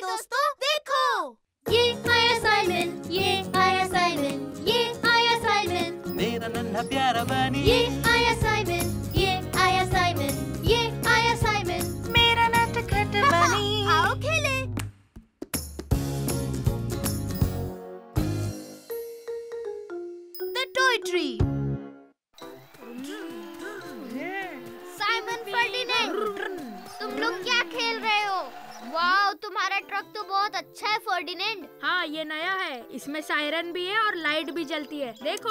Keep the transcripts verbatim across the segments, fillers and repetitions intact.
दोस्तों देखो, ये आया साइमन, ये आया साइमन, ये आया साइमन, मेरा नन्हा प्यारा बनी। ये आया साइमन, ये आया साइमन, ये आया साइमन, मेरा नटखट बनी। आओ खेले। The toy tree. Simon Ferdinand, तुम लोग क्या खेल रहे हो? वाह, तुम्हारा ट्रक तो बहुत अच्छा है फर्डिनेंड। हाँ, ये नया है, इसमें सायरन भी है और लाइट भी जलती है, देखो।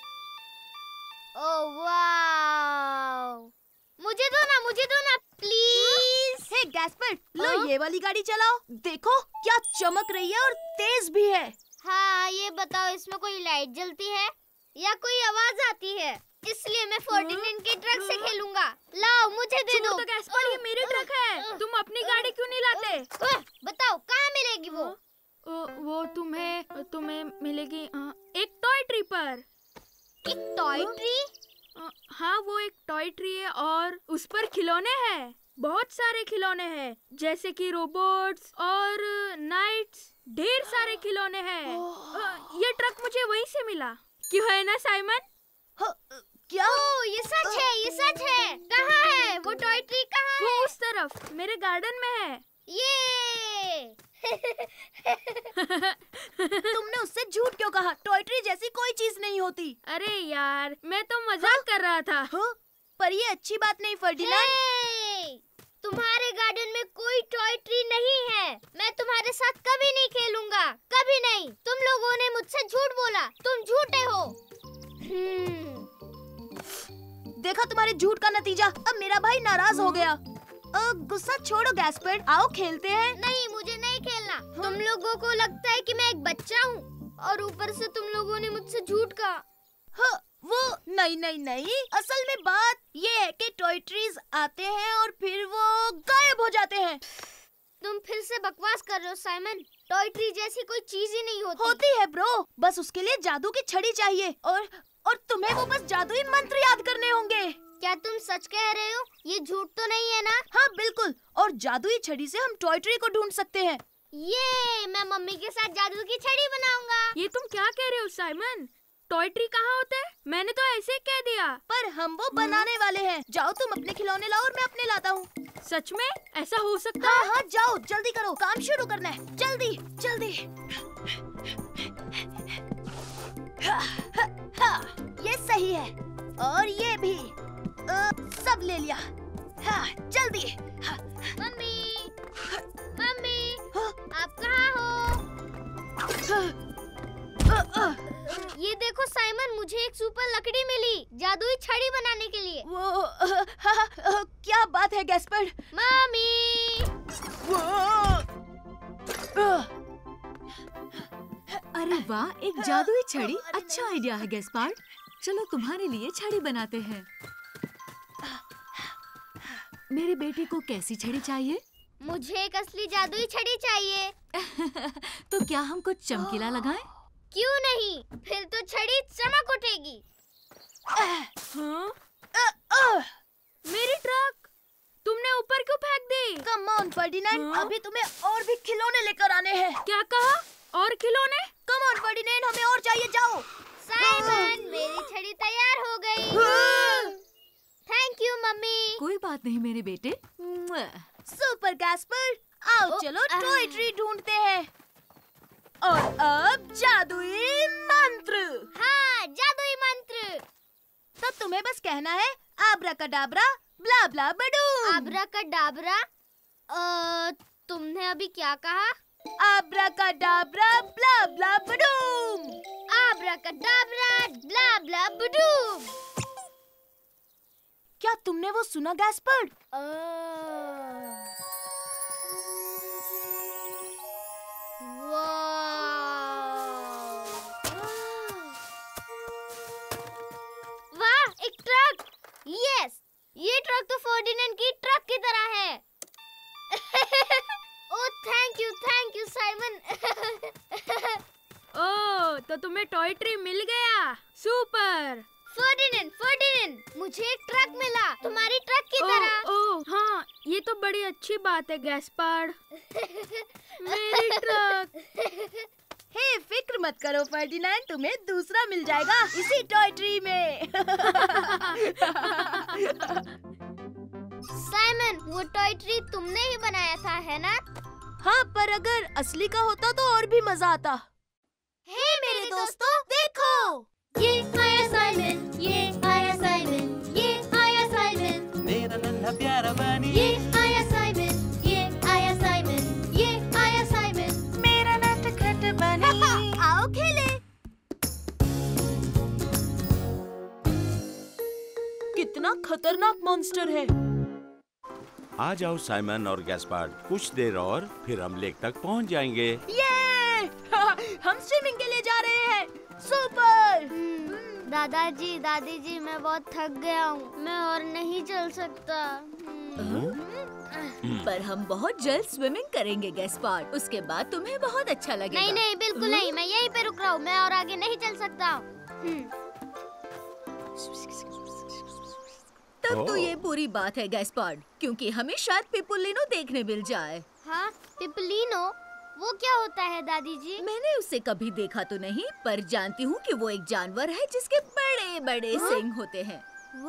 ओह वाह, मुझे दो ना, मुझे दो ना प्लीज। हे गैस्पर, लो हाँ? ये वाली गाड़ी चलाओ। देखो क्या चमक रही है और तेज भी है। हाँ, ये बताओ, इसमें कोई लाइट जलती है या कोई आवाज आती है? इसलिए मैं फर्डिनेंड के ट्रक से खेलूंगा। लाओ, मुझे दे दो। तो गैस्पर, ये मेरी ट्रक है, तुम अपनी गाड़ी क्यों नहीं लाते? बताओ कहाँ मिलेगी वो? वो, वो तुम्हें तुम्हें मिलेगी अ, एक टॉय ट्री पर। एक टॉय ट्री? अ, हाँ, वो एक टॉय ट्री है और उस पर खिलौने हैं, बहुत सारे खिलौने हैं, जैसे कि रोबोट्स और नाइट्स, ढेर सारे खिलौने हैं। अ, ये ट्रक मुझे वहीं से मिला, क्यों है ना साइमन? हाँ, क्या? ओ, ये सच है, ये सच है। कहाँ है वो टॉय ट्री? कहाँ है? वो उस तरफ, मेरे गार्डन में है। ये तुमने उससे झूठ क्यों कहा? टॉय ट्री जैसी कोई चीज नहीं होती। अरे यार, मैं तो मजाक कर रहा था। हाँ? पर ये अच्छी बात नहीं फर्डिनेंड। हे! तुम्हारे गार्डन में कोई टॉय ट्री नहीं है। मैं तुम्हारे साथ कभी नहीं खेलूंगा, कभी नहीं। तुम लोगों ने मुझसे झूठ बोला, तुम झूठे हो। हम्म। देखा तुम्हारे झूठ का नतीजा। अब मेरा भाई नाराज हो गया। अ, गुस्सा छोड़ो गैस्पर, आओ खेलते हैं। नहीं, मुझे नहीं खेलना। तुम लोगों को लगता है कि मैं एक बच्चा हूँ और ऊपर से तुम लोगों ने मुझसे झूठ कहा। हाँ, वो नहीं नहीं नहीं, असल में बात ये है कि टॉय ट्रीज आते हैं और फिर वो गायब हो जाते हैं। तुम फिर से बकवास कर रहे हो साइमन। टॉय ट्री जैसी कोई चीज ही नहीं होती। होती है ब्रो, बस उसके लिए जादू की छड़ी चाहिए और और तुम्हें वो बस जादुई मंत्र याद करने होंगे। क्या तुम सच कह रहे हो? ये झूठ तो नहीं है ना? हाँ बिल्कुल, और जादुई छड़ी से हम टॉय ट्री को ढूंढ सकते हैं। ये मैं मम्मी के साथ जादू की छड़ी बनाऊंगा। ये तुम क्या कह रहे हो साइमन? टॉय ट्री कहाँ होता है? मैंने तो ऐसे ही कह दिया। पर हम वो बनाने वाले हैं। जाओ तुम अपने खिलौने लाओ और मैं अपने लाता हूँ। सच में ऐसा हो सकता हाँ है? हाँ, जाओ जल्दी करो, काम शुरू करना है। जल्दी जल्दी। हा, हा, हा, ये सही है और ये भी। आ, सब ले लिया। हाँ, जल्दी। हाँ, मम्मी, मम्मी, हाँ, आप कहाँ हो? हाँ, आ, आ, ये देखो साइमन, मुझे एक सुपर लकड़ी मिली जादुई छड़ी बनाने के लिए। वो आ, हा, हा, क्या बात है गैस्पर? मम्मी, वो, आ, अरे वाह, एक जादुई छड़ी। अच्छा आइडिया है गैस्पार्ड। चलो तुम्हारे लिए छड़ी बनाते हैं। मेरे बेटे को कैसी छड़ी चाहिए? मुझे एक असली जादुई छड़ी चाहिए। तो क्या हम कुछ चमकीला लगाएं? क्यों नहीं, फिर तो छड़ी चमक उठेगी। हाँ? आ, आ, मेरी ट्रक तुमने ऊपर क्यों फेंक दी? कम ऑन फर्डिनेंड, हाँ? अभी तुम्हें और भी खिलौने लेकर आने हैं। क्या कहा? और खिलौने? कम ऑन फर्डिनेंड, हमें और चाहिए, जाओ। साइमन, मेरी छड़ी तैयार हो गई। थैंक यू मम्मी। कोई बात नहीं मेरे बेटे। सुपर गैस्पर, आओ ओ, चलो आ। टॉय ट्री ढूंढते हैं। और अब जादुई मंत्र। हाँ, जादुई मंत्र। तो तुम्हें बस कहना है आब्राकाडाब्रा ब्ला ब्ला बडूम। आब्राकाडाब्रा? अ, तुमने अभी क्या कहा? आब्राकाडाब्रा ब्ला ब्ला बडूम। आब्राकाडाब्रा ब्ला ब्ला बडूम। क्या तुमने वो सुना गैस्पर? वाह, एक ट्रक। यस, ये ट्रक तो फर्डिनेंड की ट्रक की तरह है। Oh thank you, thank you Simon. ओह, तो तुम्हें टॉय ट्री मिल गया। सुपर। फर्डिनेंड, फर्डिनेंड, मुझे एक ट्रक मिला, तुम्हारी ट्रक की तरह। ओह ओह, हाँ, ये तो बड़ी अच्छी बात है गैस्पार्ड। मेरी ट्रक। हे, फिक्र मत करो फर्डिनेंड, तुम्हें दूसरा मिल जाएगा इसी टॉय ट्री में। साइमन, वो टॉय ट्री तुमने ही बनाया था, है ना? हाँ, पर अगर असली का होता तो और भी मजा आता। हे मेरे दोस्तों, देखो, ये आया साइमन, ये आया साइमन, ये आया साइमन, मेरा नन्हा प्यारा बनी, ये आया साइमन, ये आया साइमन, ये आया साइमन, मेरा नटखट बनी। आओ खेले। कितना खतरनाक मॉन्स्टर है। आ जाओ साइमन और गैस्पार्ड, कुछ देर और फिर हम लेक तक पहुंच जाएंगे। ये हम स्विमिंग के लिए जा रहे हैं। सुपर। दादाजी, दादी जी, मैं बहुत थक गया हूँ, मैं और नहीं चल सकता। पर हम बहुत जल्द स्विमिंग करेंगे गैस्पार्ड, उसके बाद तुम्हें बहुत अच्छा लगेगा। नहीं नहीं, बिल्कुल नहीं, मैं यहीं पे रुक रहा हूँ, मैं और आगे नहीं चल सकता। तब तो ये बुरी बात है गैस्पार्ड, क्योंकि हमें शायद पिपुलिनो देखने मिल जाए। हाँ, पिपलिनो, वो क्या होता है दादी जी? मैंने उसे कभी देखा तो नहीं, पर जानती हूँ कि वो एक जानवर है जिसके बड़े बड़े सींग होते हैं।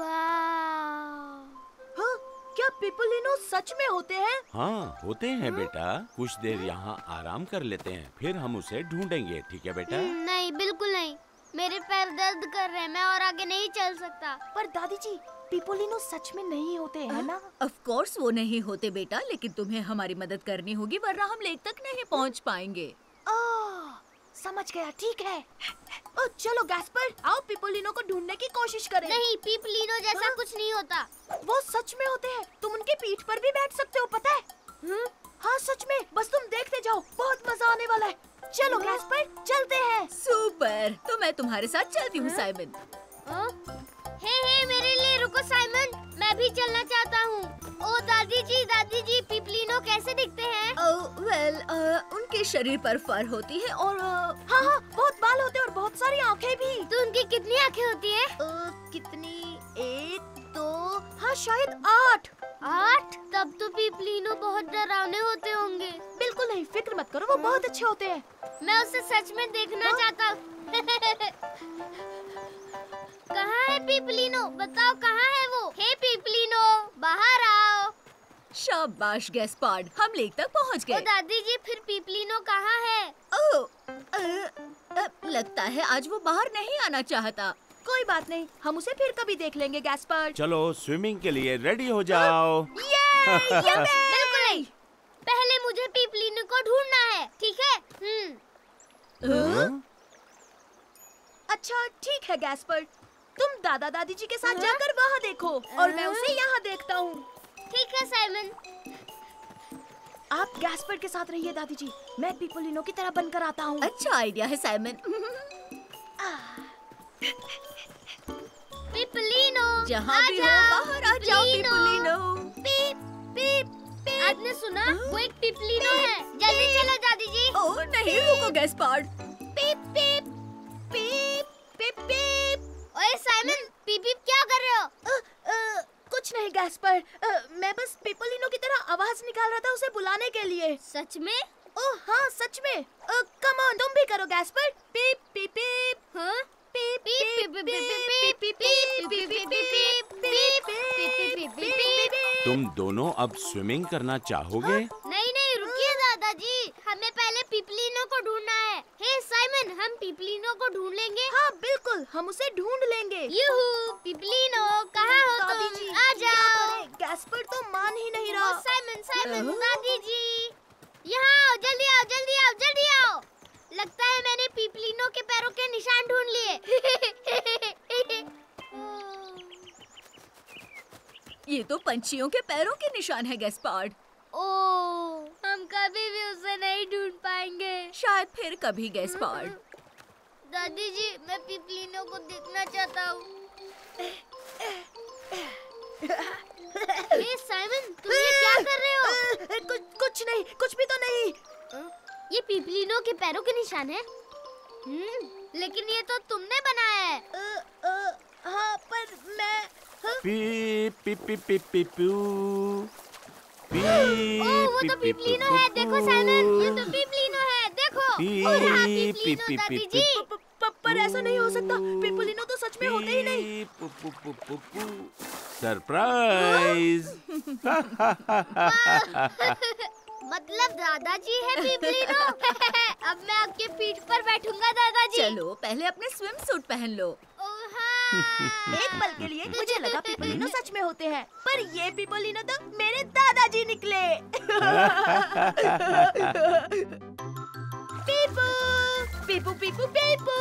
वाह! हाँ, क्या पिपुलिनो सच में होते हैं? हाँ, होते हैं बेटा। कुछ देर यहाँ आराम कर लेते हैं, फिर हम उसे ढूंढेंगे, ठीक है बेटा? नहीं, बिल्कुल नहीं, मेरे पैर दर्द कर रहे हैं, मैं और आगे नहीं चल सकता। पर दादी जी, पिपुलिनो सच में नहीं होते हैं ना? ऑफ कोर्स वो नहीं होते बेटा, लेकिन तुम्हें हमारी मदद करनी होगी, वरना हम लेक तक नहीं पहुंच पाएंगे। ओह, समझ गया, ठीक है। ओ, चलो गैस्पर, आओ पिपुलिनो को ढूंढने की कोशिश करें। नहीं, पिपलिनो जैसा हाँ? कुछ नहीं होता। वो सच में होते हैं, तुम उनके पीठ पर भी बैठ सकते हो, पता है? हाँ, हाँ सच में, बस तुम देखते जाओ, बहुत मजा आने वाला है। चलो गैस्पर, चलते हैं। सुपर, तो मैं तुम्हारे साथ चलती हूँ साइमन। हाँ? हे हे, मेरे लिए रुको साइमन, मैं भी चलना चाहता हूँ। ओ दादी जी, दादी जी, पिपलिनो कैसे दिखते हैं? ओह वेल, उनके शरीर पर फर होती है और uh, हाँ हाँ, बहुत बाल होते हैं और बहुत सारी आँखें भी। तो उनकी कितनी आँखें होती है? uh, कितनी? एक, दो, हाँ शायद आठ। आठ? तब तो पिपलिनो बहुत डरावने होते होंगे। बिल्कुल नहीं, फिक्र मत करो, वो बहुत अच्छे होते हैं। मैं उसे सच में देखना हाँ? चाहता हूँ। कहाँ है पिपलिनो? बताओ कहाँ है वो? हे पिपलिनो, बाहर आओ। शाबाश गैस्पार्ड, हम लेक तक पहुँच ओ गए। दादी जी, फिर पिपलिनो कहाँ है? ओह, अ, अ, लगता है आज वो बाहर नहीं आना चाहता। कोई बात नहीं, हम उसे फिर कभी देख लेंगे गैस्पर। चलो स्विमिंग के लिए रेडी हो जाओ। बिल्कुल नहीं, पहले मुझे पिपलिनो को ढूंढना है, ठीक है? हम्म। हाँ? अच्छा ठीक है गैस्पर, तुम दादा दादी जी के साथ जाकर वहाँ देखो और मैं उसे यहाँ देखता हूँ। ठीक है साइमन। आप गैस्पर के साथ रहिए दादी जी, मैं पिपुलिनो की तरह बनकर आता हूँ। अच्छा आइडिया है साइमन। पिपलिनो, जहाँ भी हो आजाओ, बाहर आ जाओ पिपुलिनो। पीप पीप पीप। आपने सुना? वो एक पिपलिनो है। जल्दी चलो दादी जी। ओह नहीं, रुको गैस्पार्ड। पीप पीप पीप पीप पीप। ओए साइमन, पीप पीप क्या कर रहे हो? अ, अ, कुछ नहीं गैस्पर, अ, मैं बस पिपुलिनो की तरह आवाज निकाल रहा था उसे बुलाने के लिए। सच में? ओह हाँ सच में। कम ऑन, तुम भी करो गैस्पर। पीप पीप पीप। हाँ? पीप पीप पीप पीप पीप पीप पीप पीप पीप पीप पीप पीप पीप। तुम दोनों अब स्विमिंग करना चाहोगे? नहीं नहीं, रुकिए दादाजी, हमें पहले पिपलिनो को ढूंढना है। हे साइमन, हम पिपलिनो को ढूंढ लेंगे। हाँ बिल्कुल, हम उसे ढूंढ लेंगे। यूहू, पिपलिनो कहाँ हो दादी तुम? जी, आ क्या जाओ। करें? गैस्पर तो मान ही नहीं ओ रहा। साइमन, साइमन, अह? दादी जी, यहाँ आओ, जल्दी आओ, जल्दी आओ, जल्दी आओ। लगता है मैंने पिपलिनो के पैरों के निशान ढूंढ लिए। ये तो पंछियों के पैरों के निशान है गैस्पार्ड। ओह, हम कभी भी उसे नहीं ढूंढ पाएंगे। शायद फिर कभी गैस्पार्ड। दादी जी, मैं पिपलिनो को देखना चाहता हूँ। हे साइमन, तुम ये क्या कर रहे हो? अ, कुछ कुछ नहीं, कुछ भी तो नहीं। ये पिपलिनो के पैरों के निशान है। हम्म, लेकिन ये तो तुमने बनाया है। अ, अ, हाँ पर मैं हाँ? पी पी पी पी पी पू पी ओह, वो तो पीपलीनो है। देखो साइमन, ये तो पीपलीनो है। देखो। पी और हाँ, पी पीपलीनो पी दादी पी जी। प- प- प- पर ऐसा नहीं हो सकता। पिपुलिनो तो सच में होते ही नहीं। पू पू पू पू पू सरप्राइज। मतलब दादाजी है पीपलीनो। अब मैं आपके पीठ पर बैठूंगा दादाजी। चलो पहले अपने स्विम सूट पहन लो। ओह, हाँ। एक पल के लिए मुझे लगा पिपुलिनो सच में होते हैं, पर ये पिपुलिनो तो मेरे दादाजी निकले। पीपू पीपू पीपू पीपू।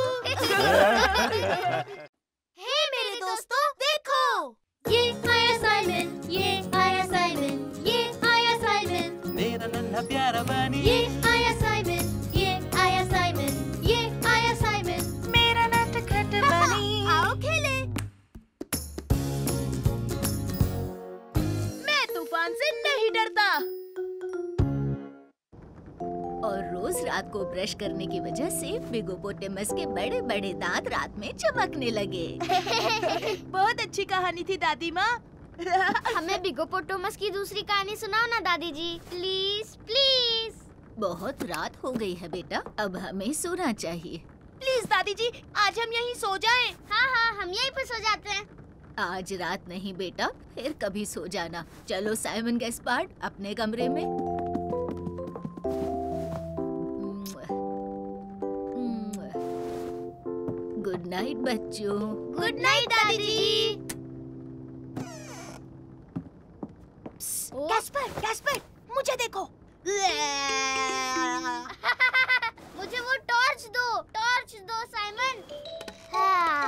हे मेरे दोस्तों, देखो ये आया साइमन, ये आया साइमन, ये आया साइमन, मेरा नन्हा प्यारा बनी ये आया साइमन, ये आया साइमन, ये आया साइमन। मेरा नटखट बनी। आओ खेले। मैं तूफान से नहीं डरता। और रोज रात को ब्रश करने की वजह से बिगोपोटेमस के बड़े बड़े दांत रात में चमकने लगे। बहुत अच्छी कहानी थी दादी माँ। हमें बिगोपोटामस की दूसरी कहानी सुनाओ ना दादी जी, प्लीज प्लीज। बहुत रात हो गई है बेटा, अब हमें सोना चाहिए। प्लीज दादी जी, आज हम यहीं सो जाएं। हाँ हाँ, हम यहीं पर सो जाते हैं। आज रात नहीं बेटा, फिर कभी सो जाना। चलो साइमन गैस्पार्ड अपने कमरे में। गुड नाइट बच्चों। गुड नाइट दादी जी। कैस्पर, कैस्पर, मुझे देखो। मुझे वो टॉर्च दो, टॉर्च दो साइमन। हाँ।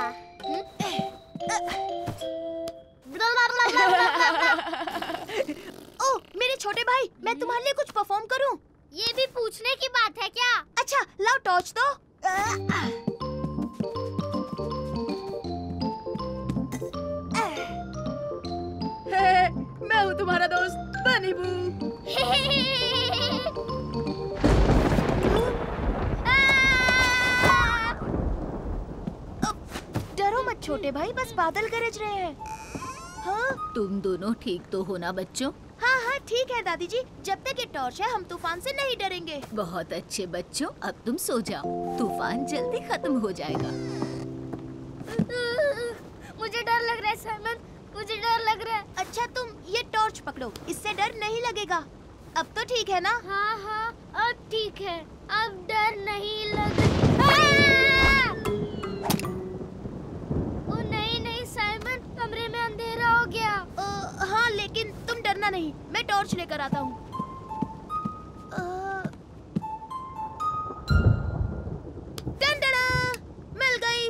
ओह मेरे छोटे भाई, मैं तुम्हारे लिए कुछ परफॉर्म करूं? ये भी पूछने की बात है क्या? अच्छा लाओ टॉर्च तो। मैं हूँ तुम्हारा दोस्त बनी बू। डरो मत छोटे भाई, बस बादल गरज रहे हैं। हाँ तुम दोनों ठीक तो हो ना बच्चों? हाँ हाँ ठीक है दादी जी, जब तक ये टॉर्च है हम तूफान से नहीं डरेंगे। बहुत अच्छे बच्चों, अब तुम सो जाओ, तूफान जल्दी खत्म हो जाएगा। मुझे डर लग रहा है साइमन, मुझे डर लग रहा है। अच्छा तुम ये टॉर्च पकड़ो, इससे डर नहीं लगेगा। अब तो ठीक है ना? हाँ हाँ, अब ठीक है, अब डर नहीं लग। ओ नहीं नहीं साइमन, कमरे में अंधेरा हो गया। आ, हाँ लेकिन तुम डरना नहीं, मैं टॉर्च लेकर आता हूँ। मिल गई।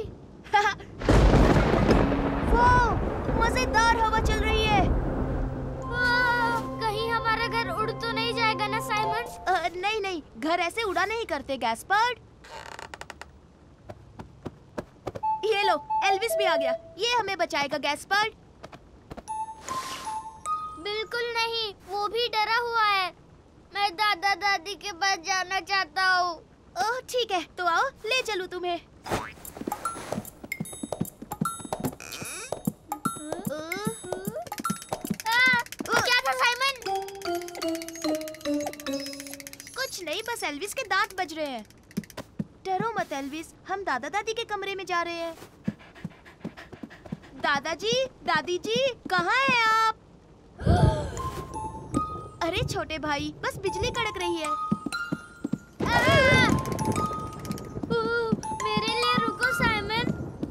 वाह, मजेदार हवा चल रही है। कहीं हमारा घर उड़ तो नहीं जाएगा ना साइमन? आ, नहीं नहीं, घर ऐसे उड़ा नहीं करते गैस्पर्ड। ये लो, एल्विस भी आ गया, ये हमें बचाएगा गैस्पर्ड। बिल्कुल नहीं, वो भी डरा हुआ है। मैं दादा दादी के पास जाना चाहता हूँ। ओह ठीक है, तो आओ ले चलूं तुम्हें। क्या था साइमन? कुछ नहीं, बस एल्विस के दांत बज रहे हैं। डरो मत एल्विस, हम दादा दादी के कमरे में जा रहे हैं। दादाजी, दादी जी, कहाँ हैं आप? अरे छोटे भाई, बस बिजली कड़क रही है। मेरे लिए रुको साइमन।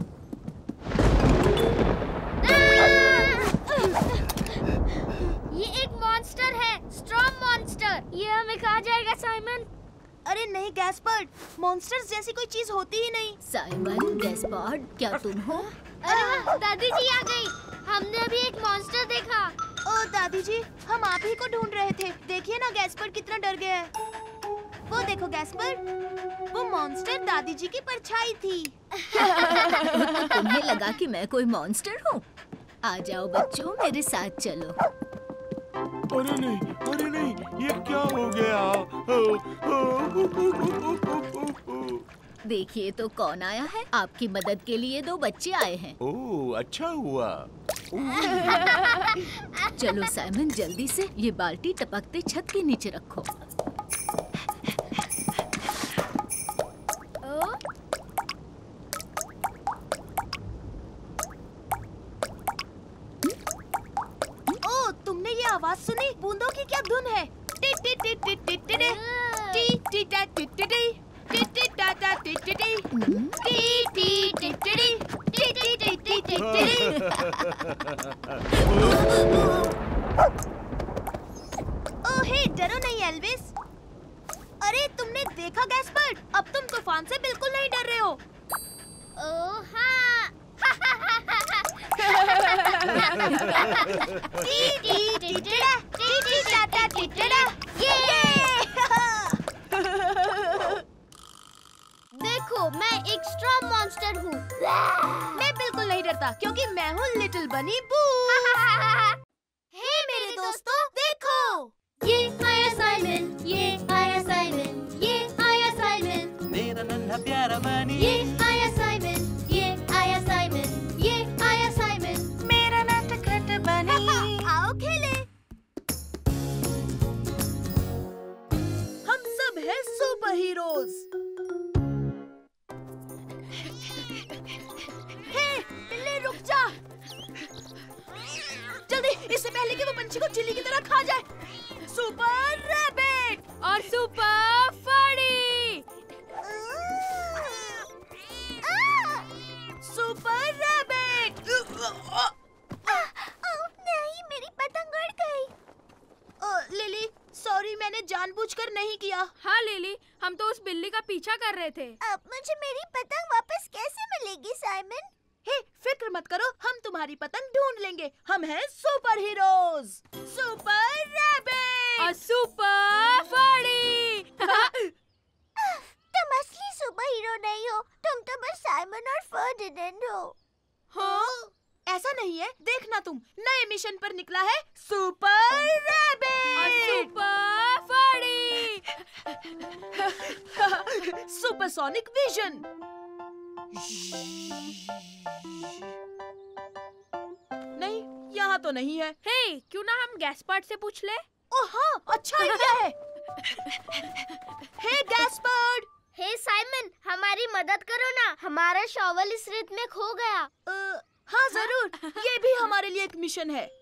ये एक मॉन्स्टर है, स्ट्रॉन्ग मॉन्स्टर। ये हमें खा जाएगा साइमन। अरे नहीं गैस्पर्ड, मॉन्स्टर्स जैसी कोई चीज होती ही नहीं। साइमन गैस्पार्ड, क्या तुम हो? अरे वाह, दादी जी आ गई। हमने अभी एक मॉन्स्टर देखा। ओ दादी जी, हम आप ही को ढूंढ रहे थे। देखिए ना गैस्पर्ड कितना डर गया है। वो देखो गैस्पर्ड, वो मॉन्स्टर दादी जी की परछाई थी। तुम्हें लगा कि मैं कोई मॉन्स्टर हूँ? आ जाओ बच्चों, मेरे साथ चलो। अरे नहीं, अरे नहीं, ये क्या हो गया? देखिए तो कौन आया है। आपकी मदद के लिए दो बच्चे आए हैं। ओह, अच्छा हुआ। चलो साइमन, जल्दी से ये बाल्टी टपकते छत के नीचे रखो। ओ, तुमने ये आवाज सुनी? बूंदों की क्या धुन है? टी टी टी टी टी टी टी टी टी टा टी टी टी टी टी टा टा टी टी टी टी टी टी टी टी टी टी टी टी टी। ओहे, डरो नहीं एल्विस। अरे तुमने देखा गैस्पर्ड? अब तुम तूफान से बिल्कुल नहीं डर रहे हो। ओह हाँ। टी टी टी टी टा टी टी टा टा टी टी टा। ये देखो, मैं एक स्ट्रॉन्ग मॉन्स्टर हूँ। मैं बिल्कुल नहीं डरता क्योंकि मैं हूँ लिटिल बनी बू। हे मेरे दोस्तों, देखो, ये आया साइमन, ये आया साइमन, ये आया साइमन, मेरा नन्हा प्यारा बनी। ये आया साइमन, ये आया साइमन, ये आया साइमन, मेरा नटखट बनी। आओ खेले। हम सब हैं सुपर हीरोज। हे, बिल्ली रुक जा। जल्दी, इससे पहले कि वो पंछी को चिल्ली की तरह खा जाए। सुपर रैबिट और सुपर फड़ी। Super rabbit. नहीं, मेरी पतंग उड़ गई। लिली, सॉरी, मैंने जानबूझकर नहीं किया। हाँ लिली, हम तो उस बिल्ली का पीछा कर रहे थे। अब मुझे मेरी पतंग वापस कैसे मिलेगी साइमन? हे, फिक्र मत करो, हम तुम्हारी पतंग ढूंढ लेंगे। हम हैं सुपर हीरोज। सुपर रैबिट और सुपर फड़ी। तुम असली सुपर हीरो नहीं हो, तुम तो बस साइमन और फर्डिनेंड हो। हाँ, ऐसा नहीं है। देखना, तुम नए मिशन पर निकला है सुपर और रैबिट। सुपर फड़ी। Supersonic vision. नहीं, यहाँ तो नहीं है। हे, क्यों ना हम गैस्पर्ड से पूछ ले? ओह हाँ, अच्छा आइडिया है। हे गैस्पर्ड। हे साइमन, हमारी मदद करो ना, हमारा शॉवल इस रेत में खो गया। अ, हाँ जरूर, ये भी हमारे लिए एक मिशन है।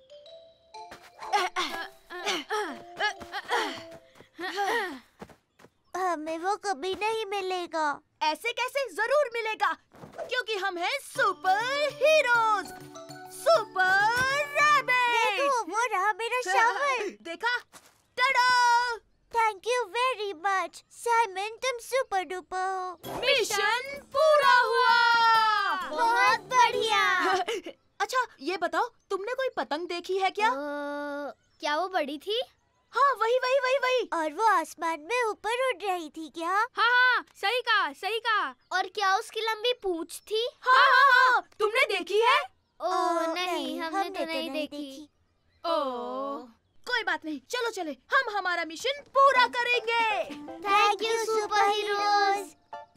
हमें वो कभी नहीं मिलेगा। ऐसे कैसे? जरूर मिलेगा, क्योंकि हम हैं सुपर हीरोज। Super rabbit. देखो, वो रहा मेरा शॉवल। देखा? Tada! Thank you very much Simon, तुम सुपर डुपर हो। मिशन पूरा हुआ। बहुत बढ़िया। अच्छा, ये बताओ, तुमने कोई पतंग देखी है क्या? अ, क्या वो बड़ी थी? हाँ, वही वही वही वही। और वो आसमान में ऊपर उड़ रही थी क्या? हाँ हाँ, सही कहा, सही कहा। और क्या उसकी लंबी पूंछ थी? हाँ हाँ हाँ, तुमने देखी है? ओह नहीं, हमने तो नहीं देखी। ओह, कोई बात नहीं, चलो चले, हम हमारा मिशन पूरा करेंगे। Thank you super heroes.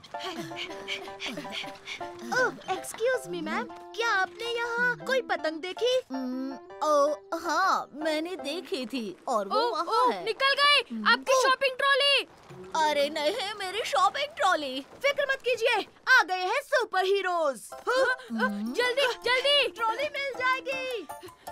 ओह, एक्सक्यूज मी मैम, क्या आपने यहाँ कोई पतंग देखी? हम्म, ओ हाँ, मैंने देखी थी और वो ओह, वहाँ ओह, है। निकल गई आपकी शॉपिंग ट्रॉली। अरे नहीं, मेरी शॉपिंग ट्रॉली। फिक्र मत कीजिए, आ गए हैं सुपर हीरोज। जल्दी जल्दी। ट्रॉली मिल जाएगी।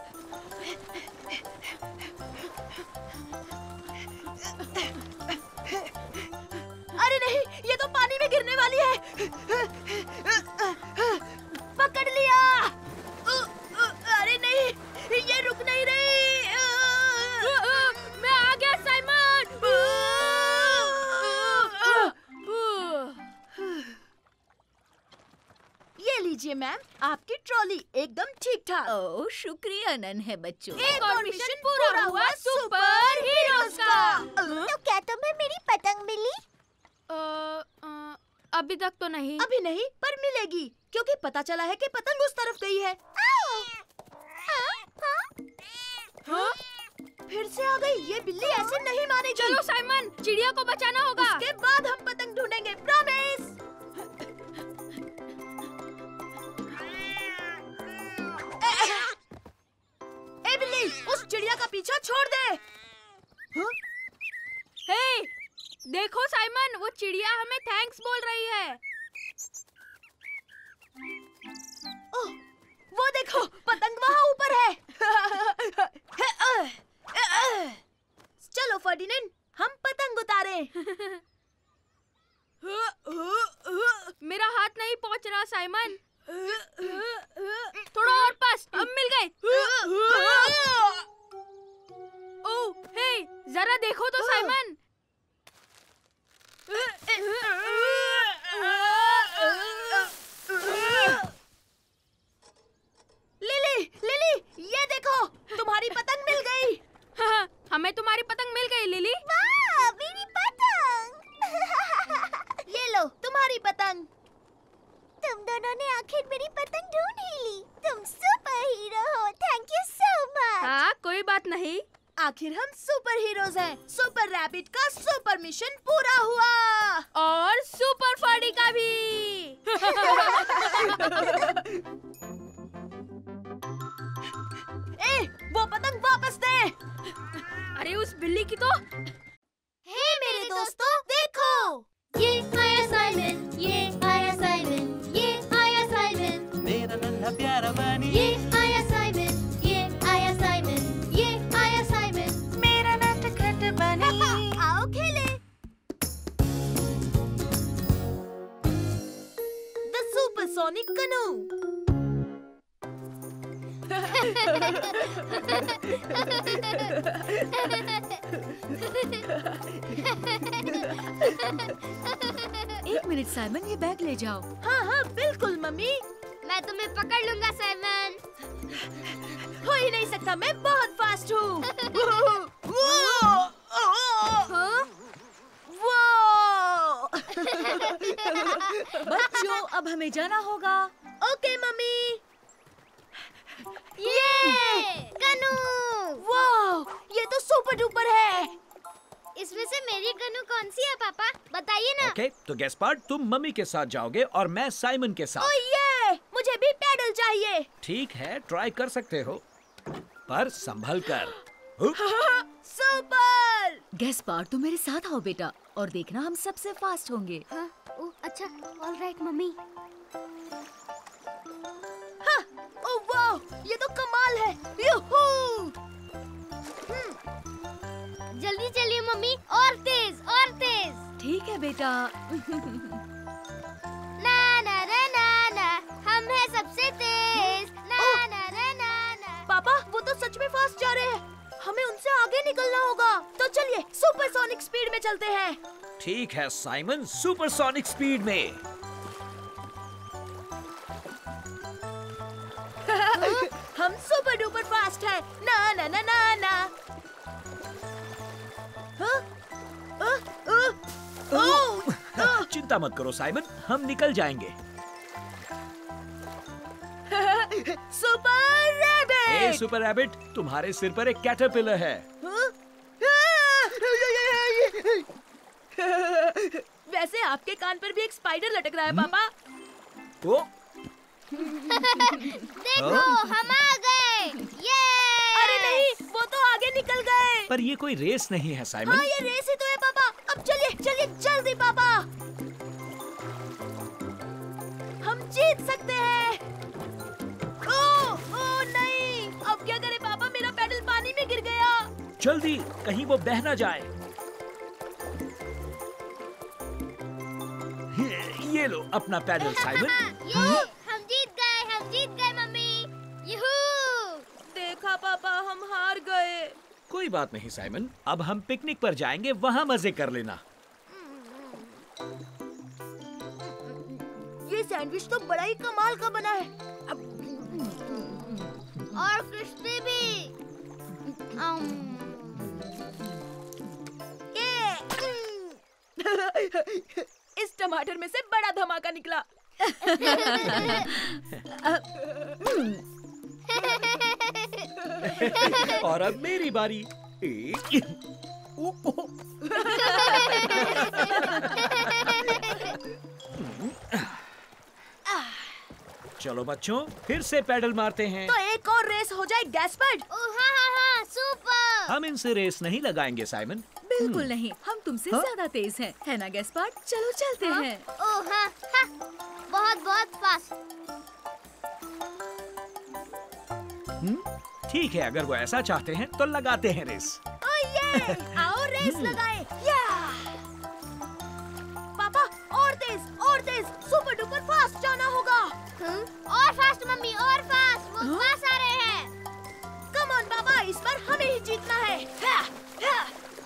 अरे नहीं, ये तो पानी में गिरने वाली है। पकड़ लिया। अरे नहीं, ये रुक नहीं रही। मैं आ गया साइमन। ये लीजिए मैम, आपकी ट्रॉली एकदम ठीक ठाक। ओह, शुक्रिया नन्हे बच्चों। एक और मिशन पूरा हुआ सुपर हीरोज का। तो क्या तुम्हें मेरी पतंग मिली? अ, अ, अभी तक तो नहीं। अभी नहीं, पर मिलेगी, क्योंकि पता चला है कि पतंग उस तरफ गई है। हाँ? फिर से आ गई। ये बिल्ली ऐसे नहीं मानेगी। चलो साइमन, चिड़िया को बचाना होगा। उसके बाद हम पतंग ढूंढेंगे, प्रॉमिस। पीछा छोड़ दे। हाँ? हे, देखो साइमन, वो चिड़िया हमें थैंक्स बोल रही है। ओह, वो देखो, पतंग वहाँ ऊपर है। चलो फर्डिनेंड, हम पतंग उतारें। मेरा हाथ नहीं पहुंच रहा साइमन। थोड़ा और पास, हम मिल गए। ओह, हे, जरा देखो तो साइमन। लिली, लिली, ये देखो, तुम्हारी पतंग मिल गई। हाँ, हमें तुम्हारी पतंग मिल गई लिली। वाह, मेरी पतंग। ये लो, तुम्हारी पतंग। तुम दोनों ने आखिर मेरी पतंग ढूंढ ही ली। तुम सुपर हीरो हो। Thank you so much. हाँ, कोई बात नहीं। आखिर हम सुपर हीरोज हैं। सुपर रैबिट का सुपर मिशन पूरा हुआ। और सुपर फर्डी का भी। ए, वो पतंग वापस दे। अरे उस बिल्ली की तो। हे मेरे दोस्तों, देखो, ये आया साइमन, ये आया साइमन, ये आया साइमन, मेरा नन्हा प्यारा बनी। ये आया साइमन, ये आया साइमन, ये आया साइमन, मेरा नटखट बनी। आओ खेले। द सुपरसोनिक कनू। एक मिनट साइमन, ये बैग ले जाओ। हाँ हाँ बिल्कुल मम्मी। मैं तुम्हें पकड़ लूंगा साइमन। हो ही नहीं सकता, मैं बहुत फास्ट हूँ। हाँ? वो बच्चों, अब हमें जाना होगा। ओके मम्मी। ये कनू। वाह, ये तो सुपर डुपर है। इसमें से मेरी कनू कौन सी है पापा? बताइए ना। ओके, तो गैस्पार्ड, तुम मम्मी के साथ जाओगे और मैं साइमन के ओ साथ। ये, मुझे भी पैडल चाहिए। ठीक है, ट्राई कर सकते हो, पर संभल कर। सुपर। गैस्पार्ड, तुम मेरे साथ आओ बेटा, और देखना हम सबसे फास्ट होंगे। हाँ, ओ, अच्छा, ऑल राइट मम्मी। हाँ, ओ वाह, ये तो कमाल है। यूहू। जल्दी चलिए मम्मी, और तेज, और तेज। ठीक है बेटा। ना ना ना ना ना, हम हैं सबसे तेज। ना ओह! ना ना ना ना। पापा, वो तो सच में फास्ट जा रहे हैं। हमें उनसे आगे निकलना होगा। तो चलिए सुपरसोनिक स्पीड में चलते हैं। ठीक है साइमन, सुपरसोनिक स्पीड में। हम सुपर डुपर फास्ट हैं। ना ना ना ना ना। हाँ? हाँ? हाँ? ओह! हाँ! चिंता मत करो साइमन, हम निकल जाएंगे। Super a rabbit. Super rabbit, तुम्हारे सिर पर एक कैटरपिलर है। हाँ? वैसे आपके कान पर भी एक स्पाइडर लटक रहा है पापा। तो देखो, हम आ गए। ये। अरे नहीं, वो तो आगे निकल गए। पर ये कोई रेस नहीं है साइमन। हाँ, ये रेस ही तो है पापा। अब चलिए चलिए जल्दी पापा, हम जीत सकते हैं। ओ, ओ नहीं, अब क्या करें पापा, मेरा पैडल पानी में गिर गया। जल्दी, कहीं वो बह ना जाए। ये लो अपना पैडल साइमन। ये, हम जीत गए, हम जीत गए मम्मी। यूहू। देखा पापा, हम हार गए। कोई बात नहीं साइमन, अब हम पिकनिक पर जाएंगे, वहाँ मजे कर लेना। ये सैंडविच तो बड़ा ही कमाल का बना है। और क्रिस्पी भी। अम, ये इस टमाटर में से बड़ा धमाका निकला। और अब मेरी बारी। चलो बच्चों, फिर से पैडल मारते हैं। तो एक और रेस हो जाए गैस्पर्ड। ओ हाँ हाँ हाँ, सुपर। हम इनसे रेस नहीं लगाएंगे साइमन। बिल्कुल नहीं, हम तुमसे हाँ? ज्यादा तेज हैं, है ना गैस्पार्ड? चलो चलते हैं। ओह हाँ, हाँ, बहुत बहुत फास्ट। हम्म, ठीक है, अगर वो ऐसा चाहते हैं तो लगाते हैं रेस। ओ ये, आओ रेस लगाए। या पापा, और तेज और तेज, सुपर डुपर फास्ट जाना होगा। हम्म, और फास्ट मम्मी, और फास्ट, वो पास आ रहे हैं। कम ऑन पापा, इस बार हमें ही जीतना है। हा, हा,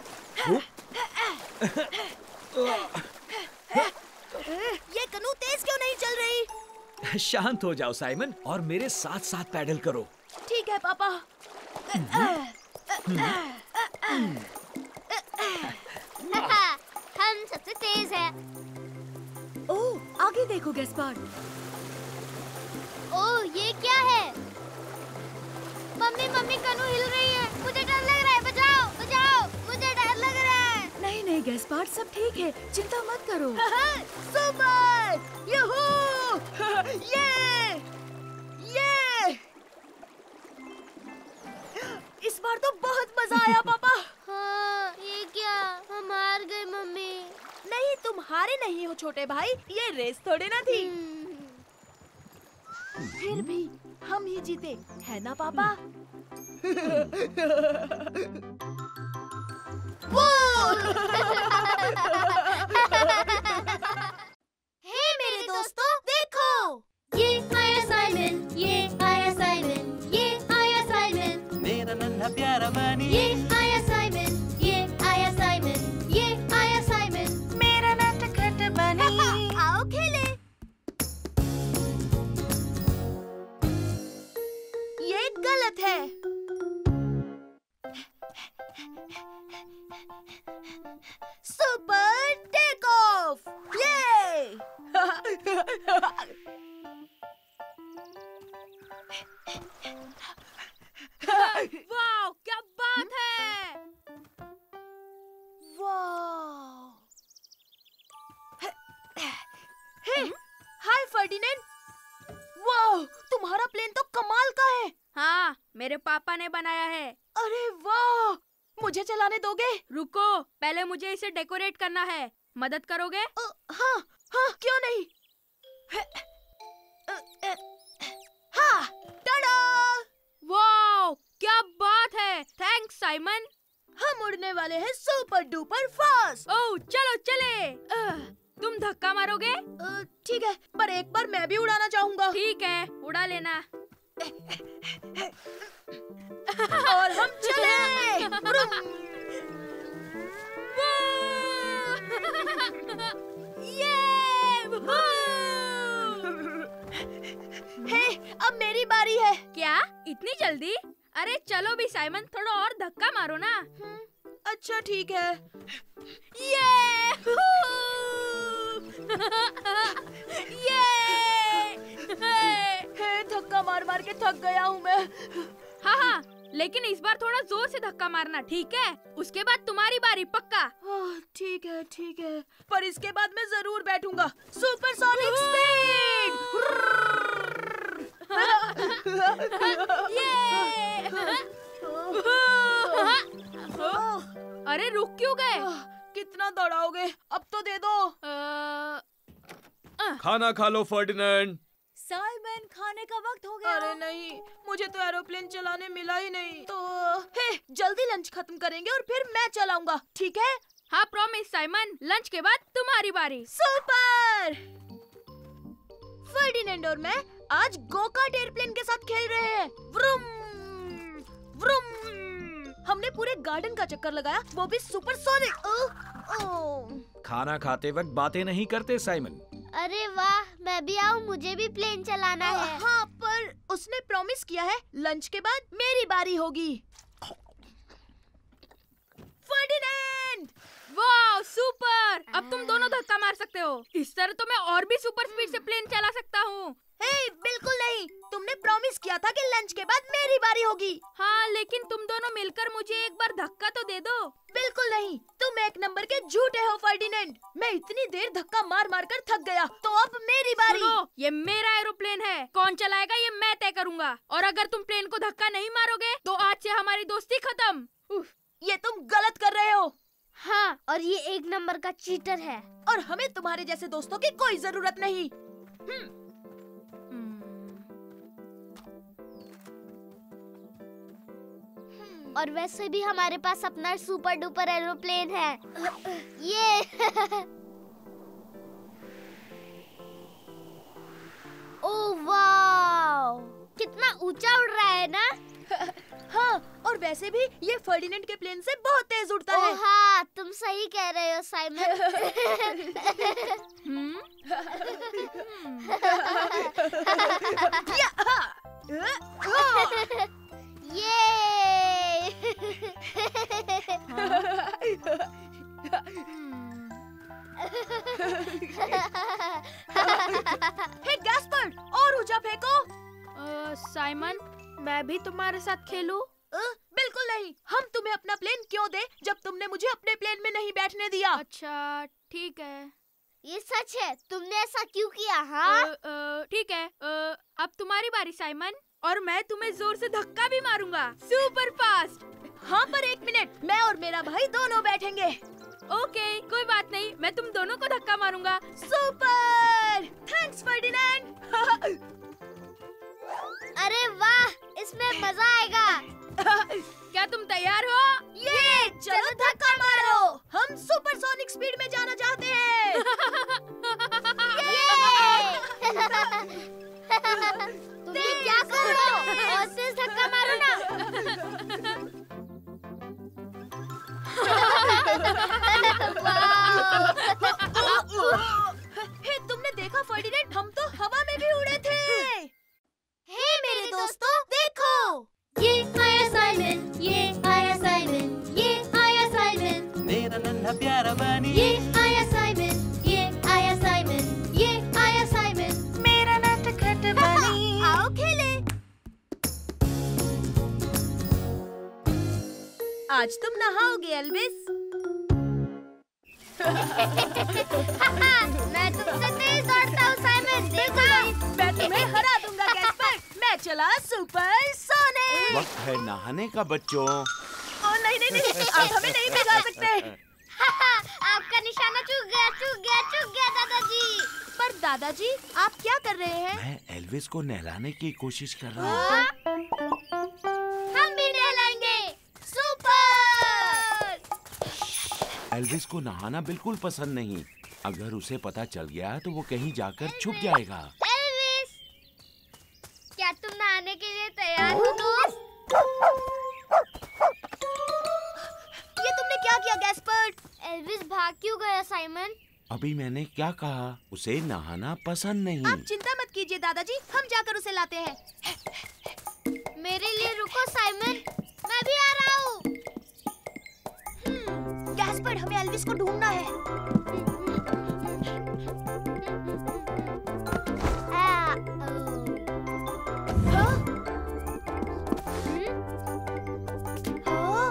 ये कनू तेज क्यों नहीं चल रही? शांत हो जाओ साइमन और मेरे साथ साथ पैडल करो। ठीक है पापा। हम सबसे तेज हैं। ओह, आगे देखो गैस्पार्ड। ओह, ये क्या है? मम्मी मम्मी कनू हिल रही है, मुझे डर लग रहा है। बचाओ बचाओ, मुझे डर लग रहा है। नहीं नहीं गैस्पार्ड, सब ठीक है, चिंता मत करो। सुपर! यूहू! ये! ये! इस बार तो बहुत मजा आया पापा। हाँ, ये क्या? हम हार गए मम्मी। नहीं, तुम हारे नहीं हो छोटे भाई, ये रेस थोड़ी ना थी। फिर भी हम ही जीते, है ना पापा? हे मेरे दोस्तों, देखो! ये आया साइमन, ये आया साइमन, ये आया साइमन। मेरा नन्हा प्यारा बनी। ये आया साइमन, ये आया साइमन, ये आया साइमन। मेरा नटखट बनी। आओ खेले। ये गलत है। Super take off! ये! वाह, क्या बात है! वाह! Hey, hi Ferdinand. वाह, तुम्हारा प्लेन तो कमाल का है। हाँ, मेरे पापा ने बनाया है। अरे वाह, मुझे चलाने दोगे? रुको, पहले मुझे इसे डेकोरेट करना है। मदद करोगे? अ, हाँ हाँ, क्यों नहीं। अ, अ, हाँ, टाडा! वाह, क्या बात है! Thanks Simon. हम उड़ने वाले हैं सुपर डुपर फास्ट। ओह, चलो चले। अह, तुम धक्का मारोगे? अ, ठीक है, पर एक बार मैं भी उड़ाना चाहूंगा। ठीक है, उड़ा लेना। और हम चले। ब्रूम। ये! हे, अब मेरी बारी है। क्या? इतनी जल्दी? अरे चलो भी साइमन, थोड़ा और धक्का मारो ना। अच्छा ठीक है। ये! ये! हे, धक्का मार मार के थक गया हूँ मैं। हाँ हाँ, लेकिन इस बार थोड़ा जोर से धक्का मारना, ठीक है? उसके बाद तुम्हारी बारी, पक्का? आह, ठीक है ठीक है, पर इसके बाद मैं जरूर बैठूंगा। Super sonic speed! ये! अरे रुक क्यों गए? कितना दौड़ाओगे? अब तो दे दो। अ, खाना खा लो फर्डिनेंड। साइमन, खाने का वक्त हो गया। अरे नहीं, मुझे तो एरोप्लेन चलाने मिला ही नहीं। तो हे, जल्दी लंच खत्म करेंगे और फिर मैं चलाऊंगा, ठीक है? हाँ प्रॉमिस साइमन, लंच के बाद तुम्हारी बारी। सुपर! फर्डिनेंड और मैं आज गोकार्ट एयरप्लेन के साथ खेल रहे हैं। Vroom vroom. हमने पूरे गार्डन का चक्कर लगाया, वो भी सुपर सोनिक। ओह ओह। खाना खाते वक्त बातें नहीं करते साइमन। अरे वाह, मैं भी आऊँ, मुझे भी प्लेन चलाना है। हाँ, पर उसने प्रॉमिस किया है लंच के बाद मेरी बारी होगी। फर्डिनेंड! वाह सुपर! अब तुम दोनों धक्का मार सकते हो। इस तरह तो मैं और भी सुपर स्पीड से प्लेन चला सकता हूँ। हे, बिल्कुल नहीं। तुमने प्रॉमिस किया था कि लंच के बाद मेरी बारी होगी। हाँ, लेकिन तुम दोनों मिलकर मुझे एक बार धक्का तो दे दो। बिल्कुल नहीं, तुम एक नंबर के झूठे हो फर्डिनेंड। मैं इतनी देर धक्का मार मार कर थक गया, तो अब मेरी बारी। सुनो, ये मेरा एरोप्लेन है, कौन चलाएगा ये मैं तय करूँगा। और अगर तुम प्लेन को धक्का नहीं मारोगे तो आज से हमारी दोस्ती खत्म। ये तुम गलत कर रहे हो। हाँ, और ये एक नंबर का चीटर है। और हमें तुम्हारे जैसे दोस्तों की कोई जरूरत नहीं। और वैसे भी हमारे पास अपना सुपर डुपर एरोप्लेन है। ये ओह वाव, कितना ऊंचा उड़ रहा है ना। हाँ, और वैसे भी ये फर्डिनेंड के प्लेन से बहुत तेज उड़ता है। ओह हाँ, तुम सही कह रहे हो साइमन। ये हे गैस्पर, और ऊंचा फेंको। अ, साइमन, मैं भी तुम्हारे साथ खेलूं? अ, बिल्कुल नहीं। हम तुम्हें अपना प्लेन क्यों दे जब तुमने मुझे अपने प्लेन में नहीं बैठने दिया। अच्छा, ठीक है। ये सच है, तुमने ऐसा क्यों किया? हाँ, अ, अ, ठीक है। अ, अब तुम्हारी बारी साइमन, और मैं तुम्हें जोर से धक्का भी मारूंगा, सुपर फास्ट। हाँ, पर एक मिनट, मैं और मेरा भाई दोनों बैठेंगे। ओके, कोई बात नहीं, मैं तुम दोनों को धक्का मारूंगा। Super, thanks Ferdinand. अरे वाह, इसमें मजा आएगा। क्या तुम तैयार हो? ये चलो धक्का मारो। हम सुपरसोनिक स्पीड में जाना चाहते हैं। तुम ये क्या कर रहे हो? और तेज धक्का मारो ना। हे, तुमने देखा फर्डिनेंड, हम तो हवा में भी उड़े थे। हे मेरे दोस्तों, देखो, ये आया साइमन, ये आया साइमन, ये आया साइमन, मेरा नन्हा प्यारा बनी। ये आया साइमन, ये आया साइमन, ये आया साइमन, मेरा नटखट बनी। आओ खेले। आज तुम नहाओगे एल्विस। मैं तुमसे तेज दौड़ता हूँ साइमन, देखो। मैं तुम्हें हरा दूंगा गैस्पर। मैं चला सुपर सोनिक। वक्त है नहाने का बच्चों। ओ नहीं नहीं नहीं, आप हमें नहीं भिगा सकते। आपका निशाना चूक गया, चूक गया, चूक गया दादाजी। पर दादाजी, आप क्या कर रहे हैं? मैं एल्विस को नहलाने की कोशिश कर रहा हूँ। हम भी नहलाएंगे। सुपर। एल्विस को नहाना बिल्कुल पसंद नहीं। अगर उसे पता चल गया तो वो कहीं जाकर छुप जाएगा। एल्विस, क्या तुम नहाने के लिए तैयार हो दोस्त? ये तुमने क्या किया गैस्पर? एल्विस भाग क्यों गया साइमन? अभी मैंने क्या कहा? उसे नहाना पसंद नहीं। आप चिंता मत कीजिए दादाजी, हम जाकर उसे लाते हैं। मेरे लिए रुको साइमन, मैं भी आ रहा हूँ। गैस्पर, हमें एल्विस को ढूंढना है। आ, हाँ? हम्म, हाँ?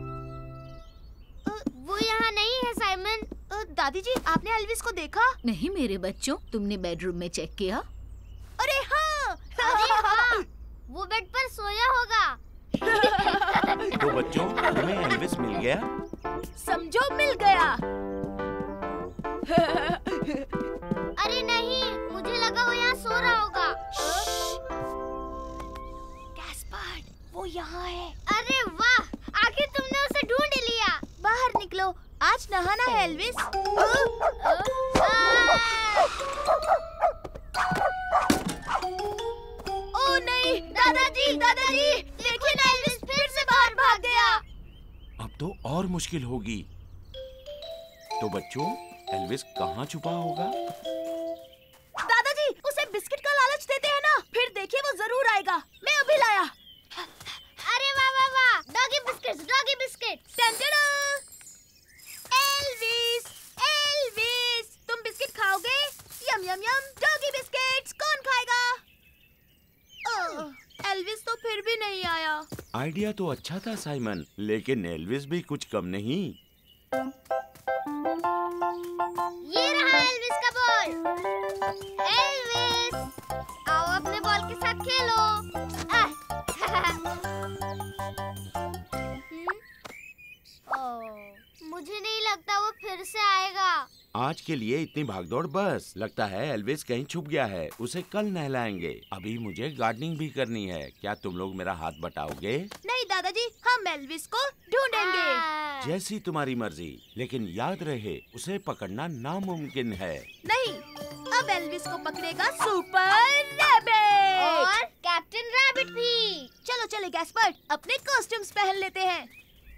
वो यहाँ नहीं है साइमन। अ, दादी जी, आपने एल्विस को देखा? नहीं मेरे बच्चों, तुमने बेडरूम में चेक किया? अरे हाँ। अरे हाँ, वो बेड पर सोया होगा। तो बच्चों, तुम्हें एल्विस मिल गया? समझो मिल गया। अरे नहीं, मुझे लगा वो यहाँ सो रहा होगा। गैस्पर, वो यहाँ है। अरे वाह, आखिर तुमने उसे ढूंढ लिया। बाहर निकलो, आज नहाना है एल्विस। ओ नहीं, दादाजी, दादाजी, देखिए ना, एल्विस फिर से बाहर भाग गया। अब तो और मुश्किल होगी। तो बच्चों, एल्विस कहाँ छुपा होगा? दादाजी, उसे बिस्किट का लालच देते हैं ना, फिर देखिए वो जरूर आएगा। मैं अभी लाया। अरे वाह वाह वाह, डॉगी बिस्किट्स, डॉगी बिस्किट्स। टन-टन-टन। एल्विस, एल्विस, तुम बिस्किट खाओगे? Yum yum yum, doggy biscuits. कौन खाएगा? ओह, एल्विस तो फिर भी नहीं आया। आइडिया तो अच्छा था साइमन, लेकिन एल्विस भी कुछ कम नहीं। ये रहा एल्विस का बॉल। एल्विस, आओ अपने बॉल के साथ खेलो। आह, हम्म, आज के लिए इतनी भागदौड़ बस। लगता है एल्विस कहीं छुप गया है, उसे कल नहलाएंगे। अभी मुझे गार्डनिंग भी करनी है। क्या तुम लोग मेरा हाथ बटाओगे? नहीं दादाजी, हम एल्विस को ढूंढेंगे। जैसी तुम्हारी मर्जी, लेकिन याद रहे उसे पकड़ना नामुमकिन है। नहीं, अब एल्विस को पकड़ेगा सुपर रैबिट और कैप्टन रैबिट भी। चलो चले गैस्पर्ड, अपने कॉस्ट्यूम्स पहन लेते हैं।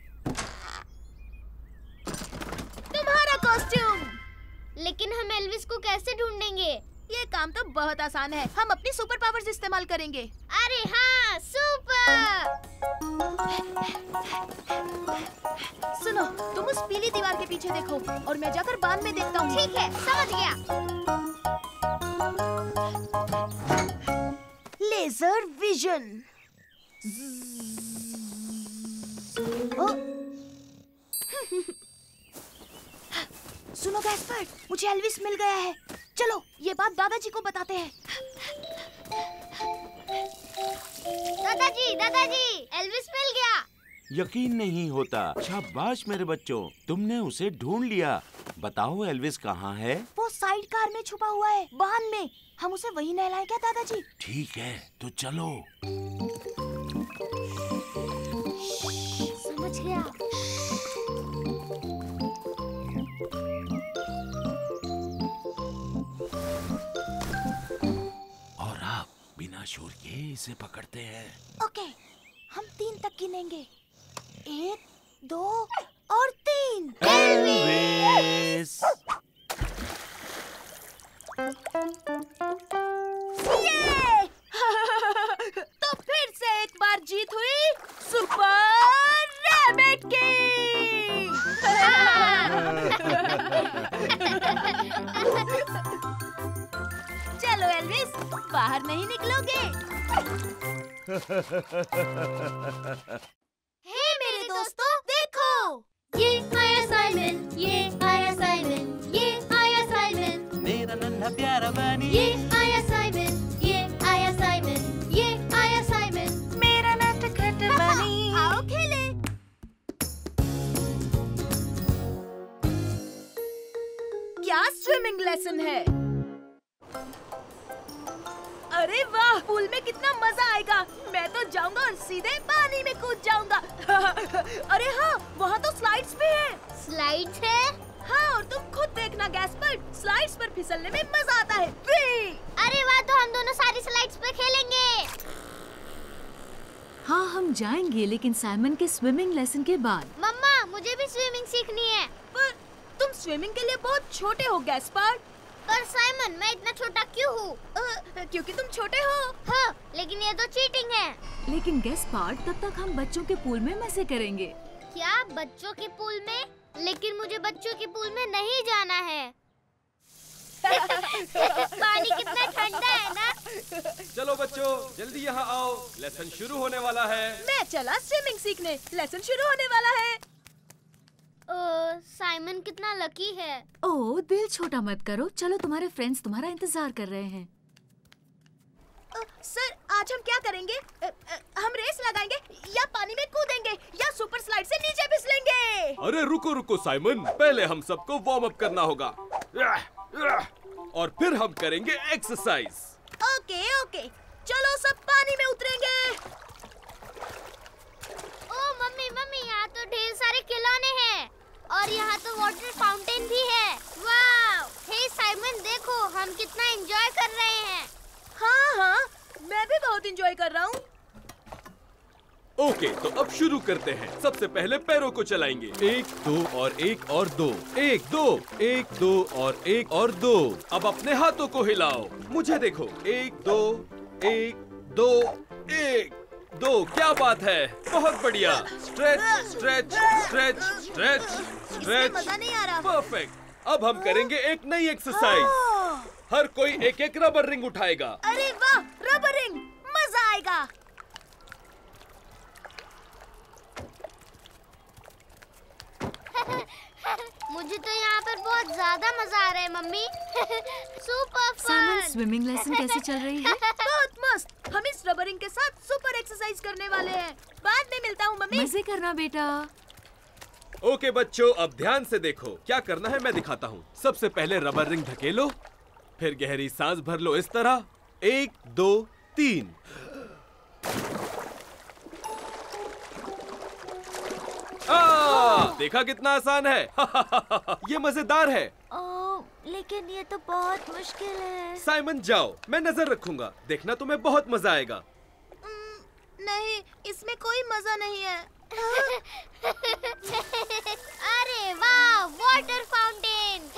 तुम्हारा कॉस्ट्यूम। लेकिन हम एल्विस को कैसे ढूंढेंगे? ये काम तो बहुत आसान है, हम अपनी सुपर पावर्स इस्तेमाल करेंगे। अरे हाँ, सुपर। सुनो, तुम उस पीली दीवार के पीछे देखो और मैं जाकर बाद में देखता हूँ। ठीक है, समझ गया। Laser vision. सुनो गैस्पर्ड, मुझे एल्विस मिल गया है। चलो ये बात दादाजी को बताते हैं। दादाजी, दादाजी, एल्विस मिल गया। यकीन नहीं होता। शाबाश मेरे बच्चों, तुमने उसे ढूंढ लिया। बताओ एल्विस कहाँ है? वो साइड कार में छुपा हुआ है, वाहन में। हम उसे वहीं नहलाएं क्या दादाजी? ठीक है, तो चलो। समझ गया। और आप बिना शोर के इसे पकड़ते हैं। ओके, हम तीन तक गिनेंगे। एक, दो और तीन। एल्विस! ये! तो फिर से एक बार जीत हुई सुपर रैबिट की। चलो एल्विस, बाहर नहीं निकलोगे। हे मेरे दोस्तों, देखो। ये आया साइमन, ये आया साइमन, ये आया साइमन। मेरा नन्हा प्यारा बनी। ये आया साइमन, ये आया साइमन, ये आया साइमन। मेरा नटखट बनी। आओ खेले। क्या स्विमिंग लेसन है? अरे वाह, पूल में कितना मजा आएगा। मैं तो जाऊंगा और सीधे पानी में कूद जाऊंगा। अरे हाँ, वहाँ तो स्लाइड्स भी हैं। स्लाइड्स है? हाँ, और तुम खुद देखना गैस्पर्ड, स्लाइड्स पर फिसलने में मजा आता है। वी! अरे वाह, तो हम दोनों सारी स्लाइड्स पे खेलेंगे। हाँ, हम जाएंगे, लेकिन साइमन के स्विमिंग लेसन के बाद। मम्मा, मुझे भी स्विमिंग सीखनी है। पर तुम स्विमिंग के लिए बहुत छोटे हो गैस्पर्ड। पर साइमन, मैं इतना छोटा क्यों हूँ? क्योंकि तुम छोटे हो। हाँ, लेकिन ये तो चीटिंग है। लेकिन गैस्पर्ड, तब तक हम बच्चों के पूल में मजे करेंगे। क्या बच्चों के पूल में? लेकिन मुझे बच्चों के पूल में नहीं जाना है। पानी कितना ठंडा है ना। चलो बच्चों, जल्दी यहाँ आओ, लेसन शुरू होने वाला है। मैं चला स्विमिंग सीखने, लेसन शुरू होने वाला है। ओ, साइमन कितना लकी है। ओह, दिल छोटा मत करो। चलो, तुम्हारे फ्रेंड्स तुम्हारा इंतजार कर रहे हैं। अ, सर, आज हम क्या करेंगे? अ, अ, हम रेस लगाएंगे या पानी में कूदेंगे या सुपर स्लाइड से नीचे फिसलेंगे? अरे रुको रुको साइमन, पहले हम सबको वार्म अप करना होगा और फिर हम करेंगे एक्सरसाइज। ओके ओके, चलो सब पानी में उतरेंगे। ओ मम्मी मम्मी, यहाँ तो ढेर सारे खिलौने हैं और यहाँ तो वाटर फाउंटेन भी है। वाव! हे साइमन, देखो हम कितना एंजॉय कर रहे हैं। हाँ हाँ, मैं भी बहुत एंजॉय कर रहा हूँ। ओके, तो अब शुरू करते हैं। सबसे पहले पैरों को चलाएंगे। एक, दो और एक और दो। एक, दो, एक, दो और एक और दो। अब अपने हाथों को हिलाओ। मुझे देखो। एक, दो, एक, दो, एक, दो। क्या बात है, बहुत बढ़िया। स्ट्रेच, स्ट्रेच, स्ट्रेच, स्ट्रेच, इसमें स्ट्रेच। मजा नहीं आ रहा। परफेक्ट। अब हम करेंगे एक नई एक्सरसाइज। ओह, हर कोई एक एक रबर रिंग उठाएगा। अरे वाह, रबर रिंग, मजा आएगा। मुझे तो यहाँ पर बहुत ज्यादा मजा आ रहा है मम्मी। Super Simon, fun. Swimming lesson कैसे चल रही है? बहुत मस्त। हम इस रबरिंग के साथ सुपर एक्सरसाइज करने वाले हैं। बाद में मिलता हूँ मम्मी। मजे करना बेटा। ओके बच्चों, अब ध्यान से देखो। क्या करना है मैं दिखाता हूँ। सबसे पहले रबर रिंग धकेलो, फिर गहरी सांस भर लो इस तरह। एक, दो, तीन। आ, देखा कितना आसान है। ये मजेदार है। ओ, लेकिन ये तो बहुत मुश्किल है। साइमन जाओ, मैं नजर रखूंगा। देखना तुम्हें बहुत मजा आएगा। नहीं, इसमें कोई मजा नहीं है। अरे वाह, वाटर फाउंटेन।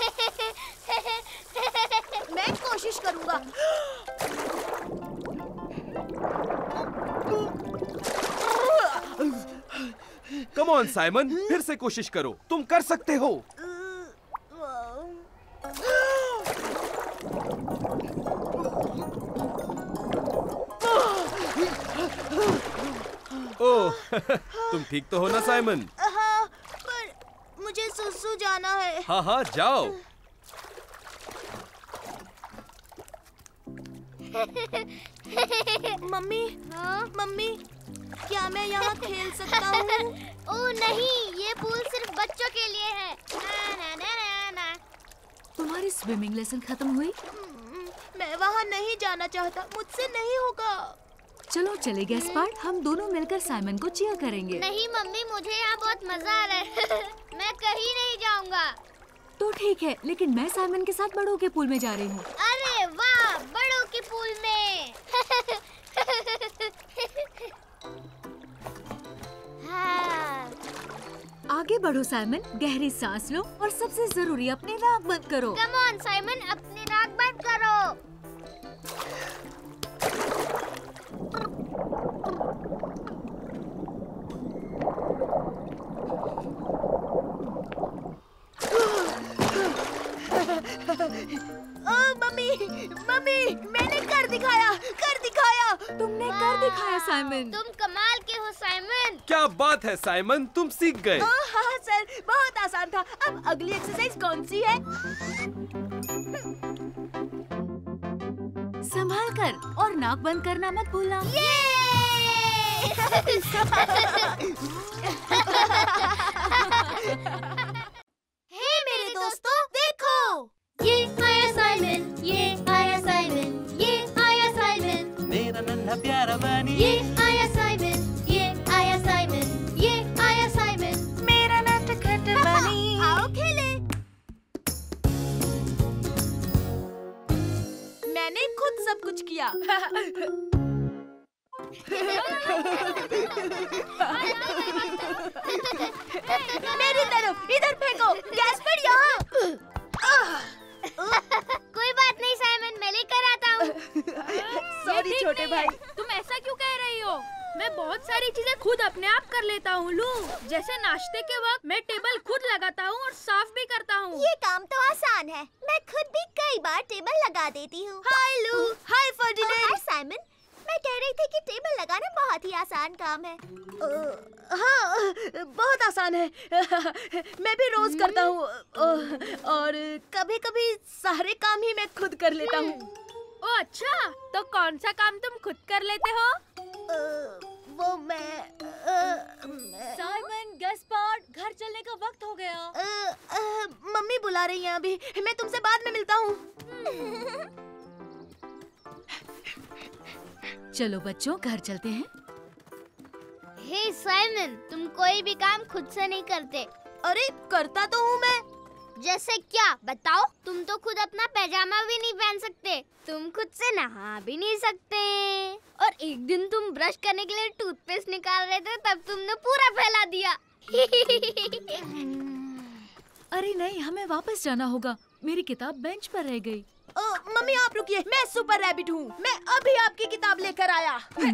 मैं कोशिश करूंगा। कम ऑन साइमन, फिर से कोशिश करो। तुम कर सकते हो। ओह, तुम ठीक तो हो ना साइमन? हाँ, पर मुझे सुसु जाना है। हाँ हाँ जाओ। मम्मी, हाँ? मम्मी, क्या मैं यहाँ खेल सकता हूँ? ओह नहीं, ये पूल सिर्फ बच्चों के लिए है। ना ना ना ना ना। तुम्हारी स्विमिंग लेसन खत्म हुई? मैं वहाँ नहीं जाना चाहता, मुझसे नहीं होगा। चलो चले गैस्पार्ड, हम दोनों मिलकर साइमन को चीयर करेंगे। नहीं मम्मी, मुझे यहाँ बहुत मजा आ रहा है। मैं कहीं नहीं जाऊँगा। तो ठीक है, लेकिन मैं साइमन के साथ बड़ों के पूल में जा रही हूँ। अरे वाह, बड़ों के पूल में। हाँ। आगे बढ़ो साइमन, गहरी सांस लो और सबसे जरूरी अपनी नाक बंद करो। कम ऑन साइमन, अपनी नाक बंद करो। ओ मम्मी, मम्मी, मैंने कर दिखाया, कर दिखाया। तुमने कर दिखाया साइमन। तुम कमाल के हो साइमन। क्या बात है साइमन, तुम सीख गए। ओ हाँ सर, बहुत आसान था। अब अगली एक्सरसाइज कौन सी है? संभाल कर और नाक बंद करना मत भूलना। हे मेरे दोस्तों, देखो, ये आया साइमन, ये आया साइमन, ये आया साइमन। मेरा नन्हा प्यारा बनी। ये आया साइमन, ये आया साइमन, ये आया साइमन। मेरा नटखट बनी। आओ खेले। मैंने खुद सब कुछ किया। मेरी तरफ, इधर फेंको। गैस्पर्ड यहाँ। कोई बात नहीं साइमन, मैं लेकर आता हूँ। सॉरी छोटे भाई। तुम ऐसा क्यों कह रही हो? मैं बहुत सारी चीजें खुद अपने आप कर लेता हूँ लू। जैसे नाश्ते के वक्त मैं टेबल खुद लगाता हूँ और साफ भी करता हूँ। ये काम तो आसान है। मैं खुद भी कई बार टेबल लगा देती हूँ। हाय लू, हाय फर्डिनेंड। हाय साइमन, मैं कह रही थी कि टेबल लगाना बहुत ही आसान काम है। हाँ, बहुत आसान है। मैं भी रोज करता हूँ और कभी-कभी सारे काम ही मैं खुद कर लेता हूँ। ओ अच्छा, तो कौन सा काम तुम खुद कर लेते हो? वो मैं, साइमन, गैस्पार्ड, घर चलने का वक्त हो गया। आ, आ, मम्मी बुला रही हैं अभी। मैं तुमसे बाद में मिलता हूँ। चलो बच्चों, घर चलते हैं। हे साइमन, तुम कोई भी काम खुद से नहीं करते। अरे करता तो हूँ मैं। जैसे क्या, बताओ? तुम तो खुद अपना पैजामा भी नहीं पहन सकते, तुम खुद से नहा भी नहीं सकते, और एक दिन तुम ब्रश करने के लिए टूथपेस्ट निकाल रहे थे, तब तुमने पूरा फैला दिया। अरे नहीं, हमें वापस जाना होगा। मेरी किताब बेंच पर रह गई। ओ, मम्मी आप रुकिए, मैं सुपर रैबिट हूँ। मैं अभी आपकी किताब लेकर आया।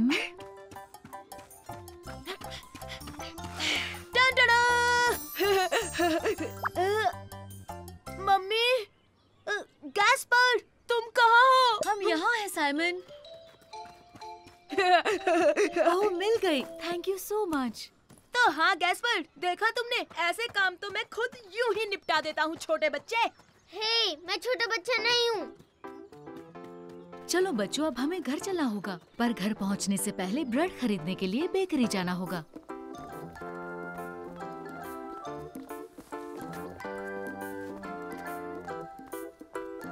मम्मी, गैस्पर्ड, तुम कहाँ हो? हम यहाँ हैं साइमन। ओह, मिल गई। Thank you so much. तो हाँ गैस्पर्ड, देखा तुमने, ऐसे काम तो मैं खुद यूं ही निपटा देता हूँ छोटे बच्चे। हे, मैं छोटा बच्चा नहीं हूँ। चलो बच्चों, अब हमें घर चलना होगा, पर घर पहुँचने से पहले ब्रेड खरीदने के लिए बेकरी जाना होगा।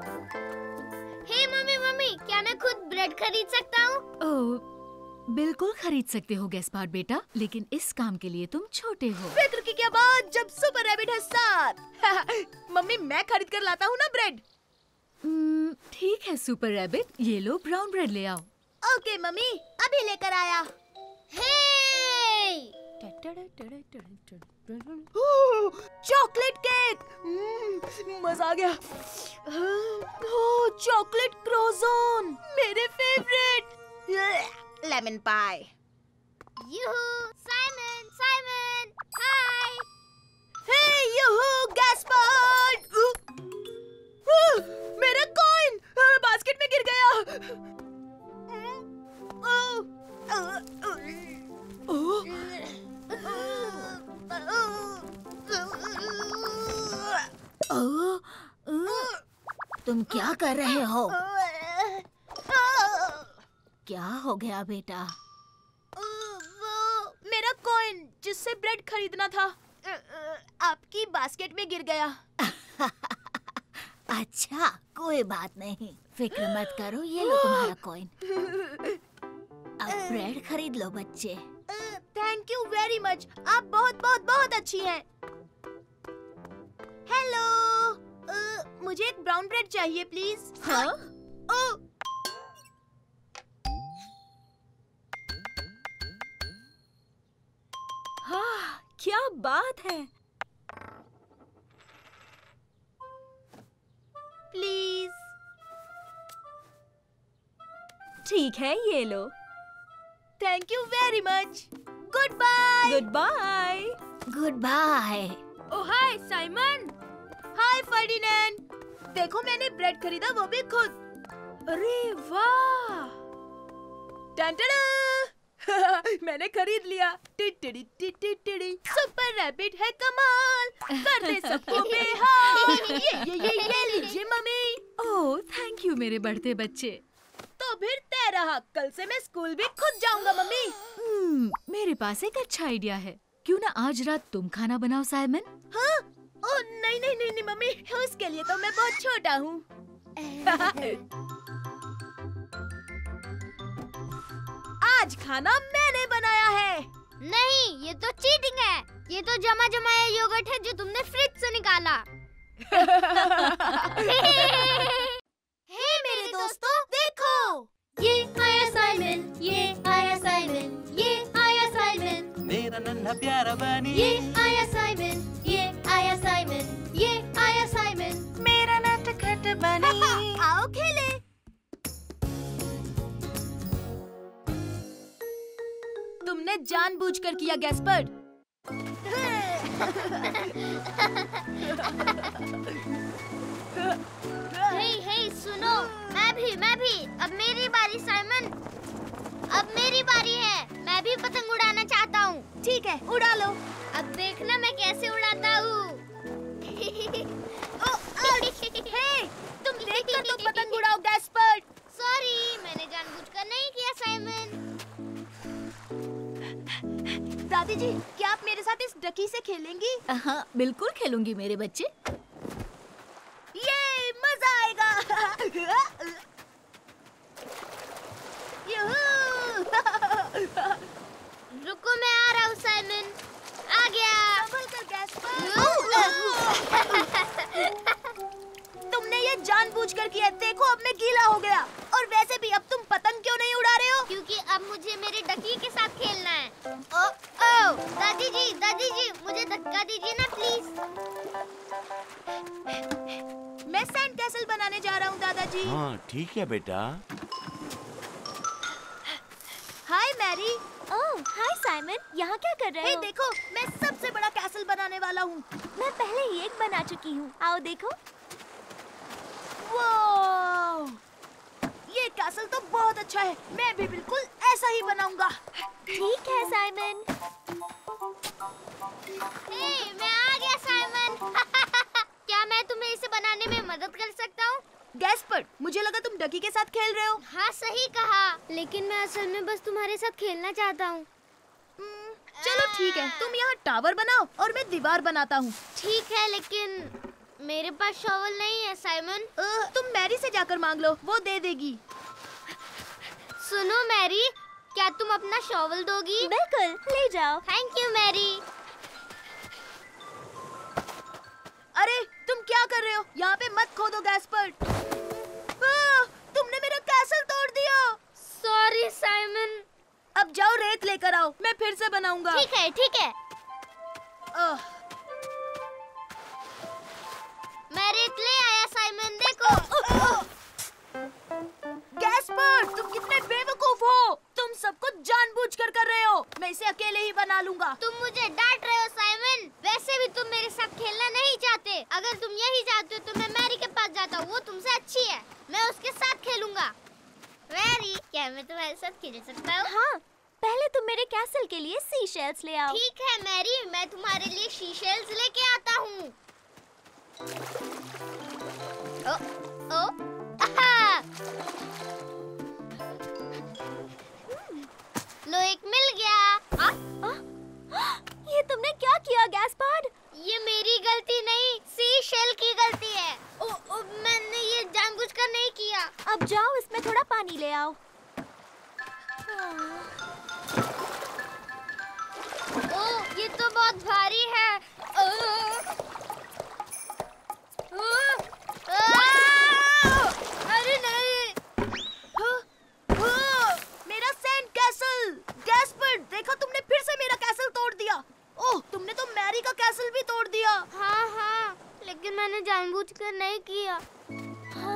हे मम्मी मम्मी, क्या मैं खुद ब्रेड खरीद सकता हूँ? ओह, बिल्कुल खरीद सकते हो गैस्पार्ड बेटा, लेकिन इस काम के लिए तुम छोटे हो। फिक्र की क्या बात जब सुपर रैबिट है साथ। मम्मी मैं खरीद कर लाता हूँ ना ब्रेड। हम्म, ठीक है सुपर रैबिट, ये लो ब्राउन ब्रेड ले आओ। ओके मम्मी, अभी लेकर आया। हे! चॉकलेट केक, हम्म, मजा आ गया। ओह, चॉकलेट क्रोज़ोन, मेरे favourite. Lemon pie. Yoohoo, Simon, Simon, hi. Hey yoohoo, Gaspard. मेरा कॉइन बास्केट में गिर गया। ओह, तुम क्या कर रहे हो? क्या हो गया बेटा? वो मेरा कॉइन जिससे ब्रेड खरीदना था आपकी बास्केट में गिर गया। अच्छा, कोई बात नहीं, फिक्र मत करो, ये लो तुम्हारा कॉइन। अब ब्रेड खरीद लो बच्चे। थैंक यू वेरी मच, आप बहुत बहुत बहुत अच्छी हैं। हेलो, मुझे एक ब्राउन ब्रेड चाहिए प्लीज। हाँ? ओह, हाँ, क्या बात है। प्लीज। ठीक है, ये लो। Thank you very much. Goodbye. Goodbye. Goodbye. Oh hi Simon. Hi Ferdinand, देखो मैंने ब्रेड खरीदा, वो भी खुद। अरे वाह, टन-टन-टन। मैंने खरीद लिया। टिटिड़ी टिटिड़ी, सुपर रैबिट है कमाल, कर दे सबको बेहाल। ये ये ये ये लीजिए मम्मी। ओह, थैंक यू मेरे बढ़ते बच्चे। तो फिर तय रहा, कल से मैं स्कूल भी खुद जाऊंगा मम्मी। हम्म, मेरे पास एक अच्छा आइडिया है। क्यों ना आज रात तुम खाना बनाओ साइमन? हाँ? ओह नहीं नहीं नहीं नहीं मम्मी, उसके लिए तो मैं बहुत छोटा हूँ। आज खाना मैंने बनाया है। नहीं, ये तो चीटिंग है। ये तो जमा जमाया योगर्ट है जो तुमने फ्रिज से निकाला। हे मेरे दोस्तों, देखो ये आया साइमन, ये आया साइमन, ये आया साइमन, मेरा नन्हा प्यारा बनी। ये आया साइमन, ये आया साइमन, ये आया साइमन, मेरा नटखट बनी। आओ खेले। तुमने जानबूझकर किया गैस्पर्ड। हे हे सुनो, मैं भी मैं भी अब मेरी बारी साइमन, अब मेरी बारी है। मैं भी पतंग उड़ाना चाहता हूँ। ठीक है, उड़ा लो। अब देखना मैं कैसे उड़ाता हूँ। हे, तुम देखकर तो पतंग उड़ाओ गैस्पर्ड। सॉरी, मैंने जानबूझकर नहीं किया साइमन। दादी जी, क्या आप मेरे साथ इस डकी से खेलेंगी? हाँ, बिल्कुल खेलूंगी मेरे बच्चे। ये मजा आएगा। रुको, मैं आ रहा हूँ साइमन। आ गया। संभल कर गैस्पर्ड। तुमने ये जानबूझकर किया। देखो अब मैं गीला हो गया। और वैसे भी अब तुम पतंग क्यों नहीं उड़ा रहे हो? क्योंकि अब मुझे मेरे डकी के साथ खेलना है। ओ, ओ, दादी जी, दादी जी, मुझे धक्का दीजिए ना प्लीज। मैं सैंड कैसल बनाने जा रहा हूँ दादाजी। हाँ ठीक है बेटा। हाय मैरी। ओह, हाय साइमन, यहाँ क्या कर रहे हे हो? देखो, मैं सबसे बड़ा कैसल बनाने वाला हूँ। मैं पहले ही एक बना चुकी हूँ। आओ देखो। वाह! ये कैसल तो बहुत अच्छा है। मैं भी बिल्कुल ऐसा ही बनाऊंगा। ठीक है साइमन। हे, मैं आ गया साइमन। क्या मैं तुम्हें इसे बनाने में मदद कर सकता हूँ? गैस्पर्ड, मुझे लगा तुम डकी के साथ खेल रहे हो। हाँ सही कहा, लेकिन मैं असल में बस तुम्हारे साथ खेलना चाहता हूँ। चलो ठीक है, तुम यहाँ टावर बनाओ और मैं दीवार बनाता हूँ। ठीक है, लेकिन मेरे पास शॉवल नहीं है साइमन। अ, तुम मैरी से जाकर मांग लो, वो दे देगी। सुनो मैरी, क्या तुम अपना शॉवल दोगी? बिल्कुल, ले जाओ। Thank you Mary. अरे तुम क्या कर रहे हो? यहाँ पे मत खोदो गैस्पर्ड। आ, तुमने मेरा कैसल तोड़ दिया। Sorry Simon. अब जाओ रेत लेकर आओ, मैं फिर से बनाऊंगा। ठीक है ठीक है। आह, मैं रेत ले आया साइमन, देखो। गैस्पर्ड, तुम कितने बेवकूफ हो। तुम सब कुछ जानबूझकर कर रहे हो। मैं इसे अकेले ही बना लूंगा। तुम मुझे डांट रहे हो साइमन। वैसे भी तुम मेरे साथ खेलना नहीं चाहते। अगर तुम यही चाहते हो तो मैं मैरी के पास जाता हूँ, वो तुमसे अच्छी है। मैं उसके साथ खेलूंगा। मैरी, क्या मैं तुम्हारे साथ खेल सकता हूँ? हाँ, पहले तुम मेरे कैसल के लिए सी शेल्स ले आओ। ठीक है मैरी, मैं तुम्हारे लिए सी शेल्स लेके आता हूँ। ओ, ओ, आहा! लो, एक मिल गया। आ, आ, ये तुमने क्या किया गैस्पर्ड? ये मेरी गलती नहीं, सी शेल की गलती है। ओ, ओ, मैंने ये जानबूझकर नहीं किया। अब जाओ, इसमें थोड़ा पानी ले आओ। ओ, ये तो बहुत भारी है। ओ, ओ, आ, अरे नहीं। हाँ, हाँ, मेरा सैंड कैसल। गैस्पर्ड, देखो तुमने फिर से मेरा कैसल तोड़ दिया। ओह, तुमने तो मैरी का कैसल भी तोड़ दिया। हाँ हाँ, लेकिन मैंने जानबूझकर नहीं किया। हाँ?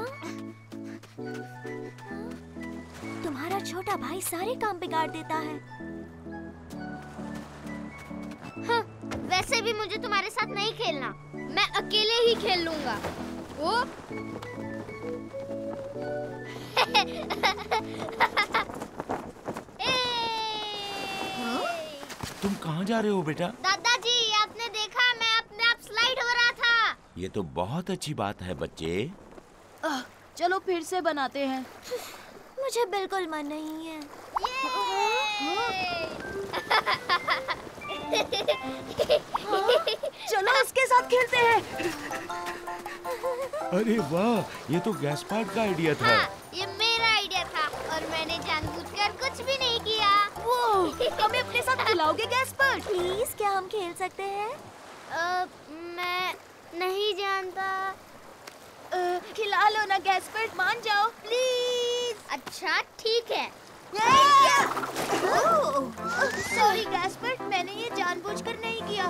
तुम्हारा छोटा भाई सारे काम बिगाड़ देता है। हाँ, वैसे भी मुझे तुम्हारे साथ नहीं खेलना। मैं अकेले ही खेल लूंगा। ओ? तुम कहाँ जा रहे हो बेटा? दादाजी, आपने देखा, मैं अपने आप स्लाइड हो रहा था। ये तो बहुत अच्छी बात है बच्चे। आह, चलो फिर से बनाते हैं। मुझे बिल्कुल मन नहीं है। चलो उसके साथ खेलते हैं। अरे वाह, ये तो गैस्पर्ड का आइडिया था। हाँ, ये मेरा आइडिया था और मैंने जानबूझकर कुछ भी नहीं किया। वो, हमें अपने साथ खिलाओगे गैस्पर्ड? प्लीज, क्या हम खेल सकते हैं? आ, मैं नहीं जानता। आ, खिला लो ना गैस्पर्ड, मान जाओ प्लीज। अच्छा ठीक है। सॉरी गैस्पर्ड, मैंने ये जानबूझकर नहीं किया।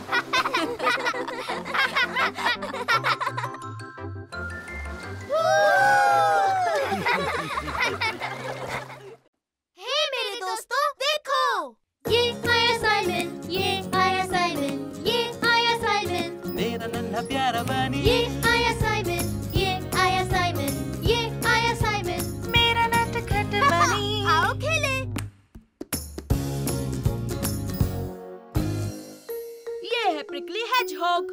हे मेरे दोस्तों, देखो, ये आया साइमन, ये आया साइमन, ये आया साइमन, मेरा नन्हा प्यारा बनी। ये आया साइमन, ये आया साइमन, ये आया साइमन, मेरा नटखट बनी। आओ खेले। ये है प्रिकली हेजहॉग।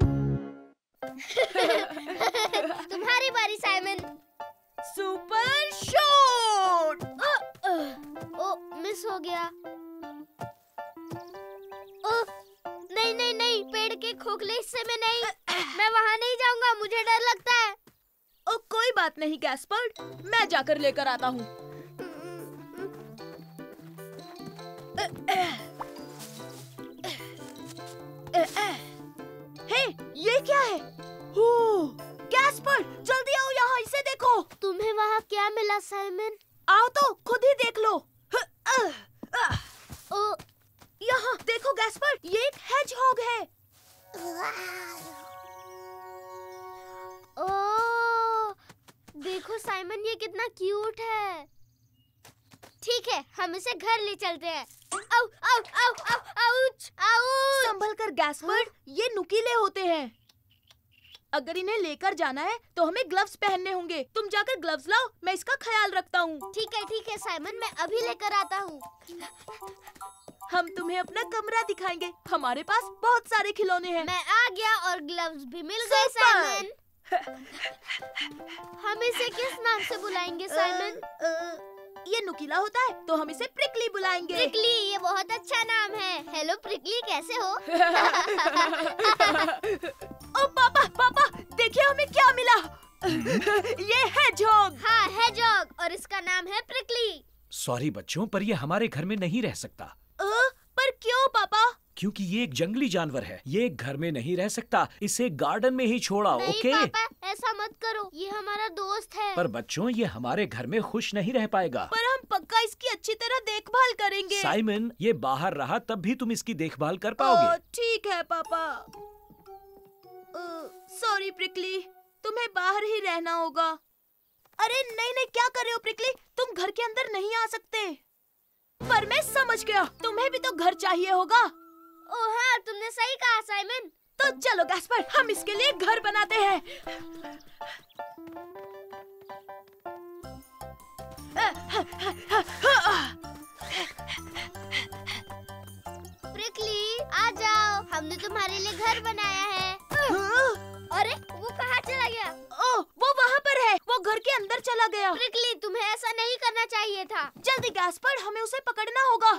तुम्हारी बारी साइमन। Super shot. ओ, मिस हो गया। ओ, नहीं नहीं नहीं, पेड़ के खोखले हिस्से में नहीं। मैं वहाँ नहीं जाऊंगा, मुझे डर लगता है। ओ, कोई बात नहीं गैस्पर्ड, मैं जाकर लेकर आता हूँ। हे, ये क्या है? ओह, गैस्पर्ड, जल्दी आओ यहाँ, इसे देखो। तुम्हें वहाँ क्या मिला साइमन? आओ तो खुद ही देख लो। ओ, यहाँ देखो गैस्पर्ड, ये एक हेजहॉग है। ओ, देखो साइमन, ये कितना क्यूट है। ठीक है, हम इसे घर ले चलते हैं। आउ, आउ, आउ, आउ, आउच, आउच। संभल कर गैस्पर्ड, ये नुकीले होते हैं। अगर इन्हें लेकर जाना है तो हमें ग्लव्स पहनने होंगे। तुम जाकर ग्लव्स लाओ, मैं इसका ख्याल रखता हूँ। ठीक है ठीक है साइमन, मैं अभी लेकर आता हूँ। हम तुम्हें अपना कमरा दिखाएंगे। हमारे पास बहुत सारे खिलौने हैं। मैं आ गया और ग्लव्स भी मिल गए साइमन। हम इसे किस नाम से बुलाएंगे साइमन? अ, अ, ये नुकीला होता है तो हम इसे प्रिकली बुलाएंगे। प्रिकली, ये बहुत अच्छा नाम है। हेलो प्रिकली, कैसे हो? ओ पापा पापा देखिए हमें क्या मिला। ये है जोग। हाँ है जोग और इसका नाम है प्रिकली। सॉरी बच्चों, पर ये हमारे घर में नहीं रह सकता। आ, पर क्यों पापा? क्योंकि ये एक जंगली जानवर है, ये घर में नहीं रह सकता। इसे गार्डन में ही छोड़ा। नहीं ओके पापा, ऐसा मत करो, ये हमारा दोस्त है। पर बच्चों, ये हमारे घर में खुश नहीं रह पाएगा। पर हम पक्का इसकी अच्छी तरह देखभाल करेंगे। साइमन, ये बाहर रहा तब भी तुम इसकी देखभाल कर पाओगे। ठीक है पापा। सॉरी प्रिकली, तुम्हें बाहर ही रहना होगा। अरे नहीं नहीं, क्या कर रहे हो प्रिकली? तुम घर के अंदर नहीं आ सकते। पर मैं समझ गया, तुम्हें भी तो घर चाहिए होगा। ओह हाँ, तुमने सही कहा साइमन। तो चलो गैस्पर, हम इसके लिए घर बनाते हैं। प्रिकली आ जाओ, हमने तुम्हारे लिए घर बनाया है। अरे वो कहाँ चला गया? ओह, वो वहाँ पर है। वो घर के अंदर चला गया। प्रिकली, तुम्हें ऐसा नहीं करना चाहिए था। जल्दी गैस्पर, हमें उसे पकड़ना होगा।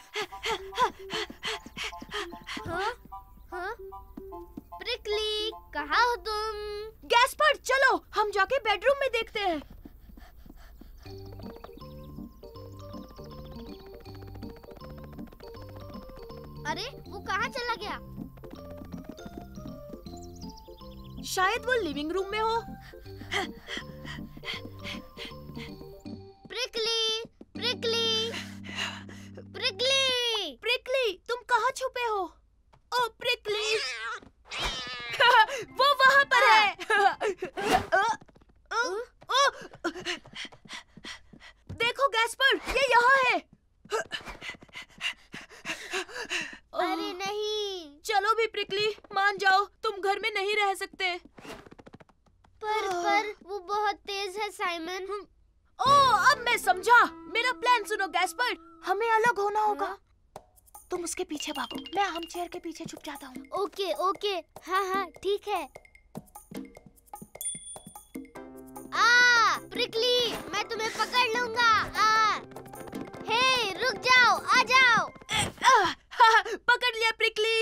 हाँ? हाँ? प्रिकली, कहाँ हो तुम? गैस्पर चलो, हम जाके बेडरूम में देखते हैं। अरे वो कहाँ चला गया? शायद वो लिविंग रूम में हो। प्रिकली, प्रिकली, प्रिकली, प्रिकली, तुम कहाँ छुपे हो? ओ प्रिकली, वो वहाँ पर है। देखो गैस्पर, ये यहाँ है। अरे नहीं। चलो भी प्रिकली, मान जाओ, तुम घर में नहीं रह सकते। पर पर वो बहुत तेज है साइमन। ओह, अब मैं समझा। मेरा प्लान सुनो गैस्पर, हमें अलग होना होगा। तुम उसके पीछे भागो, मैं आर्म चेयर के पीछे छुप जाता हूँ। ओके ओके, हाँ हाँ ठीक है। आ, प्रिकली, मैं तुम्हें पकड़ लूंगा। आ, हे, रुक जाओ, आ जाओ। पकड़ लिया प्रिकली।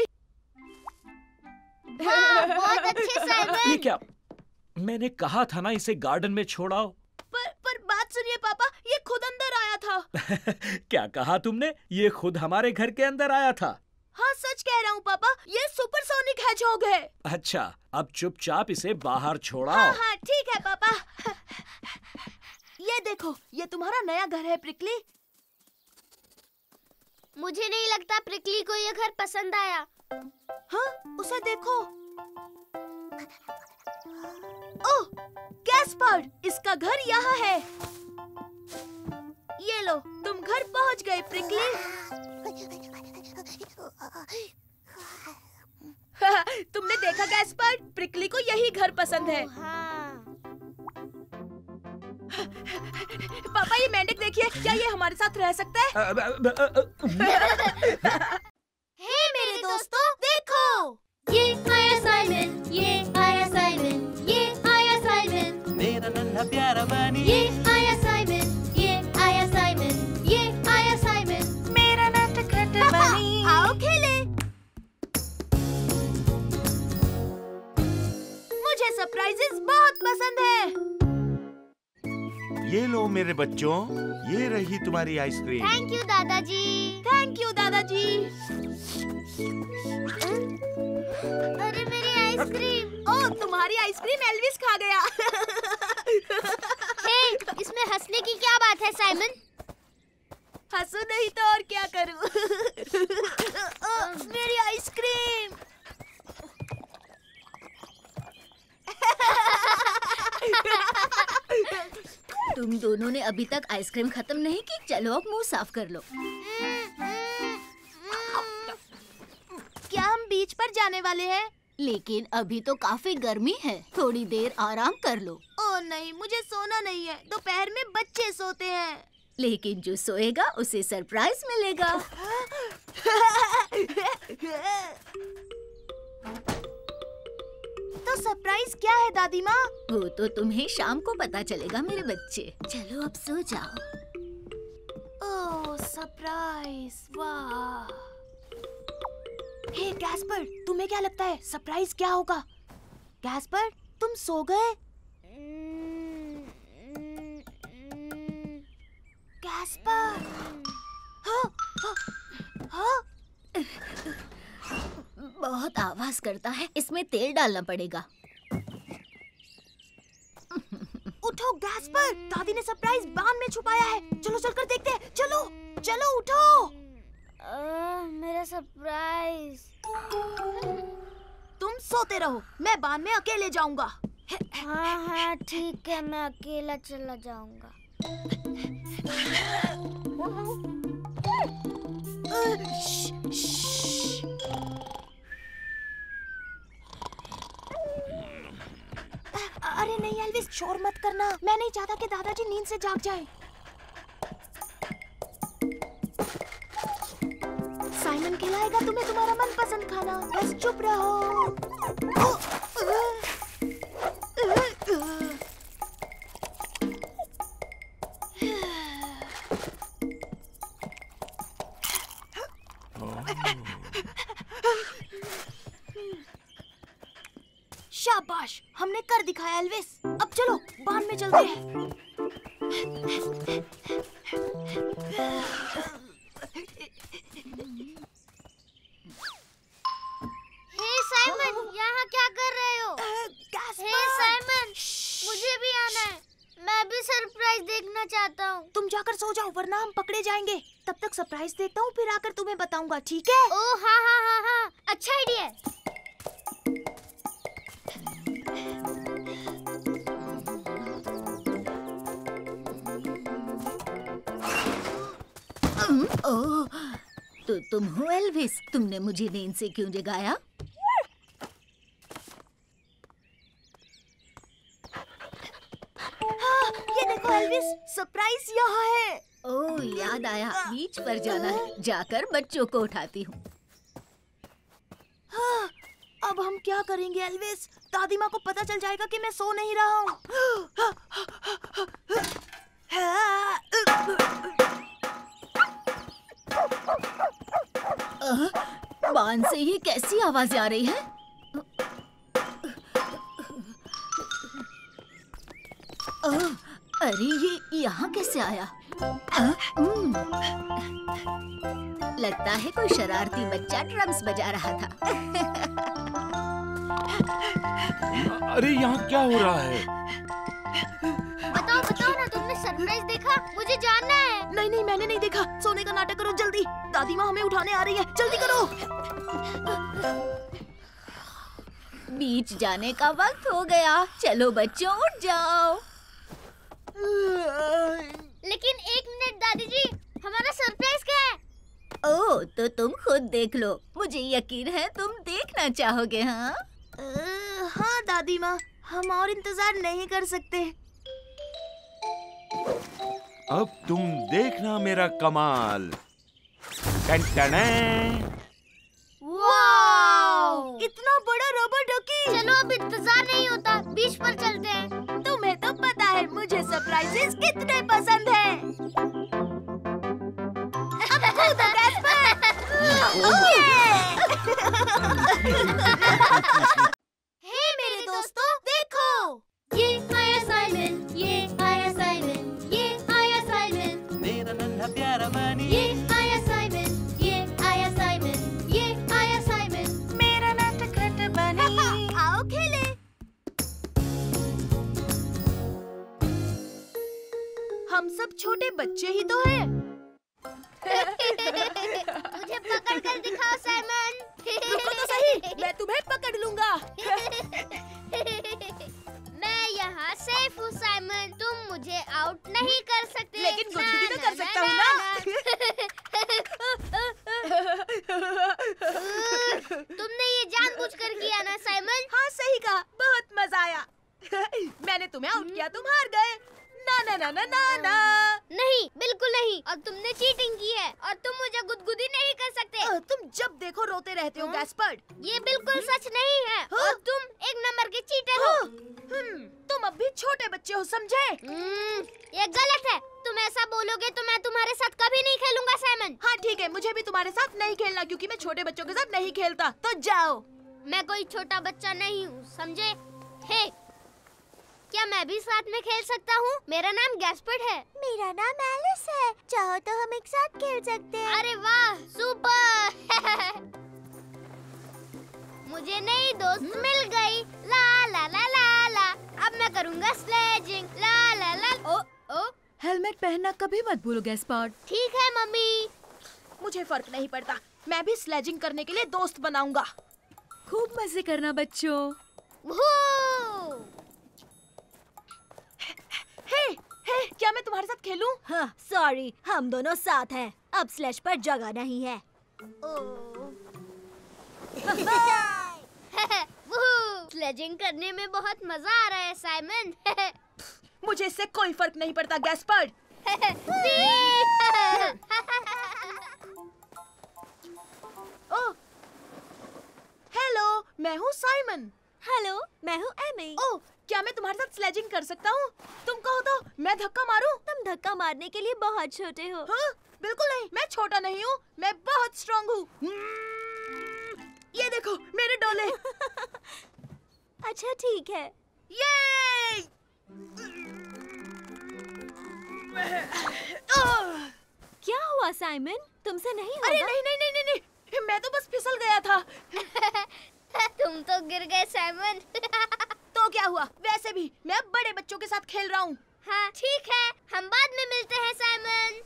हाँ, बहुत अच्छे साइमन। ये क्या? मैंने कहा था ना इसे गार्डन में छोड़ाओ। पर पर बात सुनिए पापा, ये खुद अंदर आया था। क्या कहा तुमने? ये खुद हमारे घर के अंदर आया था? हाँ सच कह रहा हूँ पापा, ये सुपरसोनिक हैजहॉग है। अच्छा, अब चुपचाप इसे बाहर छोड़ाओ। हाँ हाँ ठीक है पापा। ये देखो, ये तुम्हारा नया घर है प्रिकली। मुझे नहीं लगता प्रिकली को ये घर पसंद आया। हाँ, उसे देखो। ओह, गैस्पर, इसका घर यहाँ है। ये लो, तुम घर पहुँच गए प्रिकली। तुमने देखा गैस्पर, प्रिकली को यही घर पसंद है। हाँ। पापा ये मेंढक देखिए, क्या ये हमारे साथ रह सकता है? हे मेरे दोस्तों, देखो, ये आया साइमन, ये आया साइमन, ये आया साइमन, मेरा नन्हा प्यारा बनी। ये आया साइमन, ये आया साइमन, ये आया साइमन, मेरा नटखट बनी। आओ खेले। मुझे सरप्राइजेस बहुत पसंद है। ये लो मेरे बच्चों, ये रही तुम्हारी आइसक्रीम। थैंक यू दादाजी। थैंक यू दादाजी। अरे मेरी आइसक्रीम। ओह, तुम्हारी आइसक्रीम एल्विस खा गया। हे, इसमें हंसने की क्या बात है साइमन? हंसू नहीं तो और क्या करूं? ओह, मेरी आइसक्रीम। तुम दोनों ने अभी तक आइसक्रीम खत्म नहीं की। चलो अब मुंह साफ कर लो। क्या हम बीच पर जाने वाले हैं? लेकिन अभी तो काफी गर्मी है, थोड़ी देर आराम कर लो। ओह नहीं, मुझे सोना नहीं है, दोपहर में बच्चे सोते हैं। लेकिन जो सोएगा उसे सरप्राइज मिलेगा। तो सरप्राइज क्या है दादी माँ? वो तो तुम्हें शाम को पता चलेगा मेरे बच्चे। चलो अब सो जाओ। ओह सरप्राइज, वाह। हे गैस्पर, तुम्हें क्या लगता है सरप्राइज क्या होगा? गैस्पर, तुम सो गए? गैस्पर, हाँ, हाँ, हाँ। बहुत आवाज करता है, इसमें तेल डालना पड़ेगा। उठो गैस्पर, दादी ने सरप्राइज बांध में छुपाया है। चलो चलकर देखते हैं। चलो चलो उठो। आ, मेरा सरप्राइज। तुम सोते रहो, मैं बांध में अकेले जाऊंगा। हाँ हाँ ठीक है, मैं अकेला चला जाऊंगा। अरे नहीं एल्विस, शोर मत करना। मैं नहीं चाहता कि दादाजी नींद से जाग जाएं। साइमन खिलाएगा तुम्हें तुम्हारा मनपसंद खाना। बस चुप रहो। शाबाश, हमने कर दिखाया एल्विस। अब चलो बांध में चलते हैं। हे साइमन, यहाँ क्या कर रहे हो? हे साइमन, मुझे भी आना है। मैं भी सरप्राइज देखना चाहता हूँ। तुम जाकर सो जाओ वरना हम पकड़े जाएंगे। तब तक सरप्राइज देखता हूँ, फिर आकर तुम्हें बताऊंगा, ठीक है? ओह हाँ हाँ हाँ हाँ, अच्छा आइडिया है। ओह, तो तुम हो एल्विस? तुमने मुझे नींद से क्यों जगाया? हाँ, ये देखो एल्विस, सरप्राइज यहाँ है। ओह, याद आया, बीच पर जाना है। जाकर बच्चों को उठाती हूँ। हाँ, अब हम क्या करेंगे एल्विस? दादी माँ को पता चल जाएगा कि मैं सो नहीं रहा हूँ। बांध से ये कैसी आवाजें आ रही है? ओह, अरे ये यहाँ कैसे आया? आ, लगता है कोई शरारती बच्चा ड्रम्स बजा रहा था। अरे यहाँ क्या हो रहा है? बताओ बताओ ना, तुमने सरप्राइज देखा? मुझे जानना है। नहीं नहीं, मैंने नहीं देखा। सोने का नाटक करो जल्दी। दादी माँ हमें उठाने आ रही है, जल्दी करो। बीच जाने का वक्त हो गया। चलो बच्चों, उठ जाओ। लेकिन एक मिनट दादी जी, हमारा सरप्राइज क्या है? ओह, तो तुम खुद देख लो। मुझे यकीन है तुम देखना चाहोगे। हाँ uh, हाँ दादी माँ, हम और इंतजार नहीं कर सकते। अब तुम देखना मेरा कमाल। वाव! इतना बड़ा रबर डकी। चलो अब इंतजार नहीं होता, बीच पर चलते हैं। तुम्हें तो पता है मुझे सरप्राइजेस कितने पसंद हैं। अब कूदो गैस्पर। हे मेरे दोस्तों, देखो। ये आया साइमन, ये आया साइमन, ये आया साइमन। मेरा नन्हा प्यारा बनी। ये आया साइमन, ये आया साइमन, ये आया साइमन। मेरा नटखट बनी। आओ खेले। हम सब छोटे बच्चे ही तो हैं। मुझे पकड़ कर दिखाओ साइमन। रुको तो सही, मैं तुम्हें पकड़ लूंगा। मैं यहाँ सेफ हूँ साइमन, तुम मुझे आउट नहीं कर सकते। लेकिन गुदगुदी तो कर सकता हूँ ना। तुमने ये जानबूझकर किया ना साइमन? हाँ सही कहा, बहुत मजा आया। मैंने तुम्हें आउट किया, तुम हार गए। ना ना ना ना ना ना। नहीं, बिल्कुल नहीं। और तुमने चीटिंग की है और तुम मुझे गुदगुदी नहीं कर सकते। अ, तुम जब देखो रोते रहते हो गैस्पर्ड। ये बिल्कुल सच नहीं है। और तुम एक नंबर के चीटर हो। हम्म, तुम अब भी छोटे बच्चे हो, समझे? हम्म, ये गलत है। तुम ऐसा बोलोगे तो मैं तुम्हारे साथ कभी नहीं खेलूंगा साइमन। हाँ ठीक है, मुझे भी तुम्हारे साथ नहीं खेलना क्योंकि मैं छोटे बच्चों के साथ नहीं खेलता। तो जाओ। मैं कोई छोटा बच्चा नहीं हूँ, समझे? हे, क्या मैं भी साथ में खेल सकता हूँ? मेरा नाम गैस्पर्ड है। मेरा नाम एलिस है। चाहो तो हम एक साथ खेल सकते हैं। अरे वाह, सुपर! मुझे नई दोस्त मिल गई। ला ला ला ला ला। अब मैं करूँगा स्लेजिंग। ला ला ला। ओ ओ। हेलमेट पहनना कभी मत भूलो गैस्पर्ड। ठीक है मम्मी। मुझे फर्क नहीं पड़ता, मैं भी स्लेजिंग करने के लिए दोस्त बनाऊंगा। खूब मजे करना बच्चों। हे, हे, क्या मैं तुम्हारे साथ खेलूं? हाँ, सॉरी, हम दोनों साथ हैं। अब स्लेज पर जगह नहीं है। स्लेजिंग करने में बहुत मजा आ रहा है साइमन। मुझे इससे कोई फर्क नहीं पड़ता गैस्पर्ड। ओह, हेलो, मैं हूँ साइमन। हेलो, मैं हूँ एमी। ओह, क्या मैं तुम्हारे साथ स्लेजिंग कर सकता हूँ? तुम कहो तो मैं धक्का मारूं? तुम धक्का मारने के लिए बहुत छोटे हो। हाँ, बिल्कुल नहीं, मैं छोटा नहीं हूँ, मैं बहुत स्ट्रॉन्ग हूँ। ये देखो मेरे डोले। अच्छा ठीक है। ये क्या हुआ साइमन? तुमसे नहीं होगा? अरे नहीं नहीं नहीं नहीं नहीं, मैं तो बस फिसल गया था। तुम तो गिर गए साइमन। तो क्या हुआ? वैसे भी मैं अब बड़े बच्चों के साथ खेल रहा हूँ। हाँ ठीक है, हम बाद में मिलते हैं साइमन।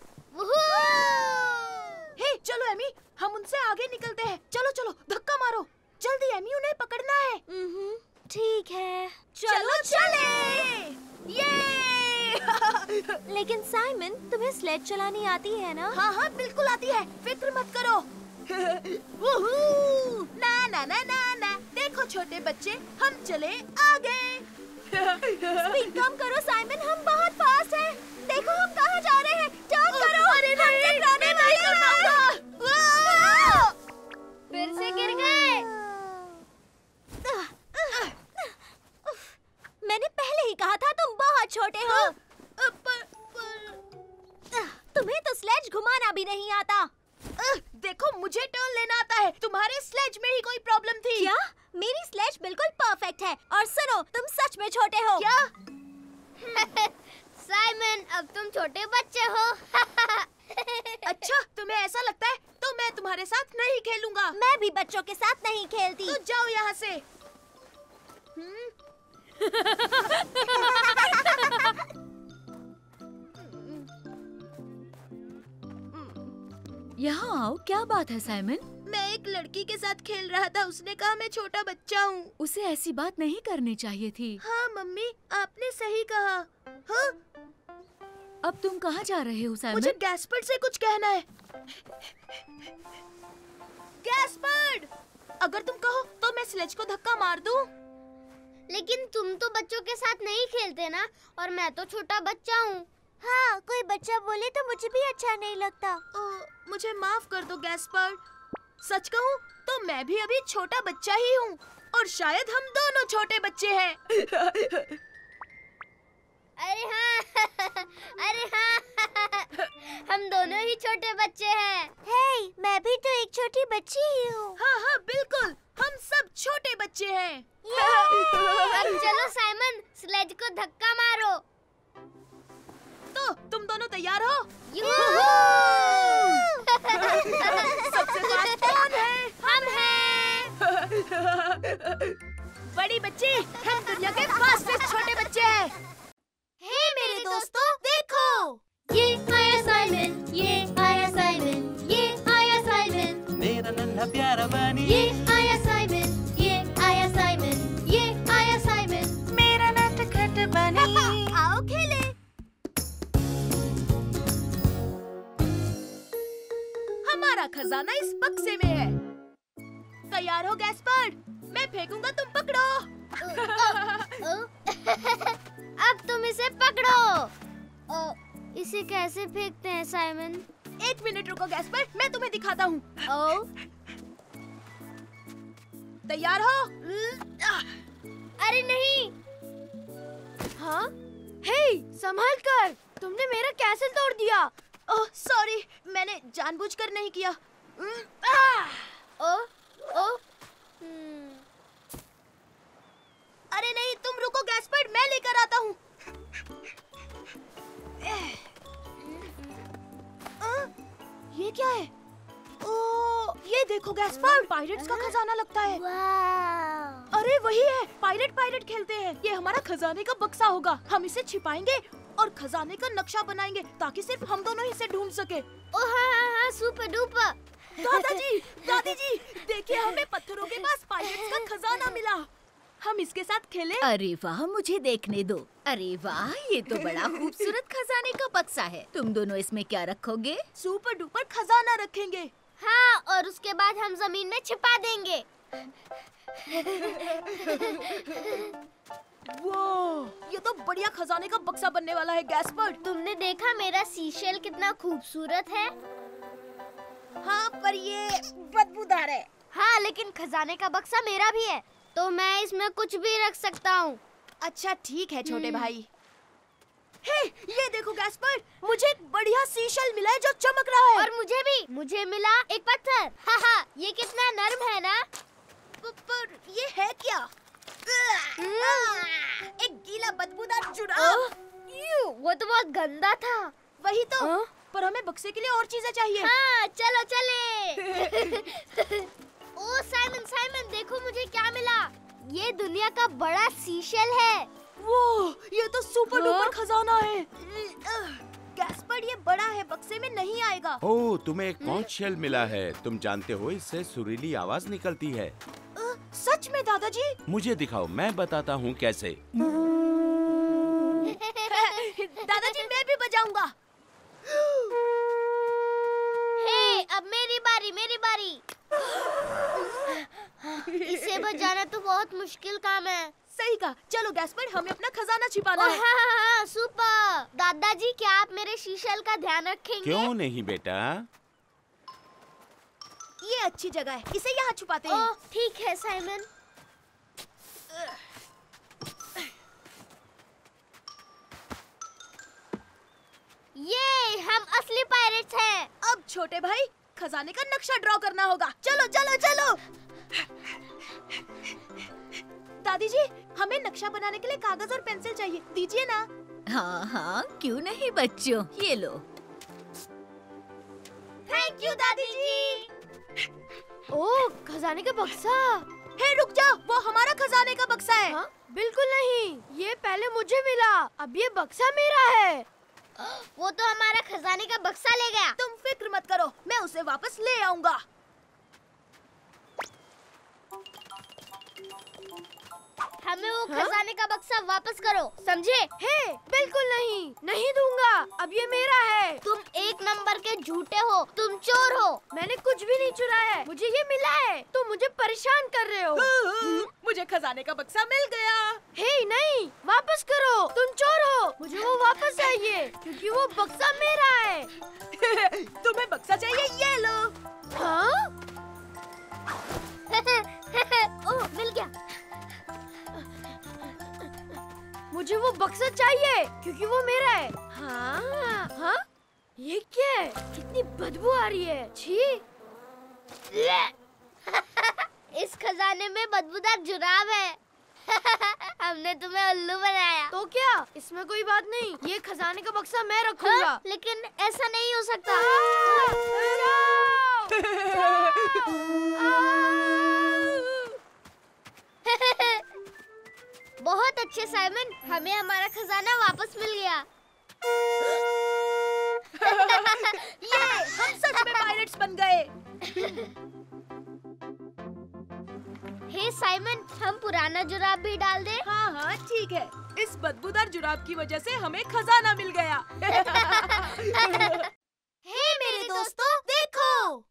हे, चलो एमी, हम उनसे आगे निकलते हैं। चलो चलो, धक्का मारो जल्दी एमी, उन्हें पकड़ना है। हम्म, ठीक है, चलो चले। ये लेकिन साइमन, तुम्हें स्लेज चलानी आती है ना? हाँ हाँ बिल्कुल आती है, फिक्र मत करो। ना ना ना ना ना, देखो छोटे बच्चे, हम चले आगे। स्पीड कम करो साइमन, हम बहुत फास्ट हैं। देखो हम कहाँ जा रहे हैं। टर्न करो। अरे नहीं, हम मैं नहीं कर पाऊंगा। फिर से गिर गए। मैंने पहले ही कहा था तुम बहुत छोटे हो। पर, पर... तुम्हें तो स्लेज घुमाना भी नहीं आता। देखो मुझे टर्न लेना आता है, तुम्हारे स्लेज में ही कोई प्रॉब्लम थी क्या? मेरी स्लेज बिल्कुल परफेक्ट है। और सुनो, तुम सच में छोटे हो। क्या? साइमन, अब तुम छोटे बच्चे हो। अच्छा, तुम्हें ऐसा लगता है तो मैं तुम्हारे साथ नहीं खेलूंगा। मैं भी बच्चों के साथ नहीं खेलती। तो जाओ यहाँ से। हम्म? यहाँ आओ, क्या बात है साइमन? मैं एक लड़की के साथ खेल रहा था, उसने कहा मैं छोटा बच्चा हूँ। उसे ऐसी बात नहीं करनी चाहिए थी। हाँ मम्मी, आपने सही कहा। हाँ? अब तुम कहाँ जा रहे हो साइमन? मुझे गैस्पर्ड से कुछ कहना है। गैस्पर्ड, अगर तुम कहो तो मैं स्लेज को धक्का मार दूं। लेकिन तुम तो बच्चों के साथ नहीं खेलते ना, और मैं तो छोटा बच्चा हूँ। हाँ, कोई बच्चा बोले तो मुझे भी अच्छा नहीं लगता। ओ, मुझे माफ कर दो गैस्पर्ड। सच कहूँ तो मैं भी अभी छोटा बच्चा ही हूँ, और शायद हम दोनों छोटे बच्चे हैं। अरे हाँ, अरे हाँ, हम दोनों ही छोटे बच्चे हैं। हे, मैं भी तो एक छोटी बच्ची ही हूँ। हाँ हाँ बिल्कुल, हम सब छोटे बच्चे हैं। अब चलो साइमन, स्लेज को धक्का मारो। तो तुम दोनों तैयार हो? सबसे फास्ट कौन है? हम हैं। बड़ी बच्ची, हम दुनिया के फास्टेस्ट छोटे बच्चे हैं। हे मेरे दोस्तों, देखो, ये आया साइमन, ये आया साइमन, ये आया साइमन, मेरा नन्हा प्यारा बनी, ये आया साइमन, ये आया साइमन, ये आया साइमन, मेरा नटखट बनी। आओ खेले। हमारा खजाना इस बक्से में है। तैयार हो गैस्पर्ड? मैं फेंकूंगा, तुम पकड़ो। अब तुम इसे पकड़ो। ओ, इसे कैसे फेंकते हैं साइमन? एक मिनट रुको गैस्पर्ड, मैं तुम्हें दिखाता हूँ। ओ, तैयार हो? अरे नहीं। हाँ? हे, संभाल कर, तुमने मेरा कैसल तोड़ दिया। ओह सॉरी, मैंने जानबूझकर नहीं किया। ओ, ओ, हम्म। अरे नहीं, तुम रुको गैस्पर्ड, मैं लेकर आता हूँ। ये क्या है? ओ, ये देखो गैस्पर्ड, पायरेट्स का खजाना लगता है। अरे वही है, पायरेट पायरेट खेलते हैं। ये हमारा खजाने का बक्सा होगा। हम इसे छिपाएंगे और खजाने का नक्शा बनाएंगे ताकि सिर्फ हम दोनों इसे ढूंढ सके। ओ हाँ हाँ हाँ, सुपर डुपर। दादाजी, दादी जी, देखिए हमें पत्थरों के पास पायरेट्स का खजाना मिला। हम इसके साथ खेलें? अरे वाह, मुझे देखने दो। अरे वाह, ये तो बड़ा खूबसूरत खजाने का बक्सा है। तुम दोनों इसमें क्या रखोगे? सुपर डुपर खजाना रखेंगे। हाँ, और उसके बाद हम जमीन में छिपा देंगे। वो, ये तो बढ़िया खजाने का बक्सा बनने वाला है गैस्पर्ड। तुमने देखा मेरा सीशेल कितना खूबसूरत है? हाँ, पर ये बदबूदार है। हाँ, लेकिन खजाने का बक्सा मेरा भी है, तो मैं इसमें कुछ भी रख सकता हूँ। अच्छा ठीक है छोटे भाई। हे, ये देखो गैस्पर्ड, मुझे एक बढ़िया सीशेल मिला है जो चमक रहा है। और मुझे भी, मुझे मिला एक पत्थर। हाँ हाँ, ये कितना नर्म है ना? प, पर ये है क्या? एक गीला बदबूदार जुराब। वो तो बहुत गंदा था। वही तो। आ? पर हमें बक्से के लिए और चीजें चाहिए। हाँ, चलो चले। ओ साइमन, साइमन, देखो मुझे क्या मिला। ये दुनिया का बड़ा सीशेल है। वो, ये तो सुपर डुपर खजाना है। गैस्पर्ड, ये बड़ा है, बक्से में नहीं आएगा। ओह, तुम्हें एक कॉन्च शेल मिला है। तुम जानते हो इससे सुरीली आवाज निकलती है। आ, सच में दादाजी? मुझे दिखाओ, मैं बताता हूँ कैसे। दादाजी, मैं भी बजाऊंगा। हे, अब मेरी बारी, मेरी बारी। इसे बजाना तो बहुत मुश्किल काम है। सही कहा। चलो गैस्पर्ड, हमें अपना खजाना छिपाना है। हाँ, हाँ, हाँ, सुपर। दादाजी, क्या आप मेरे सीशेल का ध्यान रखेंगे? क्यों नहीं बेटा? ये अच्छी जगह है, इसे यहाँ छुपाते हैं। ठीक है साइमन। ये हम असली पायरेट्स हैं। अब छोटे भाई, खजाने का नक्शा ड्रॉ करना होगा। चलो चलो चलो। दादी जी, हमें नक्शा बनाने के लिए कागज और पेंसिल चाहिए, दीजिए ना। हाँ हाँ, क्यों नहीं बच्चों, ये लो। थैंक यू दादी जी। ओह, खजाने का बक्सा। हे रुक जाओ, वो हमारा खजाने का बक्सा है। हा? बिल्कुल नहीं, ये पहले मुझे मिला, अब ये बक्सा मेरा है। वो तो हमारा खजाने का बक्सा ले गया। तुम फिक्र मत करो, मैं उसे वापस ले आऊंगा। हमें वो खजाने का बक्सा वापस करो, समझे? हे, बिल्कुल नहीं, नहीं दूंगा, अब ये मेरा है। तुम एक नंबर के झूठे हो, तुम चोर हो। मैंने कुछ भी नहीं चुराया है, मुझे ये मिला है। तुम मुझे परेशान कर रहे हो। मुझे खजाने का बक्सा मिल गया। हे नहीं, वापस करो, तुम चोर हो, मुझे वो वापस चाहिए क्योंकि वो बक्सा मेरा है। तुम्हें बक्सा चाहिए, ये लो। हाँ? ओह, मिल गया। मुझे वो बक्सा चाहिए क्योंकि वो मेरा है। हाँ, हाँ? ये क्या है? कितनी बदबू आ रही है। छी। इस खजाने में बदबूदार जुराब है। हमने तुम्हें उल्लू बनाया। तो क्या? इसमें कोई बात नहीं, ये खजाने का बक्सा मैं रखूंगा। हाँ, लेकिन ऐसा नहीं हो सकता। बहुत अच्छे साइमन, हमें हमारा खजाना वापस मिल गया। ये, हम सच में पायरेट्स बन गए। हे साइमन, हम पुराना जुराब भी डाल दे? हाँ हाँ ठीक है, इस बदबूदार जुराब की वजह से हमें खजाना मिल गया। हे मेरे दोस्तों, देखो।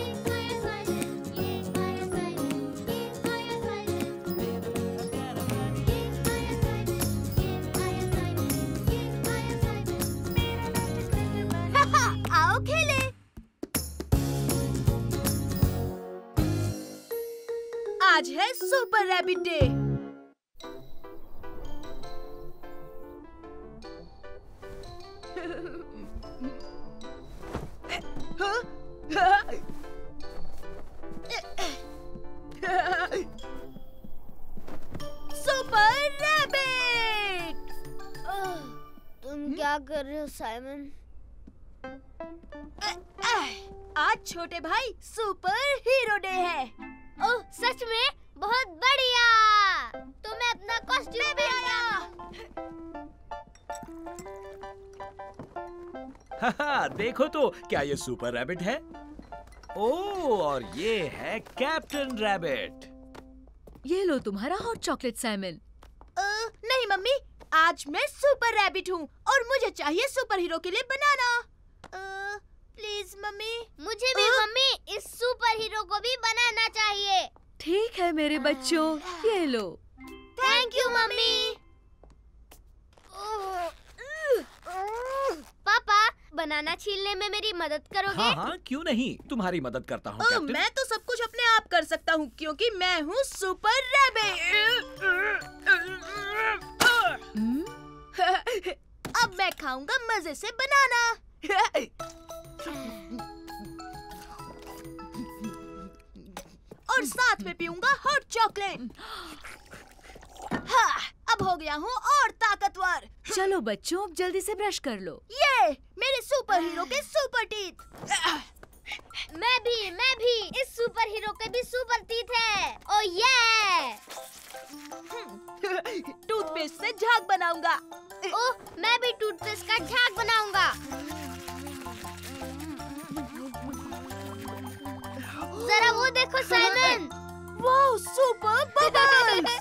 आओ खेले। आज है सुपर रैबिट डे। सुपर तुम क्या कर रहे हो साइमन? आज छोटे भाई सुपर हीरो डे है। ओह सच में? बहुत बढ़िया। तो मैं अपना कॉस्ट्यूम भी आया। हाँ, देखो तो क्या ये सुपर रैबिट है? ओह, और ये है कैप्टन रैबिट। ये लो तुम्हारा हॉट चॉकलेट साइमन। नहीं मम्मी, आज मैं सुपर रैबिट हूँ और मुझे चाहिए सुपर हीरो के लिए बनाना। Please mummy. मुझे भी मम्मी इस सुपर हीरो को भी बनाना चाहिए। ठीक है मेरे बच्चों, ये लो। Thank you mummy. पापा, बनाना छीलने में मेरी मदद करोगे? हाँ हाँ, क्यों नहीं, तुम्हारी मदद करता हूँ कैप्टन। मैं तो सब कुछ अपने आप कर सकता हूँ क्योंकि मैं हूँ सुपर रैबिट। अब मैं खाऊंगा मजे से बनाना। और साथ में पीऊंगा हॉट चॉकलेट। हाँ, अब हो गया हूँ और ताकतवर। चलो बच्चों, अब जल्दी से ब्रश कर लो। ये मेरे सुपर हीरो के सुपर टीथ। मैं भी, मैं भी। इस सुपर हीरो के भी सुपर टीथ है। ओ ये टूथपेस्ट से झाग बनाऊंगा। ओह, मैं भी टूथपेस्ट का झाग बनाऊंगा। जरा वो देखो साइमन। वाह, सुपर बबल्स।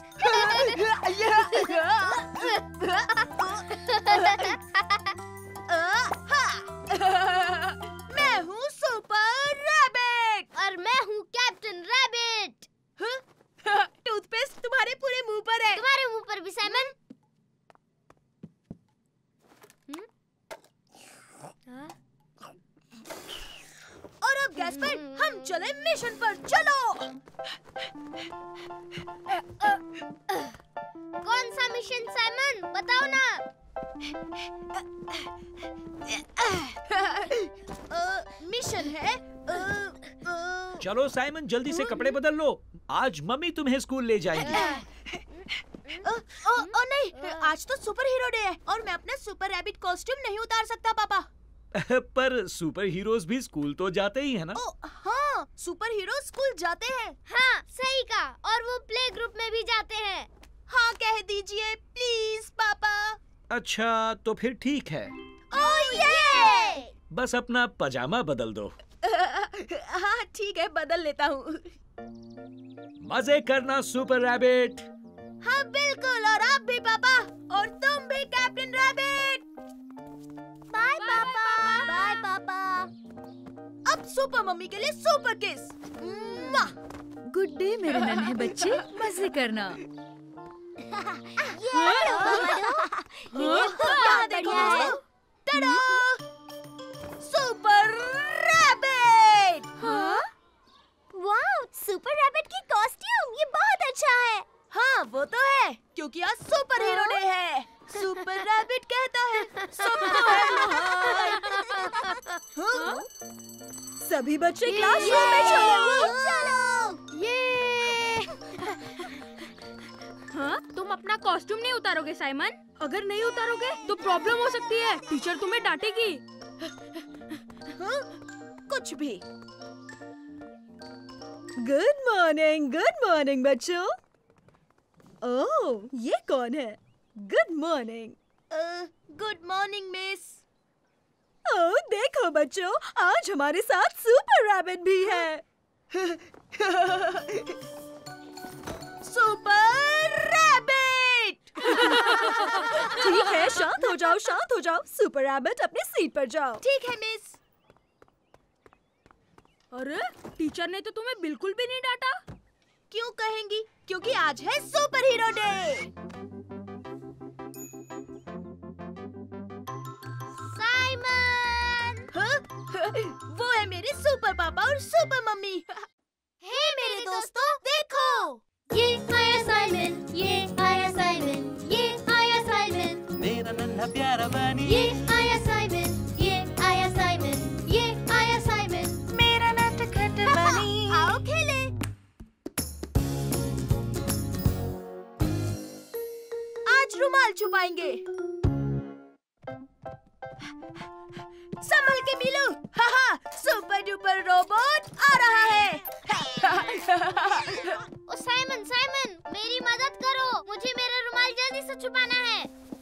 मैं हूँ सुपर रैबिट और मैं हूँ कैप्टन रैबिट। टूथपेस्ट तुम्हारे पूरे मुंह पर है। तुम्हारे मुंह पर भी साइमन। और अब गैस पर हम चले मिशन पर। चलो। कौन सा मिशन साइमन, बताओ ना। मिशन है आ, आ, चलो साइमन, जल्दी से कपड़े बदल लो, आज मम्मी तुम्हें स्कूल ले जाएंगी। ओ, ओ, ओ नहीं, आज तो सुपर हीरो डे है और मैं अपना सुपर रैबिट कॉस्ट्यूम नहीं उतार सकता पापा। पर सुपर हीरोज भी स्कूल तो जाते ही है ना? ओ, हाँ, सुपर हीरो स्कूल जाते हैं। हाँ सही कहा, और वो प्ले ग्रुप में भी जाते हैं। हाँ कह दीजिए प्लीज पापा। अच्छा तो फिर ठीक है। ओ ये! बस अपना पजामा बदल दो। हाँ ठीक है, बदल लेता हूँ। मजे करना सुपर रैबिट। हाँ बिल्कुल, और आप भी पापा, और तुम भी कैप्टन रैबिट। बाय पापा। बाय पापा। अब सुपर मम्मी के लिए सुपर किस। गुड डे मेरे नन्हे बच्चे, मजे करना। ये ये बहुत बढ़िया है। टडा! Super rabbit. हाँ? वाह, सुपर रैबिट की कॉस्ट्यूम, ये बहुत अच्छा है। हाँ वो तो है, क्योंकि आज सुपर हीरो डे है। सुपर रैबिट कहता है सबको हाँ? सभी बच्चे क्लासरूम में चलो। चलो। ये हाँ, तुम अपना कॉस्ट्यूम नहीं उतारोगे साइमन? अगर नहीं उतारोगे तो प्रॉब्लम हो सकती है, टीचर तुम्हें डांटेगी। हाँ? कुछ भी। गुड मॉर्निंग, गुड मॉर्निंग बच्चों। ओह, ये कौन है? Good morning. Good morning miss. ओह देखो बच्चों, आज हमारे साथ सुपर रैबिट भी है। Super rabbit. ठीक है, शांत हो जाओ, शांत हो जाओ। सुपर रैबिट अपनी सीट पर जाओ। ठीक है मिस। अरे, टीचर ने तो तुम्हें बिल्कुल भी नहीं डांटा। क्यों कहेंगी? क्योंकि आज है सुपर हीरो डे। साइमन! हाँ? वो है मेरे सुपर पापा और सुपर मम्मी। हे मेरे दोस्तों, देखो, ये आया साइमन, ये आया साइमन, ये आया साइमन, मेरा नन्हा प्यारा बनी। ये आया साइमन, ये आया साइमन, ये आया साइमन, मेरा नटखट बनी। आओ खेले। आज रुमाल छुपाएंगे। संभल के मिलू। हा हा, सुपर डुपर रोबोट आ रहा है। ओ साइमन, साइमन, मेरी मदद करो, मुझे मेरा रुमाल जल्दी से छुपाना है।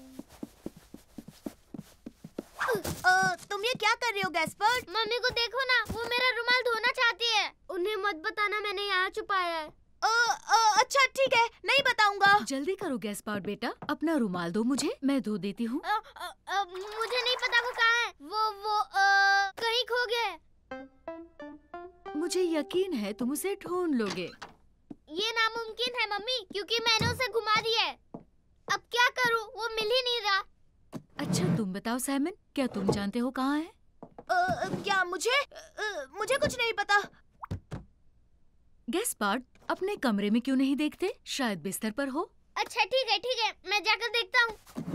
ओ, तुम ये क्या कर रही हो गैस्पर्ड? मम्मी को देखो ना, वो मेरा रुमाल धोना चाहती है। उन्हें मत बताना मैंने यहाँ छुपाया है। ओ, ओ, अच्छा ठीक है, नहीं बताऊंगा। जल्दी करो गैस्पर्ड बेटा, अपना रुमाल दो मुझे, मैं धो देती हूँ। मुझे नहीं पता वो कहाँ है। वो वो आ, कहीं खो गया है। मुझे यकीन है तुम उसे ढूंढ लोगे। ये नामुमकिन है मम्मी, क्योंकि मैंने उसे घुमा दिया है। अब क्या करूँ, वो मिल ही नहीं रहा। अच्छा तुम बताओ साइमन, क्या तुम जानते हो कहाँ है? आ, क्या मुझे आ, मुझे कुछ नहीं पता। गैस्पर्ड, अपने कमरे में क्यों नहीं देखते? शायद बिस्तर पर हो। अच्छा ठीक है ठीक है, मैं जाकर देखता हूँ।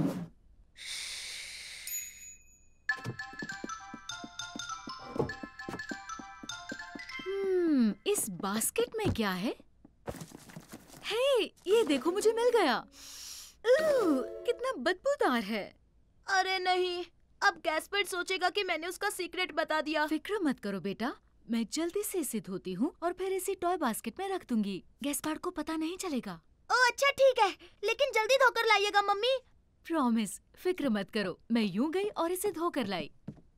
हम्म, इस बास्केट में क्या है? हे, ये देखो मुझे मिल गया। उह, कितना बदबूदार है। अरे नहीं, अब गैस्पर्ड सोचेगा कि मैंने उसका सीक्रेट बता दिया। फिक्र मत करो बेटा, मैं जल्दी से इसे धोती हूँ और फिर इसे टॉय बास्केट में रख दूंगी। गैस्पर्ड को पता नहीं चलेगा। ओ अच्छा ठीक है, लेकिन जल्दी धोकर लाइएगा मम्मी। प्रॉमिस, फिक्र मत करो। मैं यूं गई और इसे धोकर लाई।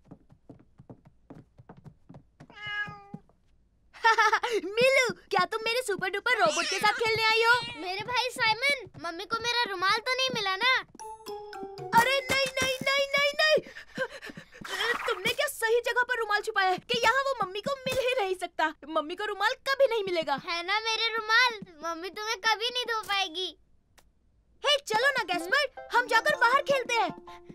मिलू, क्या तुम मेरे सुपर डुपर रोबोट के साथ खेलने आई हो? मेरे भाई साइमन, मम्मी को मेरा रुमाल तो नहीं मिला ना? अरे नहीं नहीं नहीं नहीं नहीं, तुमने क्या सही जगह पर रुमाल छुपाया है कि यहाँ वो मम्मी को मिल ही नहीं सकता। मम्मी को रुमाल कभी नहीं मिलेगा। है ना मेरे रुमाल, मम्मी तुम्हें कभी नहीं धो पाएगी। हे चलो ना गैस्पर्ड, हम जाकर बाहर खेलते हैं।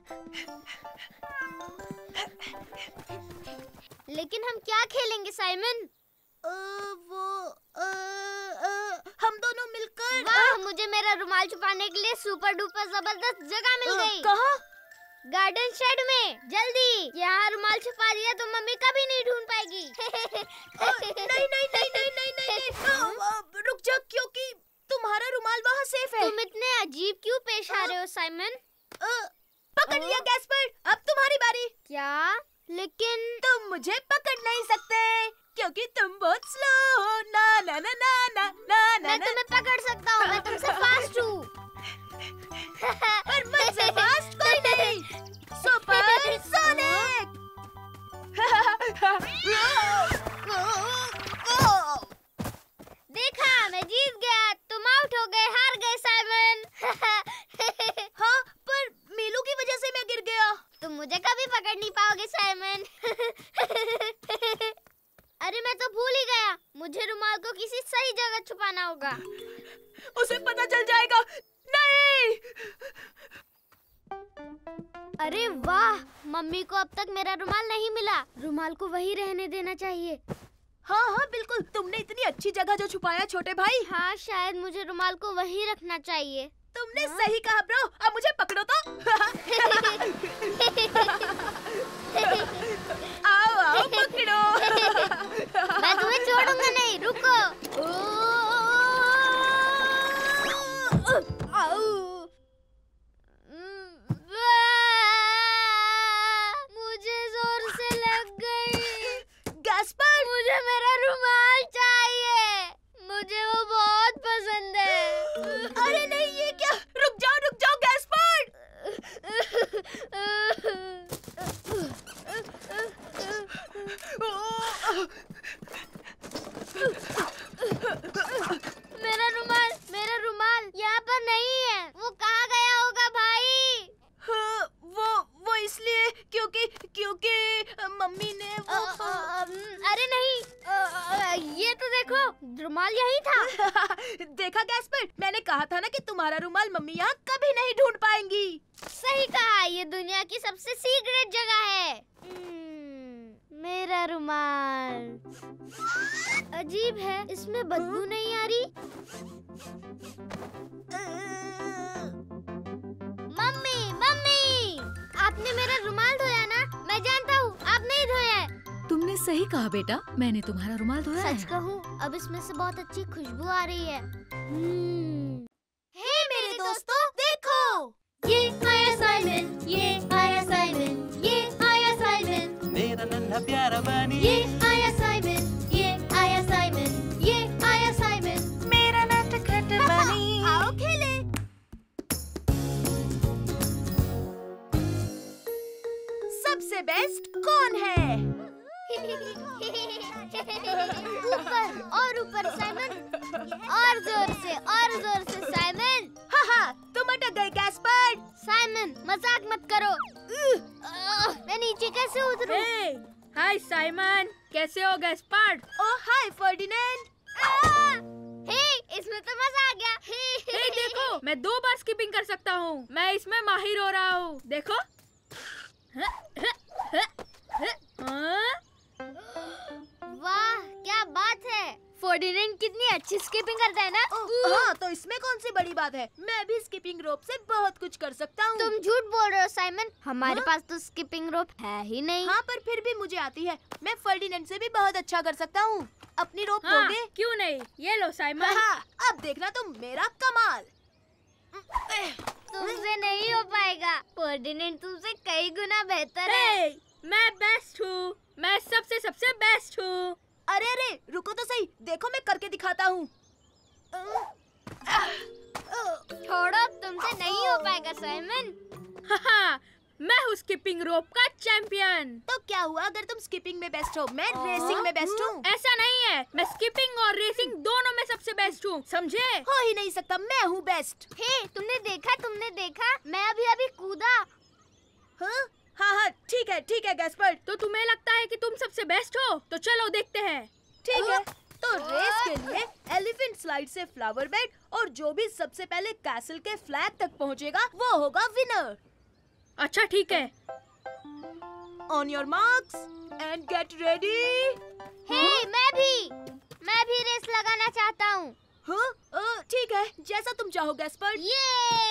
लेकिन हम क्या खेलेंगे साइमन? आ, वो आ, आ, हम दोनों मिलकर। वाह, मुझे मेरा रुमाल छुपाने के लिए सुपर डुपर जबरदस्त जगह मिल गई। कहाँ? गार्डन शेड में। जल्दी, यहाँ रुमाल छुपा दिया तो मम्मी कभी नहीं ढूंढ पाएगी। नहीं नहीं नहीं नहीं नहीं नहीं, नहीं। रुक जा, क्योंकि तुम्हारा रुमाल वहाँ सेफ है। तुम इतने अजीब क्यों पेश आ रहे हो साइमन? पकड़ लिया गैस्पर्ड, अब तुम्हारी बारी। क्या? लेकिन तुम मुझे पकड़ नहीं सकते क्योंकि तुम बहुत स्लो हो। ना ना ना ना ना ना मैं ना तुम्हें पकड़ सकता हूँ, मैं तुमसे फास्ट हूँ। पर मुझसे फास्ट कोई नहीं। Super sonic. देखा, मैं जीत गया, तुम आउट हो गए, हार गए साइमन। हाँ, पर मीलू की वजह से मैं गिर गया। तुम मुझे कभी पकड़ नहीं पाओगे साइमन। अरे मैं तो भूल ही गया, मुझे रुमाल को किसी सही जगह छुपाना होगा। उसे पता चल जाएगा। नहीं। अरे वाह, मम्मी को अब तक मेरा रुमाल नहीं मिला। रुमाल को वही रहने देना चाहिए। हाँ हाँ बिल्कुल, तुमने इतनी अच्छी जगह जो छुपाया छोटे भाई। हाँ, शायद मुझे रुमाल को वही रखना चाहिए। तुमने हाँ? सही कहा ब्रो, अब मुझे पकड़ो तो। आओ आओ पकड़ो। मैं तुम्हें छोड़ूंगा नहीं, रुको। मुझे जोर से लग गई। गैस्पर्ड, मुझे मेरा रुमाल चाहिए, मुझे वो बहुत पसंद है। अरे नहीं, ये क्या? रुक जाओ रुक जाओ गैस्पर्ड। मेरा रुमाल, मेरा रुमाल यहाँ पर नहीं है। वो कहाँ गया होगा भाई? हाँ, वो वो इसलिए क्योंकि क्योंकि मम्मी ने वो। आ, आ, आ, अरे नहीं, आ, आ, ये तो देखो, रुमाल यही था। देखा गैस्पर्ड, मैंने कहा था ना कि तुम्हारा रुमाल मम्मी यहाँ कभी नहीं ढूंढ पाएंगी। सही कहा, ये दुनिया की सबसे सीक्रेट जगह है। मेरा रुमाल अजीब है, इसमें बदबू नहीं आ रही। मम्मी मम्मी, आपने मेरा रुमाल धोया ना? मैं जानता हूँ आप नहीं धोया है। तुमने सही कहा बेटा, मैंने तुम्हारा रुमाल धोया है। सच कहूँ, अब इसमें से बहुत अच्छी खुशबू आ रही है। हे मेरे दोस्तों, देखो, ये आया साइमन, ये आया पहला प्यारा बनी। ये आया साइमन, ये आया साइमन, ये आया साइमन, मेरा नटखट बनी। आओ खेले। सबसे बेस्ट कौन है? ऊपर और ऊपर साइमन, और जोर से और जोर से साइमन। हाँ हाँ, तुम अटक गए गैस्पर्ड। साइमन मजाक मत करो। आह, मैं नीचे कैसे उतरूं? हे, हाय साइमन, कैसे हो गैस्पर्ड? ओह हाय फर्डिनेंड। आह, हे, इसमें तो मजा आ गया। हे देखो, मैं दो बार स्किपिंग कर सकता हूँ। मैं इसमें माहिर हो रहा हूँ। देखो। वाह, क्या बात है। फर्डिनेंड कितनी अच्छी स्किपिंग करता है ना? हाँ, तो इसमें कौन सी बड़ी बात है? मैं भी स्किपिंग रोप से बहुत कुछ कर सकता हूँ। तुम झूठ बोल रहे हो साइमन, हमारे हाँ? पास तो स्किपिंग रोप है ही नहीं। हाँ, पर फिर भी मुझे आती है। मैं फर्डिनेंड से भी बहुत अच्छा कर सकता हूँ। अपनी रोप हाँ, दोगे? क्यों नहीं? ये लो साइमन। हाँ, अब देखना तुम मेरा कमाल। तुमसे नहीं हो पाएगा। फर्डिनेंड तुमसे कई गुना बेहतर है। हे, मैं बेस्ट हूँ। मैं सबसे सबसे बेस्ट हूँ। अरे अरे, रुको तो सही। देखो मैं करके दिखाता हूँ। छोड़ो, तुमसे नहीं हो पाएगा साइमन। हाँ, मैं हूँ स्किपिंग रोप का चैंपियन। तो क्या हुआ अगर तुम स्किपिंग में बेस्ट हो? मैं रेसिंग में बेस्ट हूँ। ऐसा नहीं है, मैं स्किपिंग और रेसिंग दोनों में सबसे बेस्ट हूँ, समझे? हो ही नहीं सकता, मैं हूँ बेस्ट। हे, तुमने देखा तुमने देखा मैं अभी अभी कूदा। हाँ हाँ हाँ, ठीक है ठीक है गैस्पर्ड। तो तुम्हें लगता है कि तुम सबसे बेस्ट हो? तो चलो देखते हैं। ठीक है, तो रेस के लिए एलिफेंट स्लाइड से फ्लावर बेड और जो भी सबसे पहले कैसल के फ्लैग तक पहुंचेगा वो होगा विनर। अच्छा ठीक है। On your marks and get ready. Hey, मैं भी मैं भी रेस लगाना चाहता हूँ। हाँ, ठीक है, जैसा तुम चाहो गैस्पर्ड। ये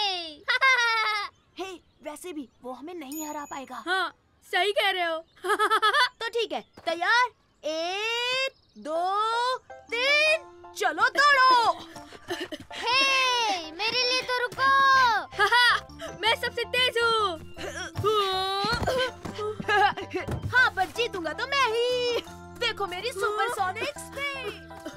हे, वैसे भी वो हमें नहीं हरा पाएगा। हाँ, सही कह रहे हो। तो ठीक है, तैयार? एक, दो, तीन, चलो दौड़ो। हे, मेरे लिए तो रुको। मैं सबसे तेज हूँ। हाँ, पर जीतूंगा तो मैं ही। देखो मेरी सुपरसोनिक स्पीड।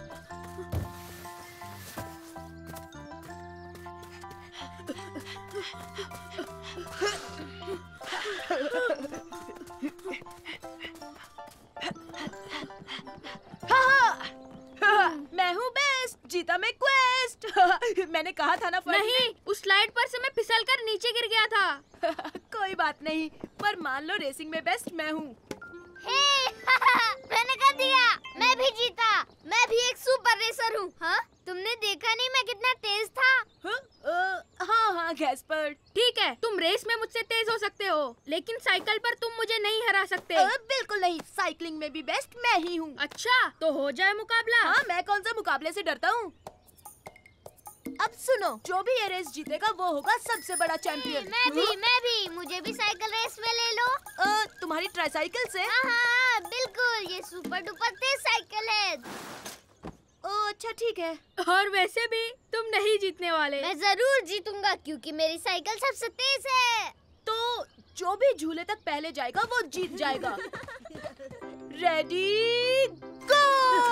मैं हूँ बेस्ट, जीता मैं क्वेस्ट। मैंने कहा था ना फर्स्ट। नहीं, उस स्लाइड पर से मैं फिसलकर नीचे गिर गया था। कोई बात नहीं, पर मान लो रेसिंग में बेस्ट मैं हूँ। हे, मैंने कर दिया, मैं भी जीता। मैं भी एक सुपर रेसर हूँ। हाँ, तुमने देखा नहीं मैं कितना तेज था? हाँ हाँ, हाँ गैस्पर्ड। ठीक है, तुम रेस में मुझसे तेज हो सकते हो, लेकिन साइकिल पर तुम मुझे नहीं हरा सकते। आ, बिल्कुल नहीं, साइकिलिंग में भी बेस्ट मैं ही हूँ। अच्छा, तो हो जाए मुकाबला। हाँ, मैं कौन सा मुकाबले से डरता हूँ। अब सुनो, जो भी ये रेस जीतेगा वो होगा सबसे बड़ा चैंपियन। मैं भी मैं भी मुझे भी साइकिल रेस में ले लो। आ, तुम्हारी ट्राइसाइकिल से? हाँ हाँ बिल्कुल, ये सुपर डुपर तेज साइकिल है। ओ अच्छा ठीक है। और वैसे भी तुम नहीं जीतने वाले। मैं जरूर जीतूंगा क्योंकि मेरी साइकिल सबसे तेज है। तो जो भी झूले तक पहले जाएगा वो जीत जाएगा। Ready go.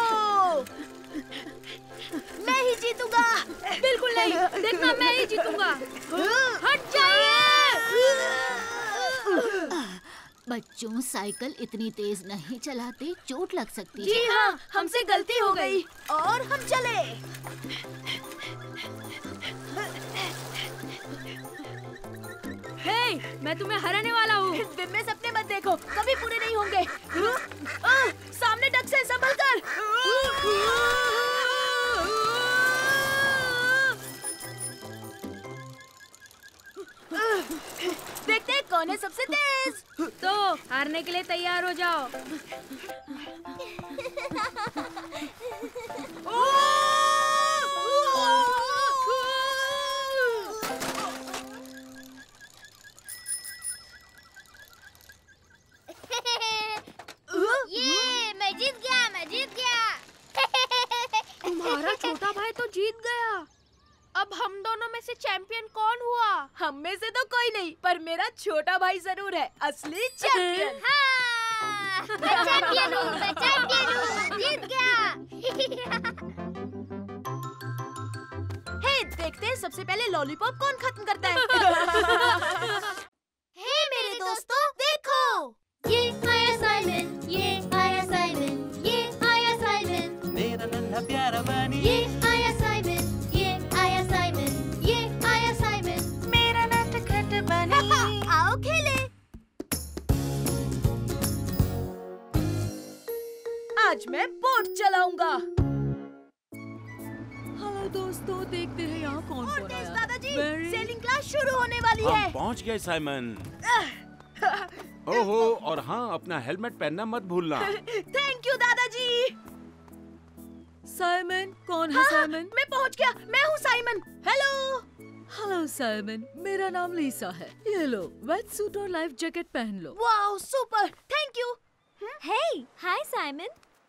मैं ही जीतूंगा। बिल्कुल नहीं, देखना मैं ही जीतूंगा। हट जाइए। बच्चों, साइकिल इतनी तेज नहीं चलाते, चोट लग सकती जी है। हाँ, हमसे गलती हो गई और हम चले। हे, मैं तुम्हें हराने वाला हूँ। दिन में सपने मत देखो, कभी पूरे नहीं होंगे। आ, सामने डक से संभल कर। देखते हैं कौन है सबसे तेज। तो हारने के लिए तैयार हो जाओ। ये मैं जीत गया, मैं जीत गया। तुम्हारा छोटा भाई तो जीत गया। अब हम दोनों में से चैंपियन कौन हुआ? हम में से तो कोई नहीं, पर मेरा छोटा भाई जरूर है असली चैंपियन। हाँ। मैं चैंपियन हूँ, मैं चैंपियन हूँ, जीत गया। हे, देखते हैं सबसे पहले लॉलीपॉप कौन खत्म करता है। हे मेरे दोस्तों, देखो ये आया साइमन, ये आया साइमन, ये आया साइमन, मेरा नन्हा प्यारा बनी। ये आया साइमन, ये आया साइमन, ये आया साइमन, मेरा नटखट बनी। आओ खेले। आज मैं बोट चलाऊंगा। हेलो दोस्तों, देखते हैं यहाँ कौन और कौन तेज आया। दादाजी, Very- सेलिंग क्लास शुरू होने वाली है। हम पहुंच गए साइमन। ओहो, और हाँ, अपना हेलमेट पहनना मत भूलना। थैंक यू दादाजी। साइमन, कौन है हाँ, साइमन? मैं पहुंच गया। मैं हूँ साइमन। हेलो। हेलो साइमन, मेरा नाम लीसा है। ये लो, वेट सूट और लाइफ जैकेट पहन लो। Wow, super, thank you. Hey, hi Simon.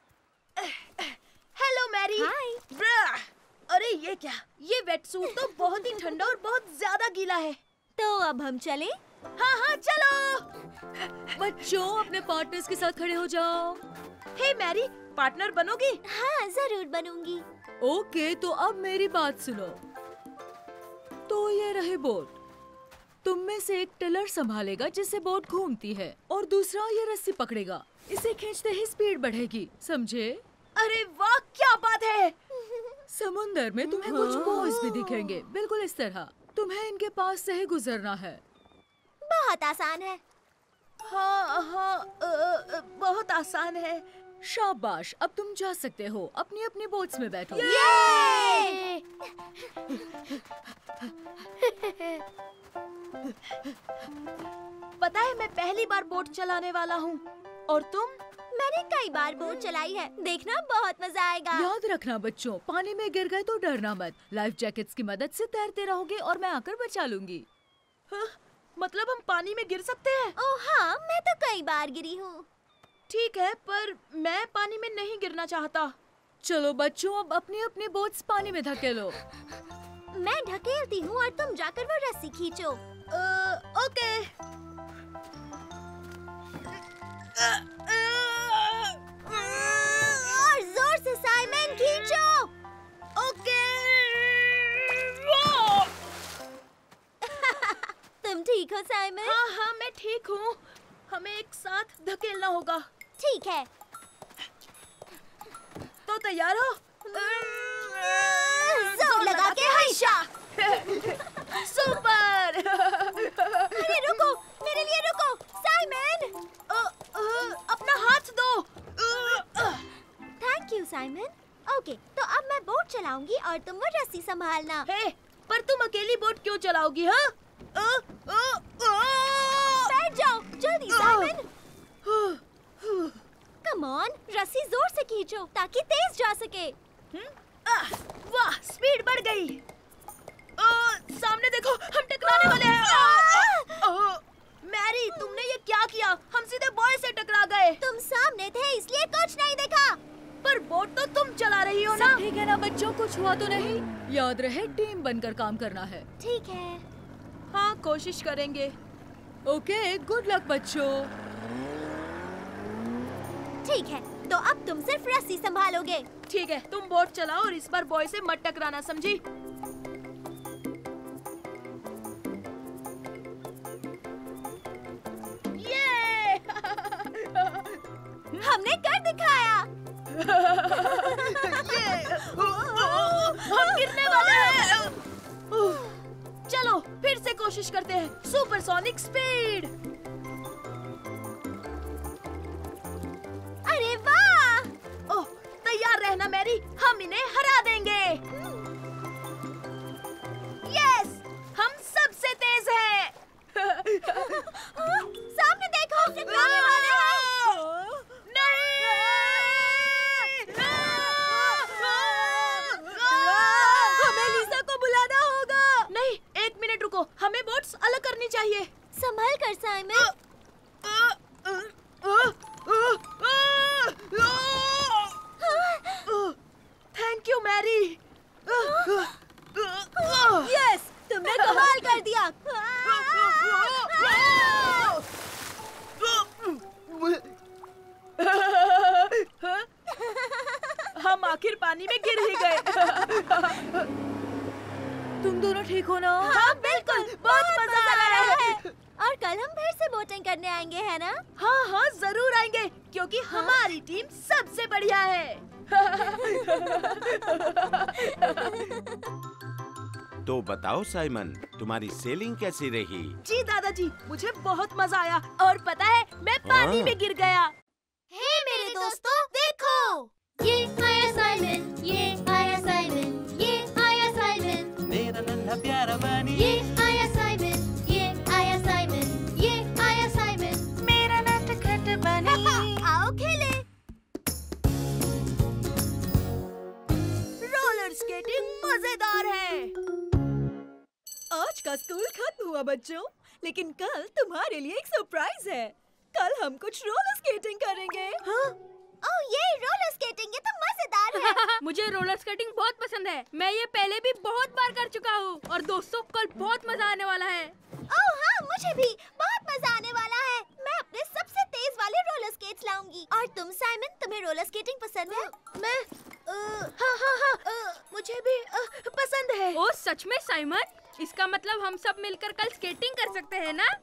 Hello Mary. Hi. ब्रा, अरे ये क्या? ये वेट सूट तो बहुत ही ठंडा और बहुत ज्यादा गीला है। तो अब हम चले? हाँ हाँ चलो। बच्चों, अपने पार्टनर्स के साथ खड़े हो जाओ। हे मैरी, पार्टनर बनोगी? हाँ, जरूर बनूंगी। ओके, तो अब मेरी बात सुनो। तो ये रहे बोट। तुम में से एक टिलर संभालेगा जिससे बोट घूमती है, और दूसरा ये रस्सी पकड़ेगा। इसे खींचते ही स्पीड बढ़ेगी, समझे? अरे वाह, क्या बात है। समुंदर में तुम्हें कुछ बॉयज भी दिखेंगे, बिल्कुल इस तरह। तुम्हें इनके पास से ही गुजरना है। बहुत आसान है। हाँ हाँ, अ, अ, बहुत आसान है। शाबाश, अब तुम जा सकते हो। अपनी अपनी बोट्स में बैठो। ये! पता है, मैं पहली बार बोट चलाने वाला हूँ। और तुम? मैंने कई बार बोट चलाई है, देखना बहुत मजा आएगा। याद रखना बच्चों, पानी में गिर गए तो डरना मत। लाइफ जैकेट्स की मदद से तैरते रहोगे और मैं आकर बचा लूंगी। हाँ, मतलब हम पानी में गिर सकते हैं? ओह हाँ, मैं तो कई बार गिरी हूँ। ठीक है, पर मैं पानी में नहीं गिरना चाहता। चलो बच्चों, अब अपनी अपनी बोट्स पानी में धकेलो। मैं ढकेलती हूँ और तुम जाकर वो रस्सी खींचो। Uh, okay. और जोर से साइमन, खींचो। ओके। तुम ठीक हो साइमन? हाँ हाँ, मैं ठीक हूँ। हमें एक साथ धकेलना होगा। ठीक है। तो तैयार हो? जोर लगा के हमेशा। सुपर। अरे रुको, मेरे लिए रुको, साइमन। अ, अ, अपना हाथ दो। Thank you Simon. ओके, तो अब मैं बोट चलाऊंगी और तुम वो रस्सी संभालना। हे, पर तुम अकेली बोट क्यों चलाओगी? हाँ? अ, अ, अ, बैठ जाओ, जल्दी साइमन। कम ऑन, रस्सी जोर से खींचो ताकि तेज जा सके। आह, वाह, स्पीड बढ़ गई। आ, सामने देखो, हम टकराने वाले हैं। आ, आ, मैरी, तुमने ये क्या किया? हम सीधे बॉय से टकरा गए। तुम सामने थे इसलिए कुछ नहीं देखा। पर बोट तो तुम चला रही हो ना? सब ठीक है ना बच्चों, कुछ हुआ तो नहीं? याद रहे, टीम बनकर काम करना है। ठीक है। हाँ, कोशिश करेंगे। ओके, गुड लक बच्चों। ठीक है, तो अब तुम सिर्फ रस्सी संभालोगे। ठीक है, तुम बोट चलाओ और इस बार बॉय से मत टकराना, समझी? ये! हमने कर दिखाया। ये! हम गिरने वाले हैं। चलो, फिर से कोशिश करते हैं। Supersonic speed. अरे वाह! ओह, तैयार रहना मैरी, हम इन्हें हरा देंगे। यस, हम सबसे तेज हैं। सामने देखो, टकराने वाले हैं। नहीं! हमें लीसा को बुलाना होगा। नहीं, एक मिनट रुको, हमें बोट्स अलग करनी चाहिए। संभल कर साइमन। पानी में गिर ही गए। तुम दोनों ठीक हो ना? हाँ बिल्कुल, बहुत मजा आ रहा है। और कल हम फिर से बोटिंग करने आएंगे, है ना? हाँ हाँ जरूर आएंगे, क्योंकि हमारी टीम सबसे बढ़िया है। तो बताओ साइमन, तुम्हारी सेलिंग कैसी रही? जी दादाजी, मुझे बहुत मजा आया और पता है मैं पानी हाँ। में गिर गया। हे मेरे दोस्तों, देखो, ये आया साइमन, ये आया साइमन, ये आया साइमन, मेरा नन्हा प्यारा बनी। ये आया साइमन, ये आया साइमन, ये आया साइमन, मेरा नटखट बनी। आओ खेले। रोलर स्केटिंग मजेदार है। आज का स्कूल खत्म हुआ बच्चों, लेकिन कल तुम्हारे लिए एक सरप्राइज है। कल हम कुछ रोलर स्केटिंग करेंगे। हाँ? ओह ये रोलर स्केटिंग, ये तो मजेदार है। मुझे रोलर स्केटिंग बहुत पसंद है। मैं ये पहले भी बहुत बार कर चुका हूँ और दोस्तों कल बहुत मजा आने वाला है। ओह हाँ, मुझे भी बहुत मजा आने वाला है। मैं अपने सबसे तेज वाले रोलर स्केट्स लाऊंगी। और तुम साइमन, तुम्हें रोलर स्केटिंग पसंद है? मैं आ, हाँ हाँ हाँ आ, मुझे भी आ, पसंद है। ओ सच में साइमन? इसका मतलब हम सब मिलकर कल स्केटिंग कर सकते हैं ना?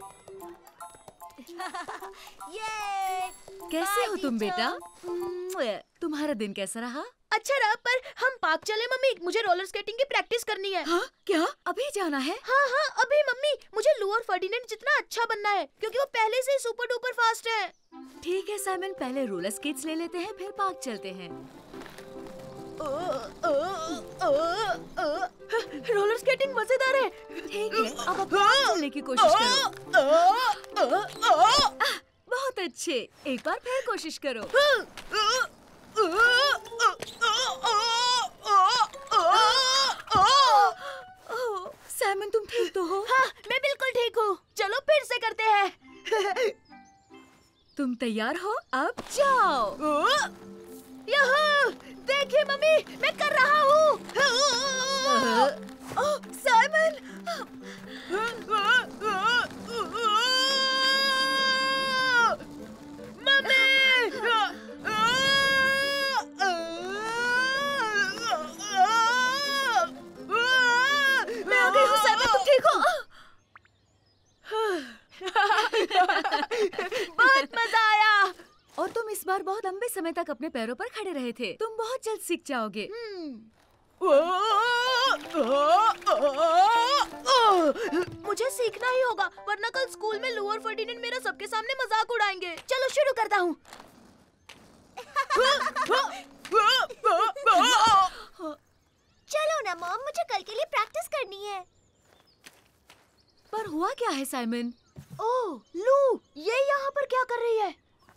ये कैसे हो तुम टीचर। बेटा? तुम्हारा दिन कैसा रहा? अच्छा रहा, पर हम पार्क चले मम्मी, मुझे रोलर स्केटिंग की प्रैक्टिस करनी है। हाँ क्या अभी जाना है? हाँ हाँ अभी मम्मी, मुझे लू और फर्डिनेंड जितना अच्छा बनना है, क्योंकि वो पहले से ही सुपर डुपर फास्ट है। ठीक है साइमन, पहले रोलर स्केट्स ले लेते हैं, फिर पार्क चलते हैं। ओ, ओ, ओ, ओ, रोलर स्केटिंग मजेदार है। ठीक है, अब अब पार्क चलने की कोशिश करो। ओ, ओ, ओ, ओ, बहुत अच्छे, एक बार फिर कोशिश करो। ओह, साइमन तुम ठीक तो हो? हाँ मैं बिल्कुल ठीक हूँ। चलो फिर से करते हैं। तुम तैयार हो? अब जाओ। यहाँ देखिए मम्मी, मैं कर रहा हूँ। ओह, साइमन! मैं आ गई हूँ साइमन, तुम ठीक हो? बहुत मजा आया। और तुम इस बार बहुत लंबे समय तक अपने पैरों पर खड़े रहे थे। तुम बहुत जल्द सीख जाओगे। मुझे सीखना ही होगा, वरना कल स्कूल में लू और फर्डिनेंड मेरा सबके सामने मजाक उड़ाएंगे। चलो शुरू करता हूँ। चलो ना मॉम, मुझे कल के लिए प्रैक्टिस करनी है। पर हुआ क्या है साइमन? ओह लू, ये यहाँ पर क्या कर रही है?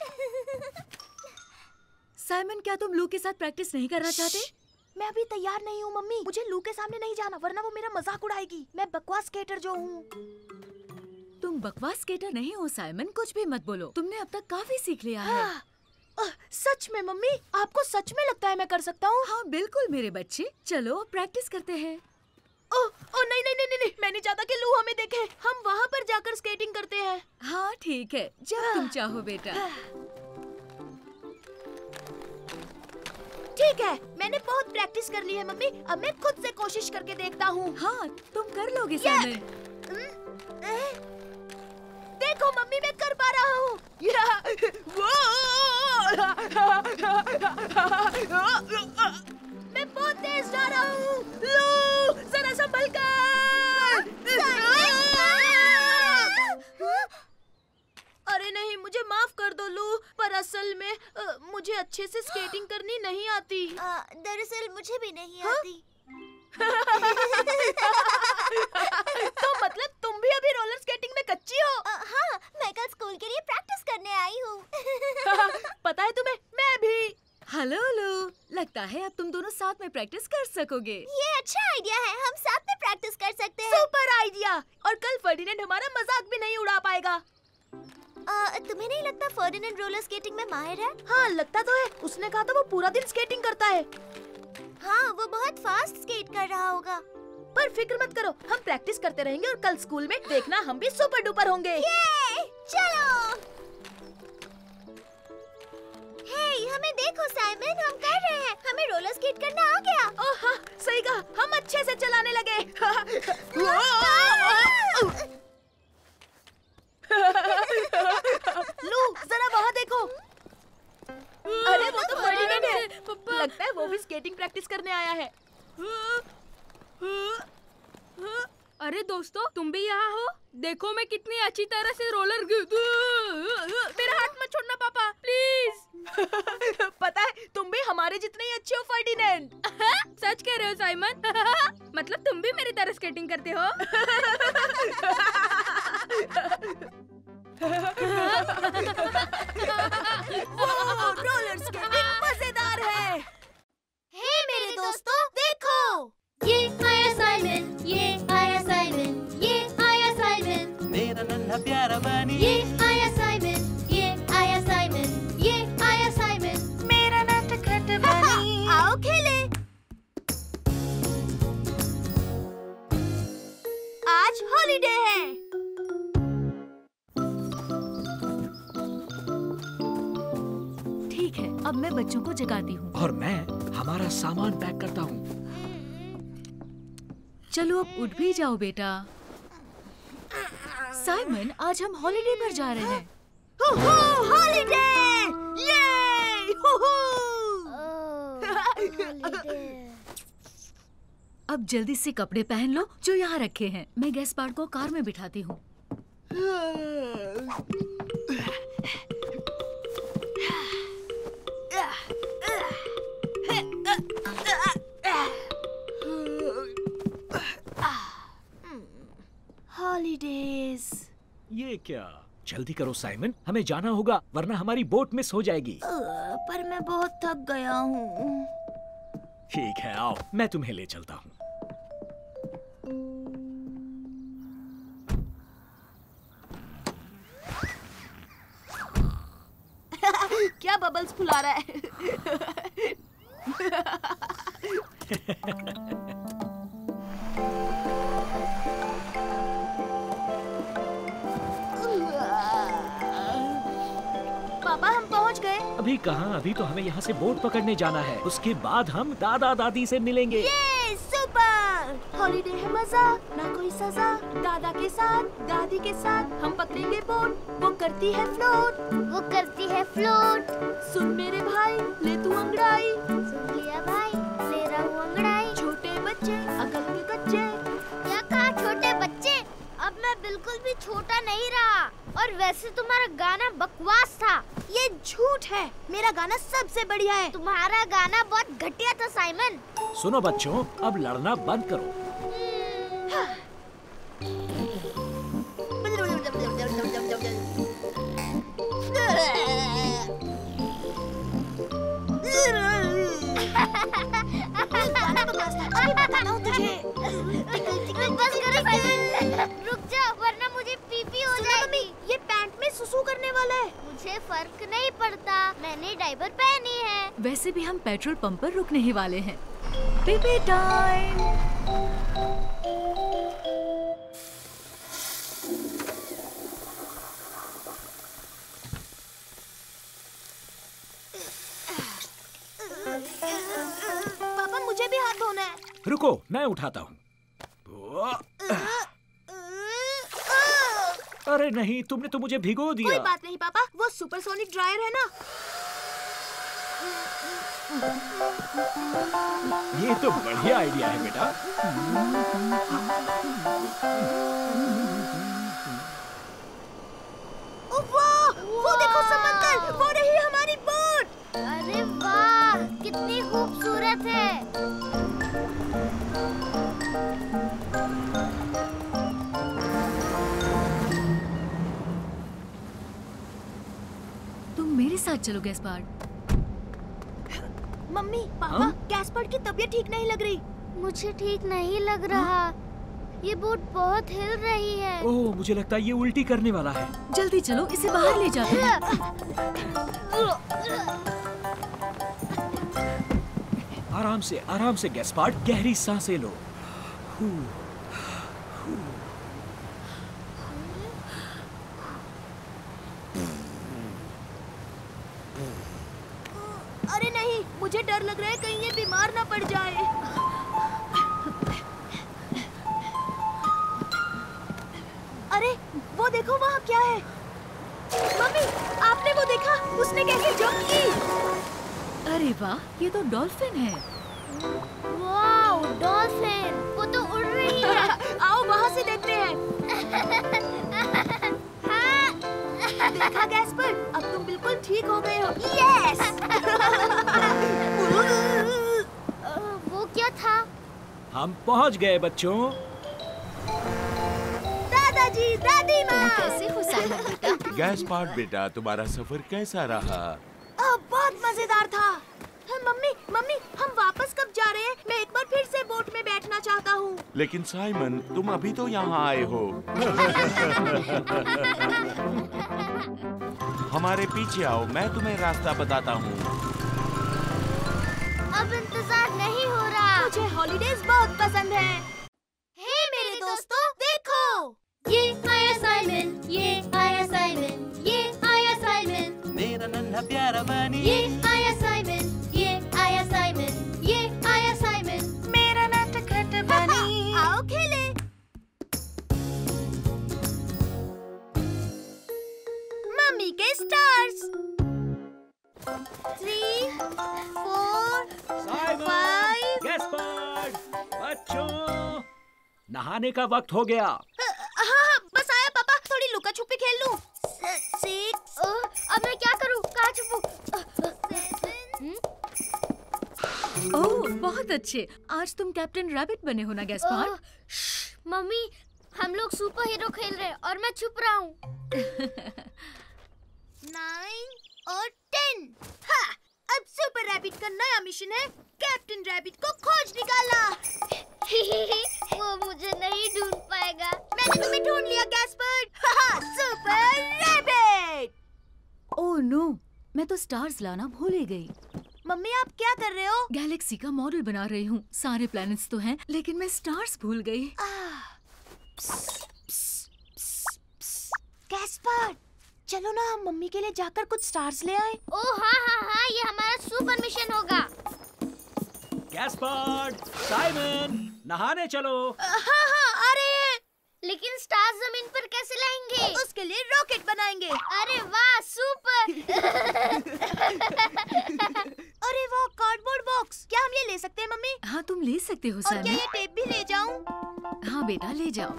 साइमन, क्या तुम लू के साथ प्रैक्टिस नहीं करना चाहते? मैं अभी तैयार नहीं हूँ मम्मी, मुझे लू के सामने नहीं जाना, वरना वो मेरा मजाक उड़ाएगी। मैं बकवास स्केटर जो हूँ। तुम बकवास स्केटर नहीं हो साइमन, कुछ भी मत बोलो। तुमने अब तक काफी सीख लिया है। हाँ, आ, सच में मम्मी, आपको सच में लगता है मैं कर सकता हूँ? हाँ बिल्कुल मेरे बच्चे, चलो अब प्रैक्टिस करते हैं। ओह ओह नहीं नहीं नहीं नहीं, मैं नहीं चाहता कि लू हमें देखे। हम वहाँ पर जाकर स्केटिंग करते हैं। हाँ ठीक है, जब तुम चाहो बेटा। ठीक है, मैंने बहुत प्रैक्टिस कर ली है मम्मी, अब मैं खुद से कोशिश करके देखता हूँ। हाँ तुम कर लोगे साइमन। देखो मम्मी, मैं कर पा रहा हूँ। मैं बहुत तेज जा रहा हूँ। लू, जरा संभल कर। अरे नहीं, मुझे माफ कर दो लू, पर असल में अ, मुझे अच्छे से स्केटिंग करनी नहीं आती। आ, दरअसल मुझे भी नहीं हाँ? आती। तो मतलब तुम भी अभी रोलर स्केटिंग में कच्ची हो? आ, हाँ, मैं कल स्कूल के लिए प्रैक्टिस करने आई हूँ। पता है तुम्हें, मैं भी। हेलो लू, लगता है अब तुम दोनों साथ में प्रैक्टिस कर सकोगे। ये अच्छा आइडिया है, हम साथ में प्रैक्टिस कर सकते हैं। Super idea. और कल फर्डिनेंड हमारा मजाक भी नहीं उड़ा पाएगा। आ, तुम्हें नहीं लगता फर्डिनेंड रोलर स्केटिंग में माहिर है? हाँ लगता तो है, उसने कहा था वो पूरा दिन स्केटिंग करता है। हाँ, वो बहुत फास्ट स्केट कर रहा होगा। पर फिक्र मत करो, हम प्रैक्टिस करते रहेंगे और कल स्कूल में देखना हम भी सुपर डुपर होंगे। ये, चलो। हे, हमें देखो साइमन, हम कर रहे हैं। हमें रोलर स्केटिंग देखा, हम अच्छे से चलाने लगे। लू, जरा वहाँ देखो। अरे वो तो फर्डिनेंड है। लगता है वो भी स्केटिंग प्रैक्टिस करने आया है। अरे दोस्तों, तुम भी यहाँ हो? देखो मैं कितनी अच्छी तरह से रोलर मेरा हाथ मत छोड़ना पापा, प्लीज। पता है तुम भी हमारे जितने ही अच्छे हो फर्डिनेंड। सच कह रहे हो साइमन? मतलब तुम भी मेरी तरह स्केटिंग करते हो? रोलर स्केटिंग मजेदार है। हे मेरे दोस्तों, देखो, ये आया साइमन, ये आया साइमन, ये आया साइमन, मेरा नन्हा प्यारा बनी। ये आया साइमन, ये आया साइमन, ये आया साइमन, मेरा नटखट बनी। आओ खेले। आज हॉलीडे है। ठीक है, अब मैं बच्चों को जगाती हूँ। और मैं हमारा सामान पैक करता हूँ। चलो अब उठ भी जाओ बेटा। साइमन, आज हम हॉलीडे पर जा रहे हैं। हॉलीडे! ये! अब जल्दी से कपड़े पहन लो जो यहाँ रखे हैं। मैं गैस्पार्ड को कार में बिठाती हूँ। हॉलीडेज। ये क्या? जल्दी करो साइमन, हमें जाना होगा वरना हमारी बोट मिस हो जाएगी। पर मैं बहुत थक गया हूँ। ठीक है, आओ मैं तुम्हें ले चलता हूँ। क्या बबल्स फुला रहा है? पापा, हम पहुंच गए। अभी कहाँ? अभी तो हमें यहाँ से बोट पकड़ने जाना है। उसके बाद हम दादा दादी से मिलेंगे। ये सुपर हॉलीडे है, मजा ना कोई सजा। दादा के साथ, दादी के साथ हम पकड़ेंगे बोट। वो करती है फ्लोट, वो करती है फ्लोट। सुन मेरे भाई, ले तू अंगड़ाई। सुन लिया भाई, ले रहा हूँ अंगड़ाई। छोटे बच्चे अकल के कच्चे। क्या कहा छोटे बच्चे? अब मैं बिल्कुल भी छोटा नहीं रहा। और वैसे तुम्हारा गाना बकवास था। ये झूठ है, मेरा गाना सबसे बढ़िया है। तुम्हारा गाना बहुत घटिया था साइमन। सुनो बच्चों, अब लड़ना बंद करो। गाना बकवास था, अभी बताता हूँ तुझे। बस करो साइमन, रुक जाओ वरना मुझे पीपी हो जाएगी। ये पैंट में सुसु करने वाला है। मुझे फर्क नहीं पड़ता, मैंने डायपर पहनी है। वैसे भी हम पेट्रोल पंप पर रुकने ही वाले हैं। Peepee time. पापा, मुझे भी हाथ धोना है। रुको, मैं उठाता हूँ। अरे नहीं, तुमने तो मुझे भिगो दिया। कोई बात नहीं पापा, वो सुपरसोनिक ड्रायर है ना। ये तो बढ़िया आइडिया है बेटा। वाह, वो देखो समंदर, वो रही हमारी बोट। अरे वाह, कितनी खूबसूरत है। तुम मेरे साथ चलो गैस्पार्ड। मम्मी, पापा, गैस्पार्ड की तबीयत ठीक नहीं लग रही। मुझे ठीक नहीं लग रहा। ये बोट बहुत हिल रही है। ओह, मुझे लगता है ये उल्टी करने वाला है। जल्दी चलो, इसे बाहर ले जाते हैं। आराम से, आराम से गैस्पार्ड, गहरी सांसें लो। अरे नहीं, मुझे डर लग रहा है कहीं ये बीमार ना पड़ जाए। देखो वहाँ क्या है। मम्मी, आपने वो देखा? उसने कैसे जंप की? अरे वाह, ये तो डॉल्फिन है। वाओ, डॉल्फिन, वो तो उड़ रही है। आओ वहाँ से देखते हैं। देखा गैस्पर, अब तुम बिल्कुल ठीक हो गए हो। यस! वो क्या था? हम पहुंच गए बच्चों। दादाजी, दादी माँ। कैसे हो साइमन बेटा? गैस्पार्ड बेटा, तुम्हारा सफर कैसा रहा? आ, बहुत मजेदार था। हाँ, मम्मी, मम्मी, हम वापस कब जा रहे हैं? मैं एक बार फिर से बोट में बैठना चाहता हूँ। लेकिन साइमन, तुम अभी तो यहाँ आए हो। हमारे पीछे आओ, मैं तुम्हें रास्ता बताता हूँ। अब इंतजार नहीं हो रहा। मुझे हॉलीडेज बहुत पसंद है। हे मेरे दोस्तों, देखो, ये आया साइमन, ये आया साइमन, ये आया साइमन, मेरा नन्हा प्यारा बनी। ये आया साइमन, ये आया साइमन, ये आया साइमन, मेरा नटखट बनी। आओ खेले। मम्मी के stars. Three, four, Simon, five. Gaspard, बच्चों, नहाने का वक्त हो गया। हाँ हाँ, बस आया पापा, थोड़ी लुका छुपी खेल लूं। सिक्स। अब मैं क्या करूं? कहाँ छुपूं? ओह, बहुत अच्छे। आज तुम कैप्टन रैबिट बने हो ना गैस्पार्ड? श्श, मम्मी, हम लोग सुपर हीरो खेल रहे हैं और मैं छुप रहा हूँ। नाइन और टेन। हाँ, अब सुपर रैबिट का नया मिशन है कैप्टन रैबिट को खोज निकालना। वो मुझे नहीं ढूंढ पाएगा। मैंने तुम्हें ढूंढ लिया गैस्पर्ड। हाँ, सुपर रैबिट। ओह नो, मैं तो स्टार्स लाना भूल ही गई। मम्मी, आप क्या कर रहे हो? गैलेक्सी का मॉडल बना रही हूँ। सारे प्लैनेट्स तो हैं, लेकिन मैं स्टार्स भूल गई। गैस्पर्ड, चलो ना हम मम्मी के लिए जाकर कुछ स्टार्स ले आए। ओह हाँ हाँ हाँ, ये हमारा सुपर मिशन होगा। गैस्पार्ड, साइमन, नहाने चलो। हाँ हाँ, आ रहे हैं। लेकिन स्टार्स जमीन पर कैसे लाएंगे? उसके लिए रॉकेट बनाएंगे। अरे वाह, सुपर। अरे वाह, कार्डबोर्ड बॉक्स। क्या हम ये ले सकते हैं मम्मी? हाँ, तुम ले सकते हो और क्या साइमन। ये टेप भी ले जाऊं? हाँ बेटा, ले जाओ।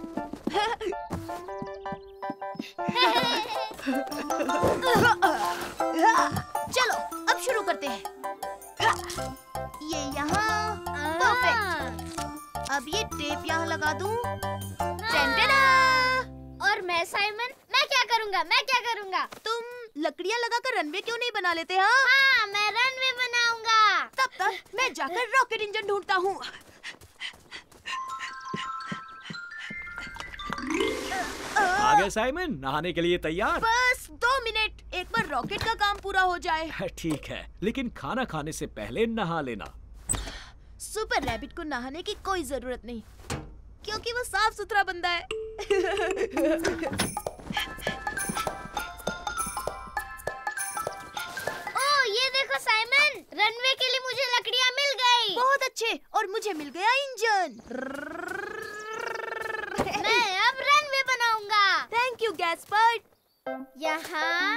चलो अब शुरू करते हैं। ये यहाँ, परफेक्ट। अब ये टेप यहाँ लगा दूं। और मैं साइमन, मैं क्या करूँगा? मैं क्या करूँगा? तुम लकड़ियाँ लगाकर रनवे क्यों नहीं बना लेते? हाँ, हाँ, मैं रनवे बनाऊंगा। तब तक मैं जाकर रॉकेट इंजन ढूंढता हूँ। आ गए साइमन, नहाने के लिए तैयार? बस दो मिनट, एक बार रॉकेट का काम पूरा हो जाए। ठीक है, लेकिन खाना खाने से पहले नहा लेना। सुपर रैबिट को नहाने की कोई जरूरत नहीं, क्योंकि वो साफ सुथरा बंदा है। ओह, ये देखो साइमन, रनवे के लिए मुझे लकड़ियाँ मिल गई। बहुत अच्छे, और मुझे मिल गया इंजन। मैं अब रनवे बनाऊंगा। Thank you Gaspard. यहाँ,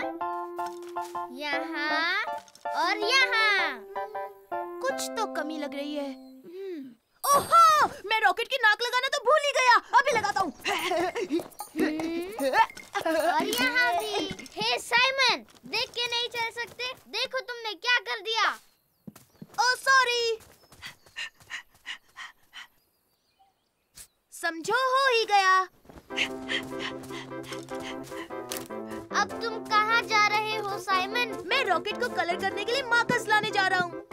यहाँ और यहाँ। कुछ तो कमी लग रही है। ओहो, मैं रॉकेट की नाक लगाना तो भूल ही गया। अभी लगाता हूँ। और यहाँ भी। हे साइमन, देख के नहीं चल सकते? देखो तुमने क्या कर दिया। Oh sorry. समझो हो ही गया। अब तुम कहाँ जा रहे हो साइमन? मैं रॉकेट को कलर करने के लिए मार्कर्स लाने जा रहा हूँ।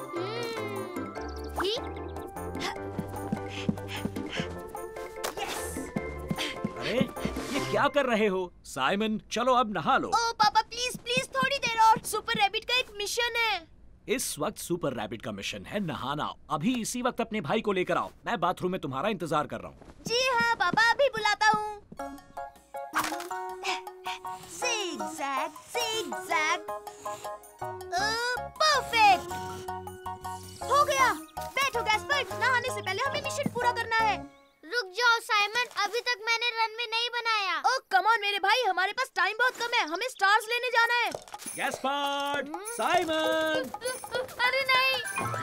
अरे, ये क्या कर रहे हो? साइमन, चलो अब नहा लो। ओह पापा, प्लीज प्लीज थोड़ी देर और। सुपर रैबिट का एक मिशन है। इस वक्त सुपर रैबिट का मिशन है नहाना। अभी इसी वक्त अपने भाई को लेकर आओ। मैं बाथरूम में तुम्हारा इंतजार कर रहा हूँ। जी हाँ पापा, अभी बुलाता हूँ। Zigzag, zigzag. परफेक्ट। हो गया। बैठो गैस्पर्ड, नहाने से पहले हमें मिशन पूरा करना है। रुक जाओ साइमन, अभी तक मैंने रनवे नहीं बनाया। ओह कम ऑन मेरे भाई, हमारे पास टाइम बहुत कम है, हमें स्टार्स लेने जाना है। Gaspard, Simon. अरे नहीं।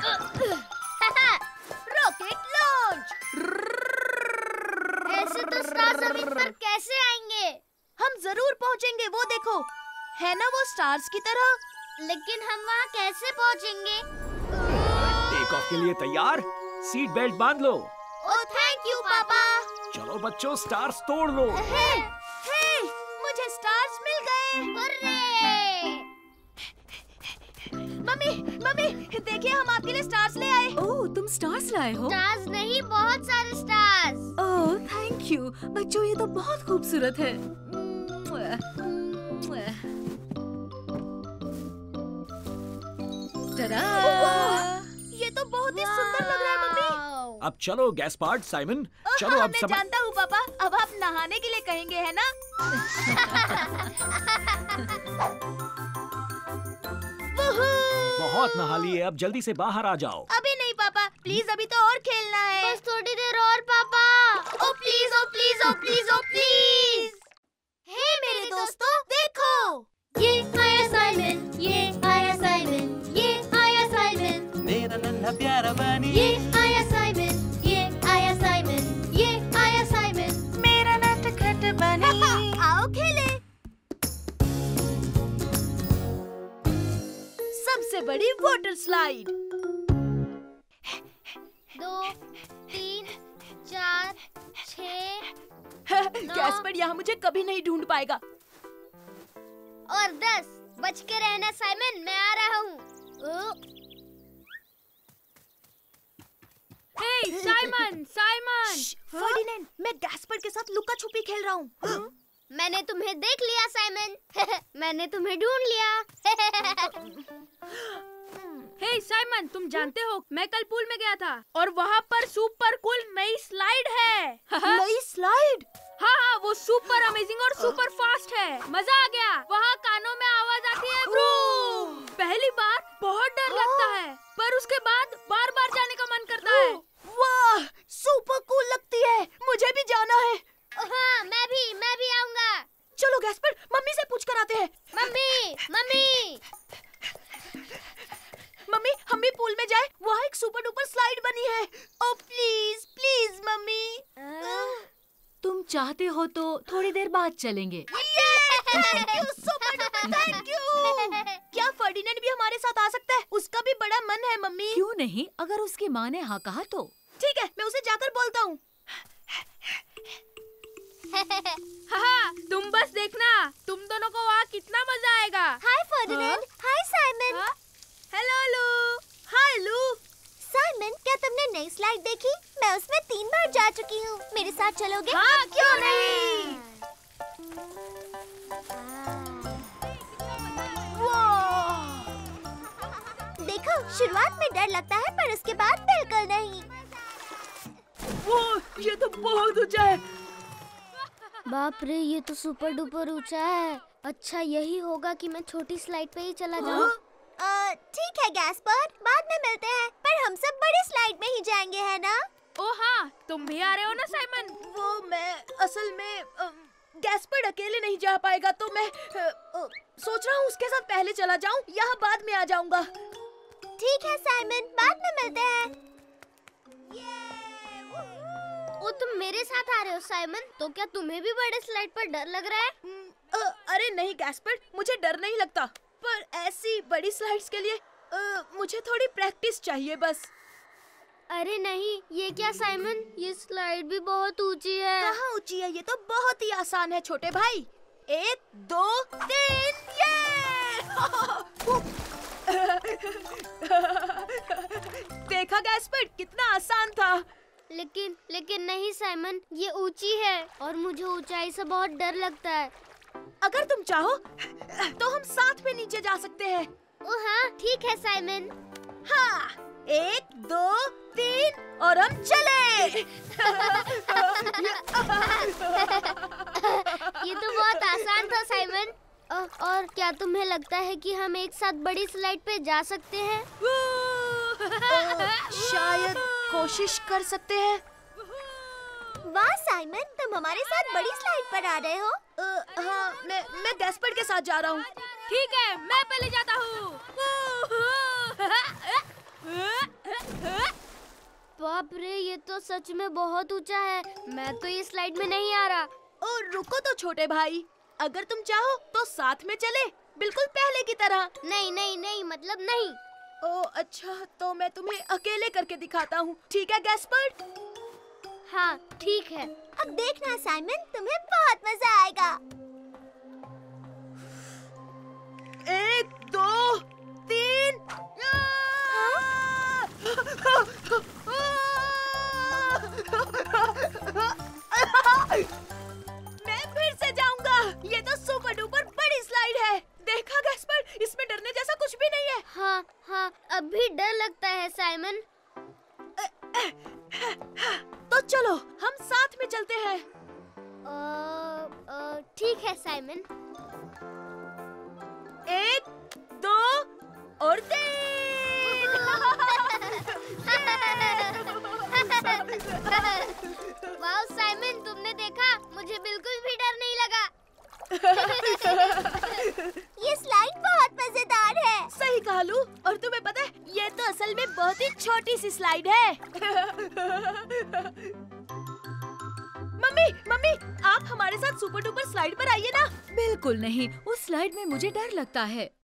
Rocket launch. ऐसे तो स्टार जमीन पर कैसे आएंगे? हम जरूर पहुंचेंगे, वो देखो है ना वो स्टार्स की तरह। लेकिन हम वहाँ कैसे पहुँचेंगे? टेक ऑफ के लिए तैयार? सीट बेल्ट बांध लो। ओह थैंक यू पापा। चलो बच्चों, स्टार्स तोड़ लो। हे, हे, मुझे स्टार्स मिल गए। हुर्रे! मम्मी मम्मी देखिए, हम आपके लिए स्टार्स ले आए। ओह, तुम स्टार्स लाए हो? स्टार्स नहीं, बहुत सारे स्टार्स। ओह थैंक यू बच्चों, ये तो बहुत खूबसूरत है। टडा! ये तो बहुत ही सुंदर लग रहा है मम्मी। अब चलो गैस्पार्ड, साइमन, चलो हाँ, अब मैं सब। जानता हूँ पापा, अब आप नहाने के लिए कहेंगे है ना? बहुत नहा लिए, अब जल्दी से बाहर आ जाओ। अभी नहीं पापा, प्लीज, अभी तो और खेलना है। बस थोड़ी देर और papa. Oh please, oh please, oh please, oh please. Hey मेरे दोस्तों, देखो ये आया साइमन, ये आया साइमन, ये आया साइमन, मेरा नन्हा प्यारा बनी। ये आया साइमन, ये आया साइमन, ये आया साइमन, मेरा नटखट बनी। आओ खेले। सबसे बड़ी वाटर स्लाइड। दो, तीन, चार, छः गैस्पर्ड यहाँ मुझे कभी नहीं ढूंढ पाएगा। और दस। बच के रहना साइमन, मैं आ रहा हूँ। Hey Simon, Simon. फर्डिनेंड, मैं गैस्पर्ड के साथ लुका छुपी खेल रहा हूँ। मैंने तुम्हें देख लिया साइमन। मैंने तुम्हें ढूंढ लिया। हे साइमन, तुम जानते हो मैं कल पूल में गया था और वहाँ पर सुपर कूल नई स्लाइड है। नई स्लाइड? हाँ हाँ, वो सुपर अमेजिंग और सुपर फास्ट है। मजा आ गया। वहाँ कानों में आवाज आती है व्रूम। पहली बार बहुत डर लगता है, पर उसके बाद बार बार जाने का मन करता है। वाह, सुपर कूल लगती है, मुझे भी जाना है। हाँ, मैं भी मैं भी आऊँगा। चलो गैस्पर्ड, मम्मी से पूछ कर आते हैं। मम्मी मम्मी मम्मी, हम भी पूल में जाए, वहाँ एक सुपर डुपर स्लाइड बनी है। Oh please please mummy. तुम चाहते हो तो थोड़ी देर बाद चलेंगे। Thank you super duper, thank you. क्या फर्डिनेंड भी हमारे साथ आ सकता है? उसका भी बड़ा मन है मम्मी। क्यों नहीं, अगर उसकी माँ ने हाँ कहा तो। ठीक है, मैं उसे जाकर बोलता हूँ। हाँ, तुम बस देखना, तुम दोनों को वहाँ कितना मजा आएगा। Hi Ferdinand, hi Simon. Hello Lou. Hi लू। साइमन, क्या तुमने नई स्लाइड देखी? मैं उसमें तीन बार जा चुकी हूँ। मेरे साथ चलोगे? हाँ, क्यों नहीं। देखो, शुरुआत में डर लगता है, पर उसके बाद बिल्कुल नहीं। वो, ये तो बहुत ऊंचा है। बाप रे, ये तो सुपर डुपर ऊंचा है। अच्छा, यही होगा कि मैं छोटी स्लाइड पे ही चला जाऊँ। ठीक है गैस्पर्ड, बाद में मिलते हैं, पर हम सब बड़ी स्लाइड में ही जाएंगे, है ना? ओ हाँ, तुम भी आ रहे हो ना साइमन? वो मैं असल में गैस्पर्ड अकेले नहीं जा पाएगा, तो मैं अ, अ, सोच रहा हूँ उसके साथ पहले चला जाऊँ, यहाँ बाद में आ जाऊँगा। ठीक है साइमन, बाद में मिलते हैं। ओ, तुम मेरे साथ आ रहे हो साइमन? तो क्या तुम्हें भी बड़े स्लाइड पर डर लग रहा है? अ, अरे नहीं गैस्पर्ड, मुझे डर नहीं लगता, पर ऐसी बड़ी स्लाइड्स के लिए अ, मुझे थोड़ी प्रैक्टिस चाहिए बस। अरे नहीं, ये क्या साइमन, ये स्लाइड भी बहुत ऊंची है। कहाँ ऊंची है? ये तो बहुत ही आसान है छोटे भाई। एक, दो, तीन, ये! देखा गैस्पर्ड, कितना आसान था। लेकिन लेकिन नहीं साइमन, ये ऊंची है और मुझे ऊंचाई से बहुत डर लगता है। अगर तुम चाहो तो हम साथ में नीचे जा सकते हैं। ओ हाँ, ठीक है साइमन। हाँ, एक, दो, तीन और हम चले। ये तो बहुत आसान था साइमन। और क्या तुम्हें लगता है कि हम एक साथ बड़ी स्लाइड पे जा सकते हैं? शायद कोशिश कर सकते हैं। वाह साइमन, तुम हमारे साथ बड़ी स्लाइड पर आ रहे हो। अ, हाँ, मैं मैं गैस्पर्ड के साथ जा रहा हूँ। ठीक है, मैं पहले जाता हूँ। बाप रे, ये तो सच में बहुत ऊंचा है। मैं तो ये स्लाइड में नहीं आ रहा। ओ रुको तो छोटे भाई, अगर तुम चाहो तो साथ में चले, बिल्कुल पहले की तरह। नहीं नहीं नहीं, मतलब नहीं। ओ अच्छा, तो मैं तुम्हें अकेले करके दिखाता हूँ, ठीक है गैस्पर्ड? हाँ ठीक है। अब देखना साइमन, तुम्हें बहुत मजा आएगा। एक दो तीन। मैं फिर से जाऊंगा। ये तो सुपर डुपर बड़ी स्लाइड है। देखा गैस्पर्ड, इसमें डरने जैसा कुछ भी नहीं है। हाँ हाँ, अभी डर लगता है साइमन। तो चलो हम साथ में चलते हैं। ठीक है साइमन। एक दो और तीन। वाह साइमन, तुमने देखा, मुझे बिल्कुल भी डर नहीं लगा। ये स्लाइड बहुत मजेदार है। सही कहा लू, और तुम्हें पता है ये तो असल में बहुत ही छोटी सी स्लाइड है। मम्मी मम्मी, आप हमारे साथ सुपर डुपर स्लाइड पर आइए ना। बिल्कुल नहीं, उस स्लाइड में मुझे डर लगता है।